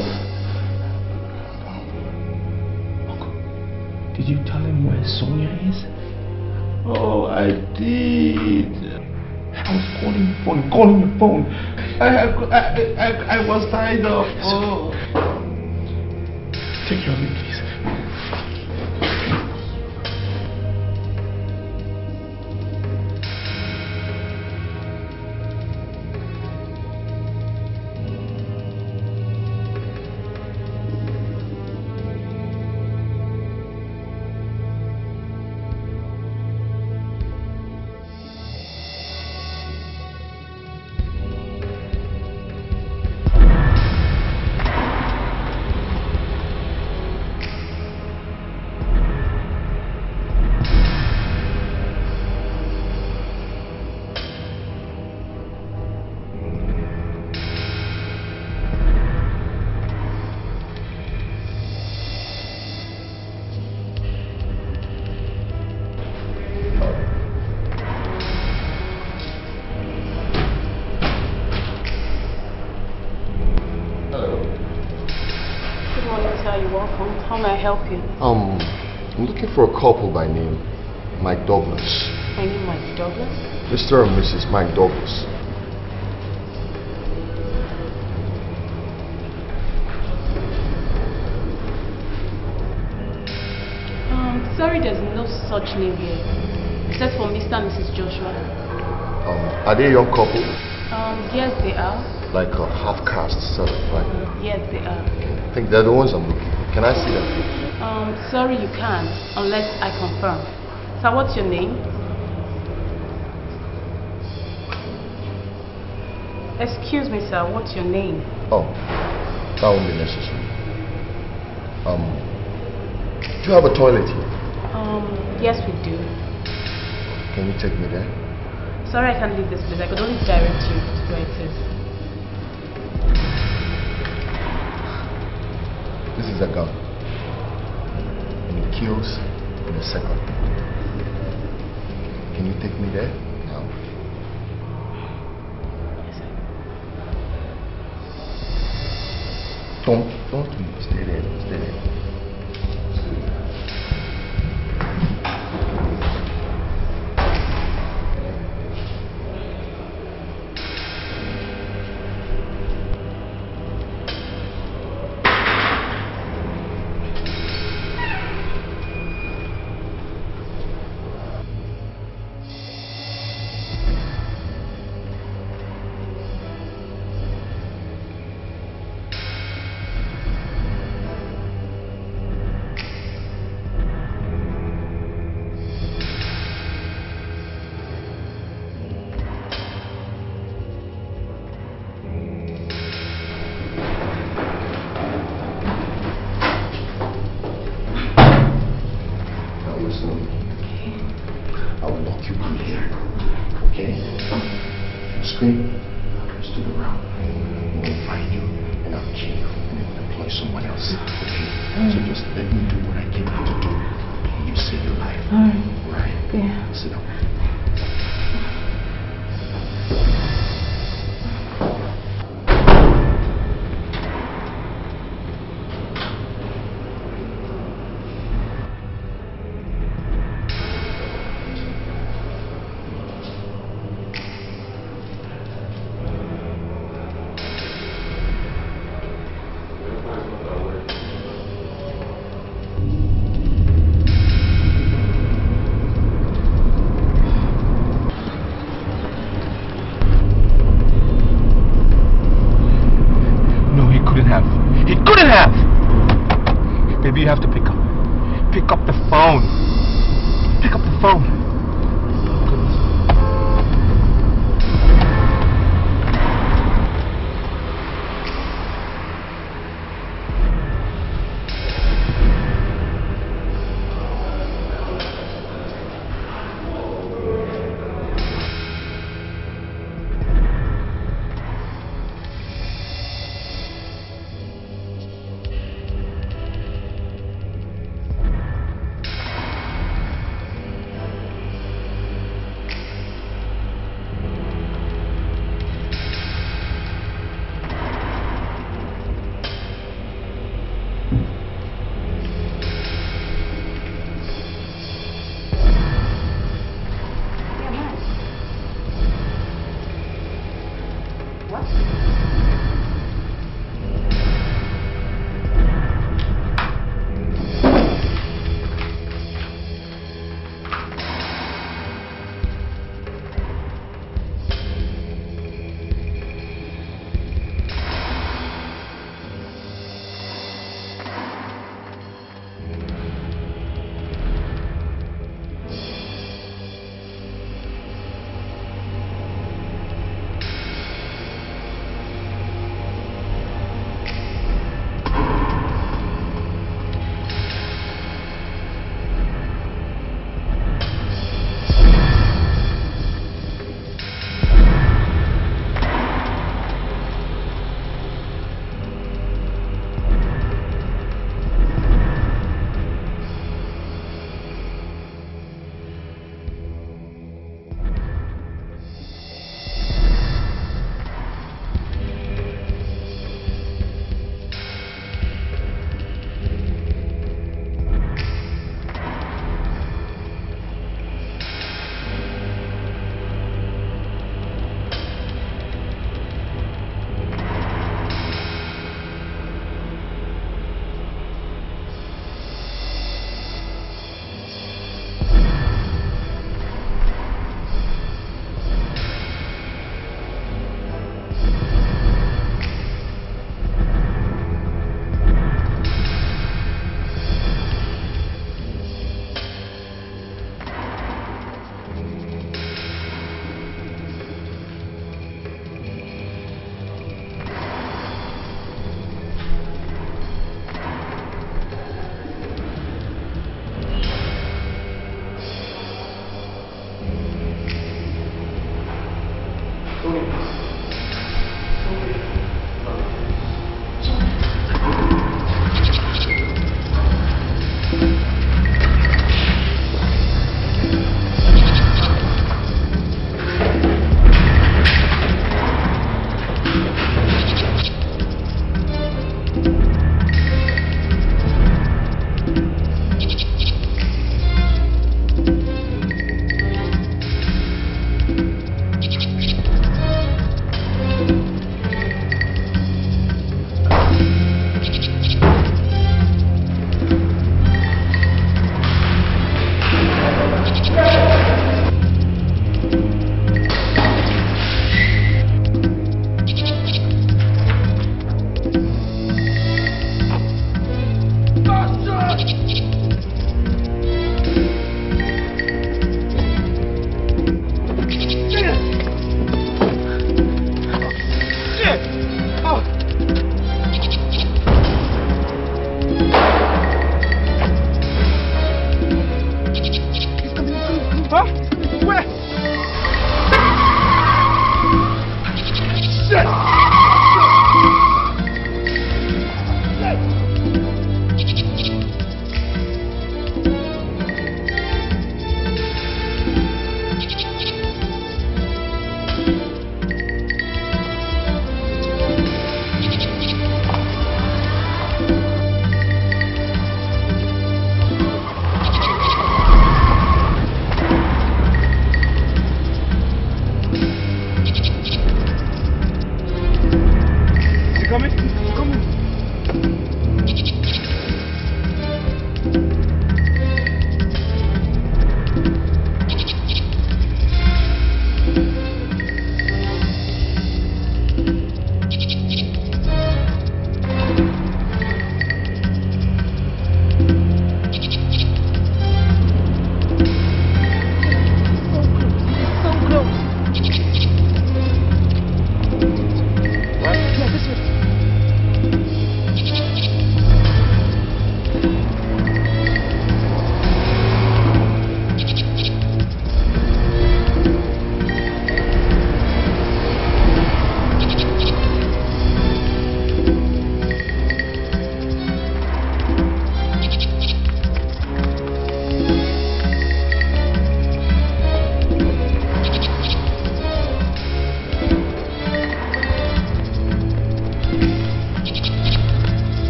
Did you tell him where Sonia is? Oh, I did. I was calling your phone, calling your phone. I, I, I, I, I was tied up. Oh. Take your leave, please. How may I help you? Um, I'm looking for a couple by name Mike Douglas. My name Mike Douglas? Mister and Missus Mike Douglas. Um, sorry, there's no such name here. Except for Mister and Missus Joshua. Um, are they a young couple? Um, yes, they are. Like a half-caste sort of, right? Yes, they are. I think they're the ones I'm looking for. Can I see them? Um, sorry, you can't, unless I confirm. So, what's your name? Excuse me, sir, what's your name? Oh, that won't be necessary. Um, do you have a toilet here? Um, yes, we do. Can you take me there? Sorry, I can't leave this place. I could only direct you to where it is. This is a gun. And it kills in a second. Can you take me there now? Yes, sir. Don't, don't leave. Stay there. Stay there.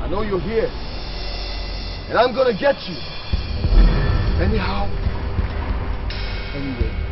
know you're here. And I'm gonna get you. Anyhow, anyway.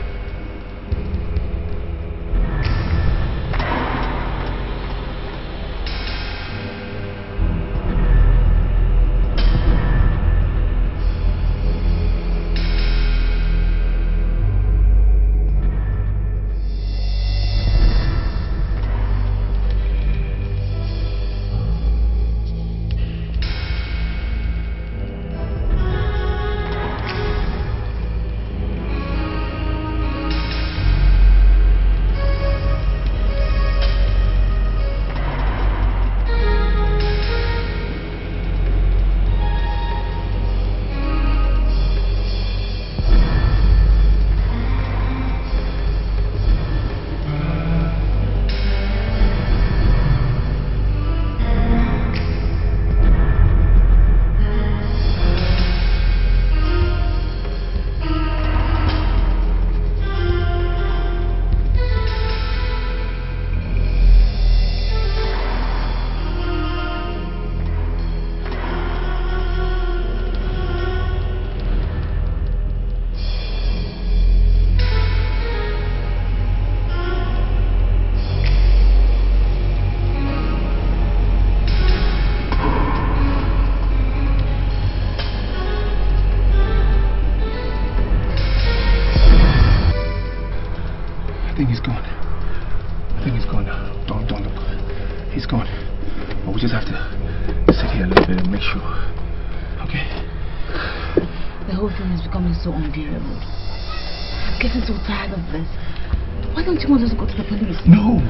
So unbearable. I'm getting so tired of this. Why don't you want us to go to the police? No!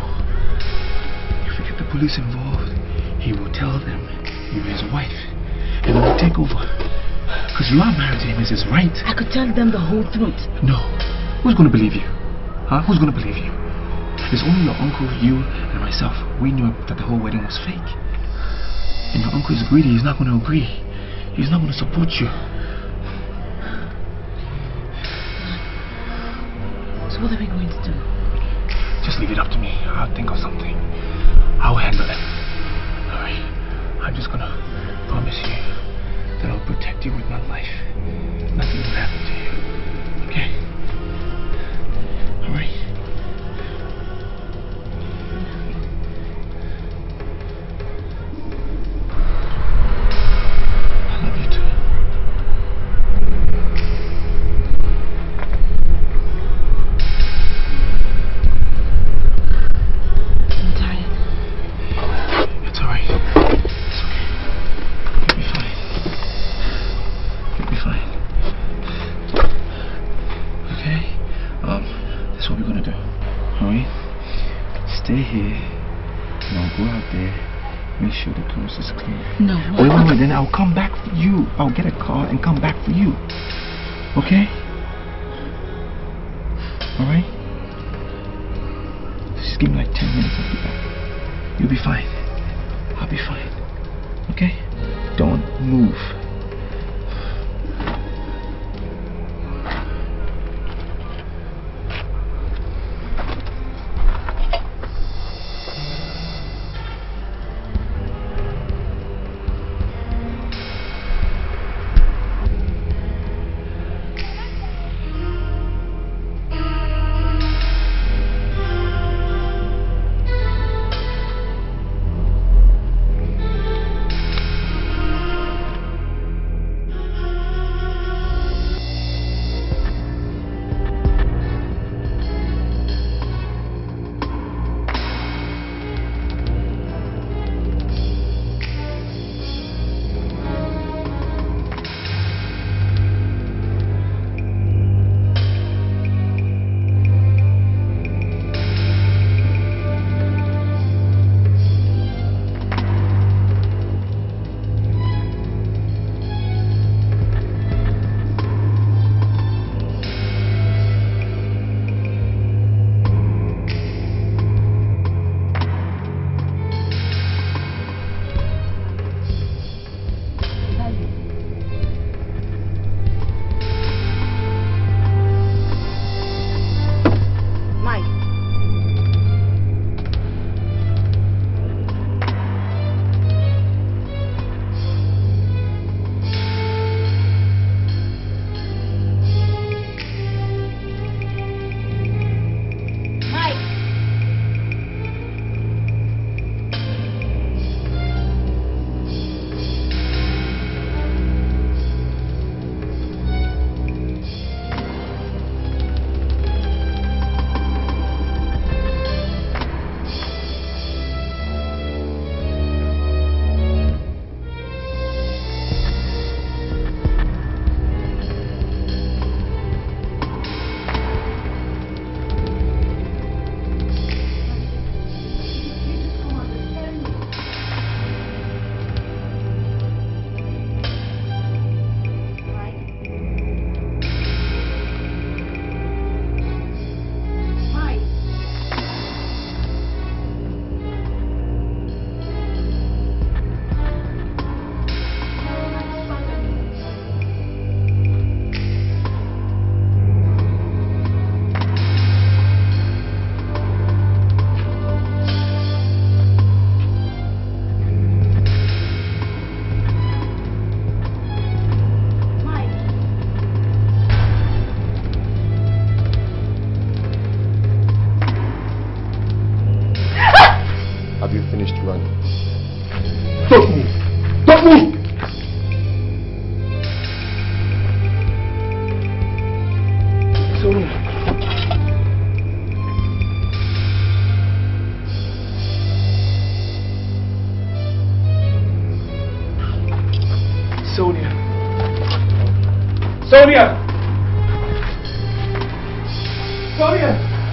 If we get the police involved, he will tell them you're his wife and they will take over. Because you are married to him as his right. I could tell them the whole truth. No. Who's going to believe you? Huh? Who's going to believe you? It's only your uncle, you, and myself. We knew that the whole wedding was fake. And your uncle is greedy. He's not going to agree. He's not going to support you. So what are we going to do? Just leave it up to me. I'll think of something. I'll handle it. Alright. I'm just gonna promise you that I'll protect you with my life. Nothing will happen to you. Okay? Alright? I love you too. Is clear. No. Wait, wait, wait. Then I'll come back for you. I'll get a car and come back for you. Okay? Alright? Just give me like ten minutes. I'll be back. You'll be fine. I'll be fine. Okay? Don't move. finished running. Don't move! Don't move! Sonia. Sonia. Sonia! Sonia!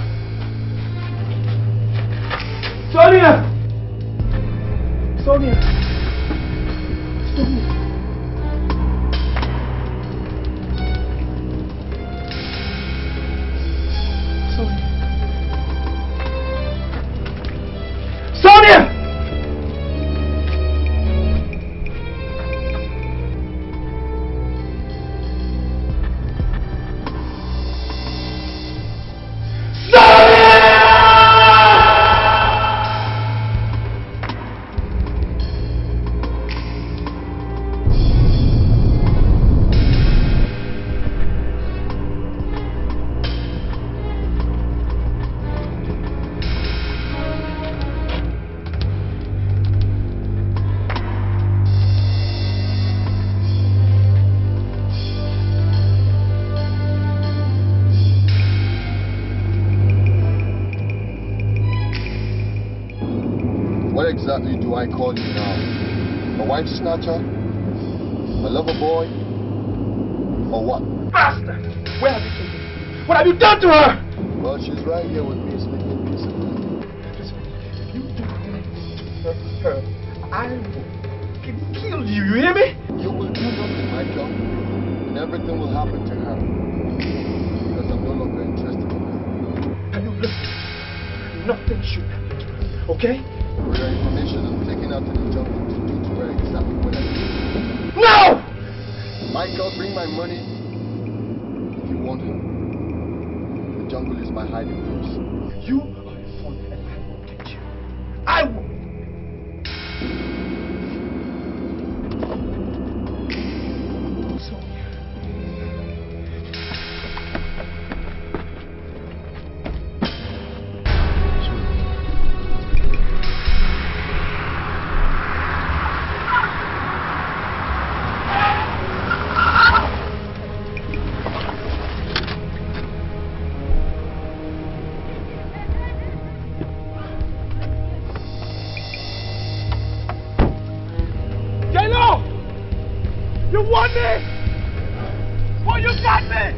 Sonia! Sonia! Sonia! Sonia! What exactly do I call you now? A wife snatcher? A lover boy? Or what? Bastard! Where have you taken her? What have you done to her? Well, she's right here with me, sleeping peacefully. If you do anything to her, I will kill you, you hear me? You will do nothing, Michael. And everything will happen to her. Because I'm no longer interested in her. Have you listened? Nothing should happen to her, okay? For your information, I'm taking her to the jungle to do to her exactly what I did. No! Michael, bring my money if you want her. The jungle is my hiding place. You are a fool and I will get you. I will! You want me? Well, you got me!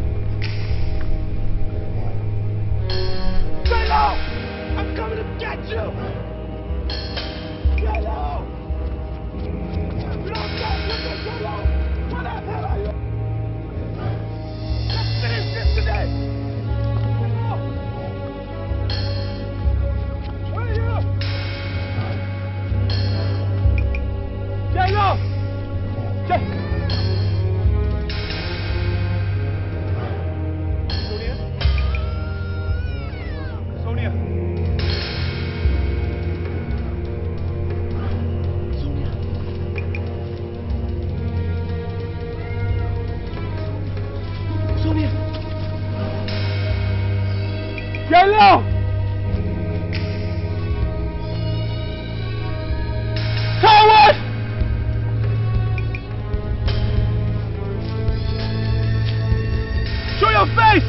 Stay low! I'm coming to get you! Stay low! You don't get me, stay low! What the hell are you? Let's finish this today! Where are you? Stay low! Sonia? Sonia? Sonia? Sonia? Yellow! Coward! Show your face!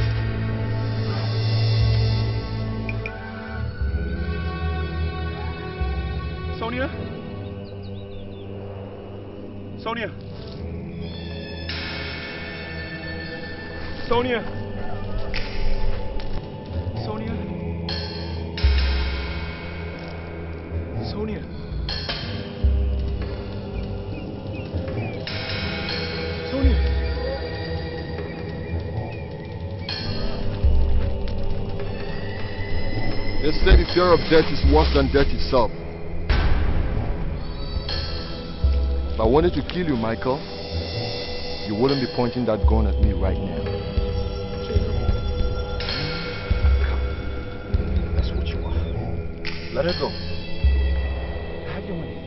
Sonia? Sonia? Sonia? Sonia? Sonia? Sonia? They said the fear of death is worse than death itself. If I wanted to kill you, Michael, you wouldn't be pointing that gun at me right now. That's what you are. Let her go. Have your money.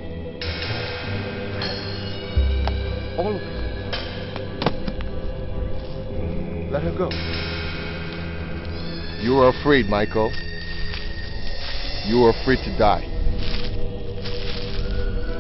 All of it. Let her go. You are afraid, Michael. You are afraid to die.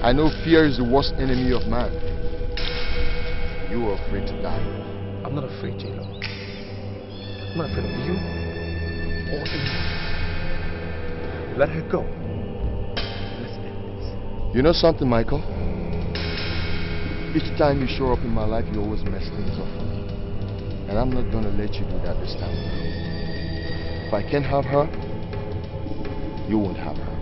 I know fear is the worst enemy of man. You are afraid to die. I'm not afraid, J-Lo. I'm not afraid of you or anyone. Let her go. Let's end this. You know something, Michael? Each time you show up in my life, you always mess things up for me. And I'm not gonna let you do that this time. If I can't have her, you won't have her.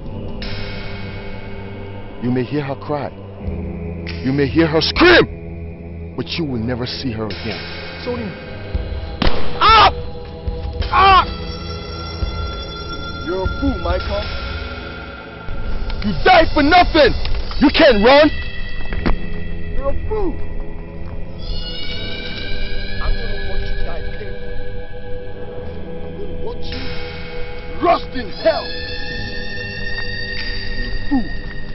You may hear her cry. You may hear her scream, but you will never see her again. Sonia. Ah! Ah! You're a fool, Michael. You died for nothing. You can't run. You're a fool. I'm gonna watch you die painfully. I'm gonna watch you rust in hell. You're a fool.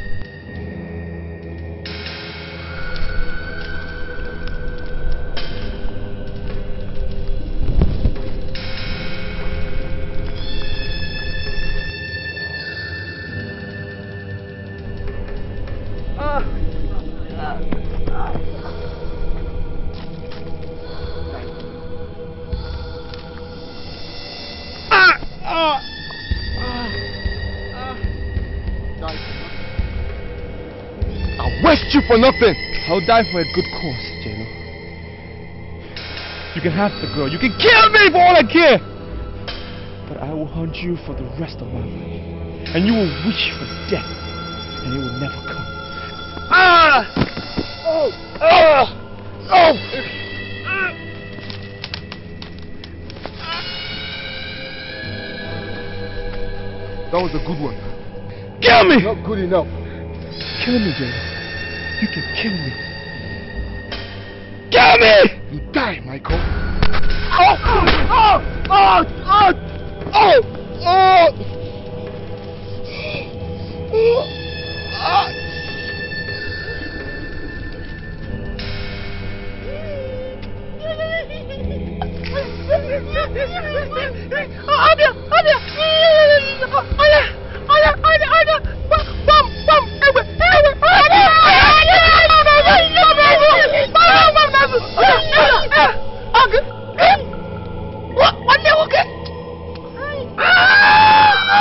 You for nothing. I'll die for a good cause, J-Lo. You can have the girl. You can kill me for all I care. But I will haunt you for the rest of my life. And you will wish for death. And it will never come. Ah! Oh! Oh! Oh! That was a good one. Kill me! Not good enough. Kill me, J-Lo. You can kill me. Kill me! You die, Michael. Oh! Oh! Oh! Oh! Oh! Oh! Oh! Ah! Abia! Abia! Abia! Abia! Abia! Bam! Bam! Bam! Ewe! Ewe! What? What? What?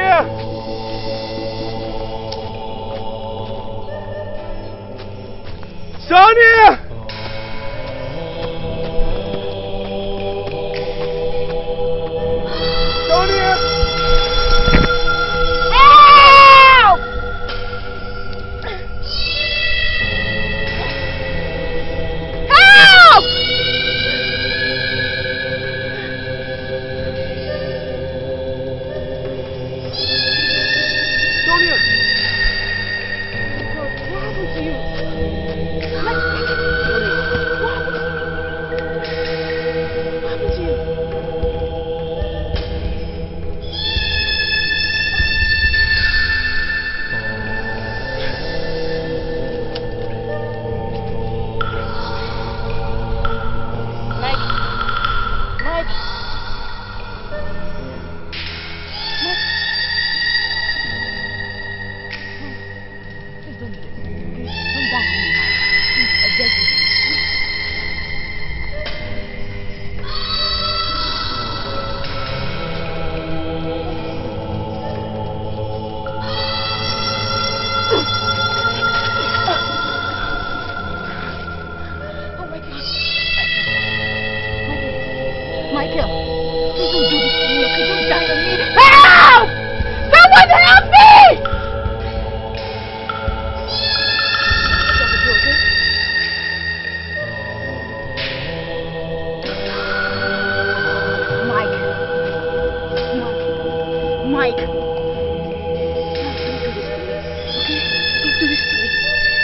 Sonia! Sonia! Sonia! Help! Help! Sonia! What happened to you? What happened to you? Mike. Mike. Mike. Please don't do this. Please don't die on me, Mike. Please, I beg you. Oh my God. Michael. Michael. Please don't do this to me, okay? Don't die on me. Help! Someone help me! Mike. Mike. Mike. Don't do this to me, okay? Don't do this to me.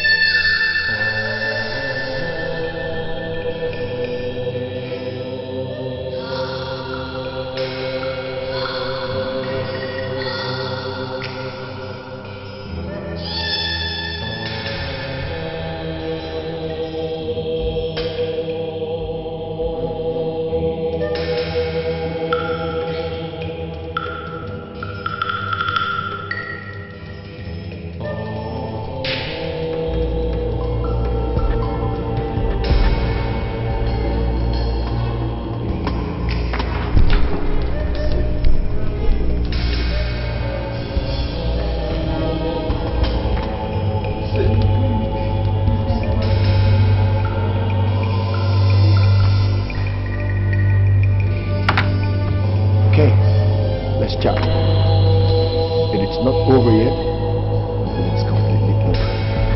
Okay, let's chat. If it's not over yet, then it's completely over.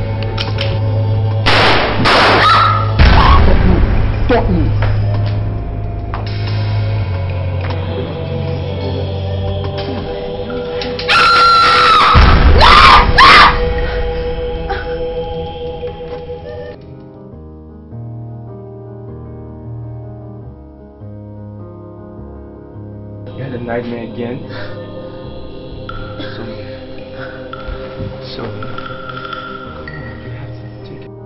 Don't move. Don't move. You had a nightmare again? Sonia. Sonia. Come on, you have to take it.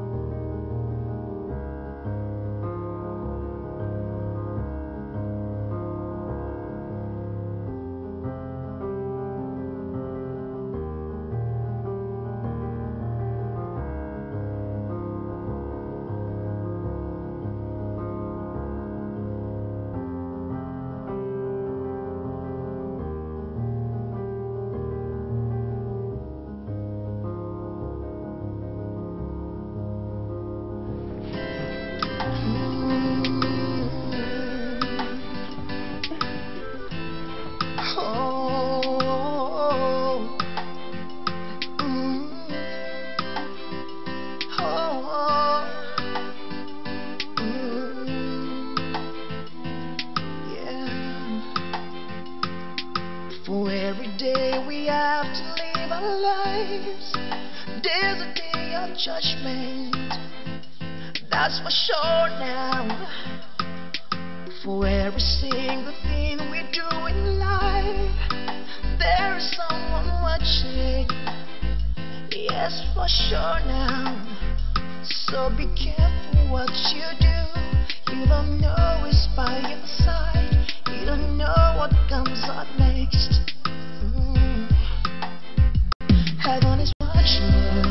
For every day we have to live our lives, there's a day of judgment, that's for sure now. For every single thing we do in life, there is someone watching, yes, for sure now. So be careful what you do, you don't know who's by your side, you don't know what comes up next. Mm. Heaven is watching you.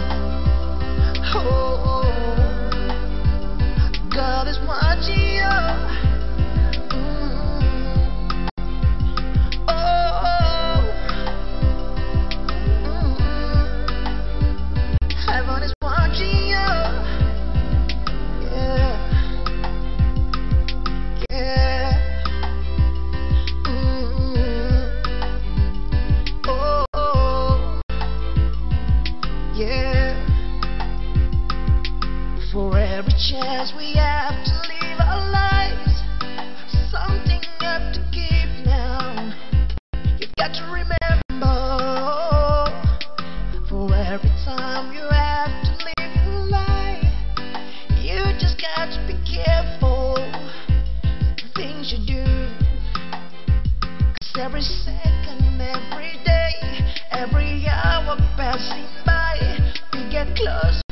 Oh, God is watching you. Mm. Oh, every chance we have to live our lives, something you have to keep now. You got to remember, for every time you have to live your life, you just got to be careful the things you do. 'Cause every second, every day, every hour passing by, we get closer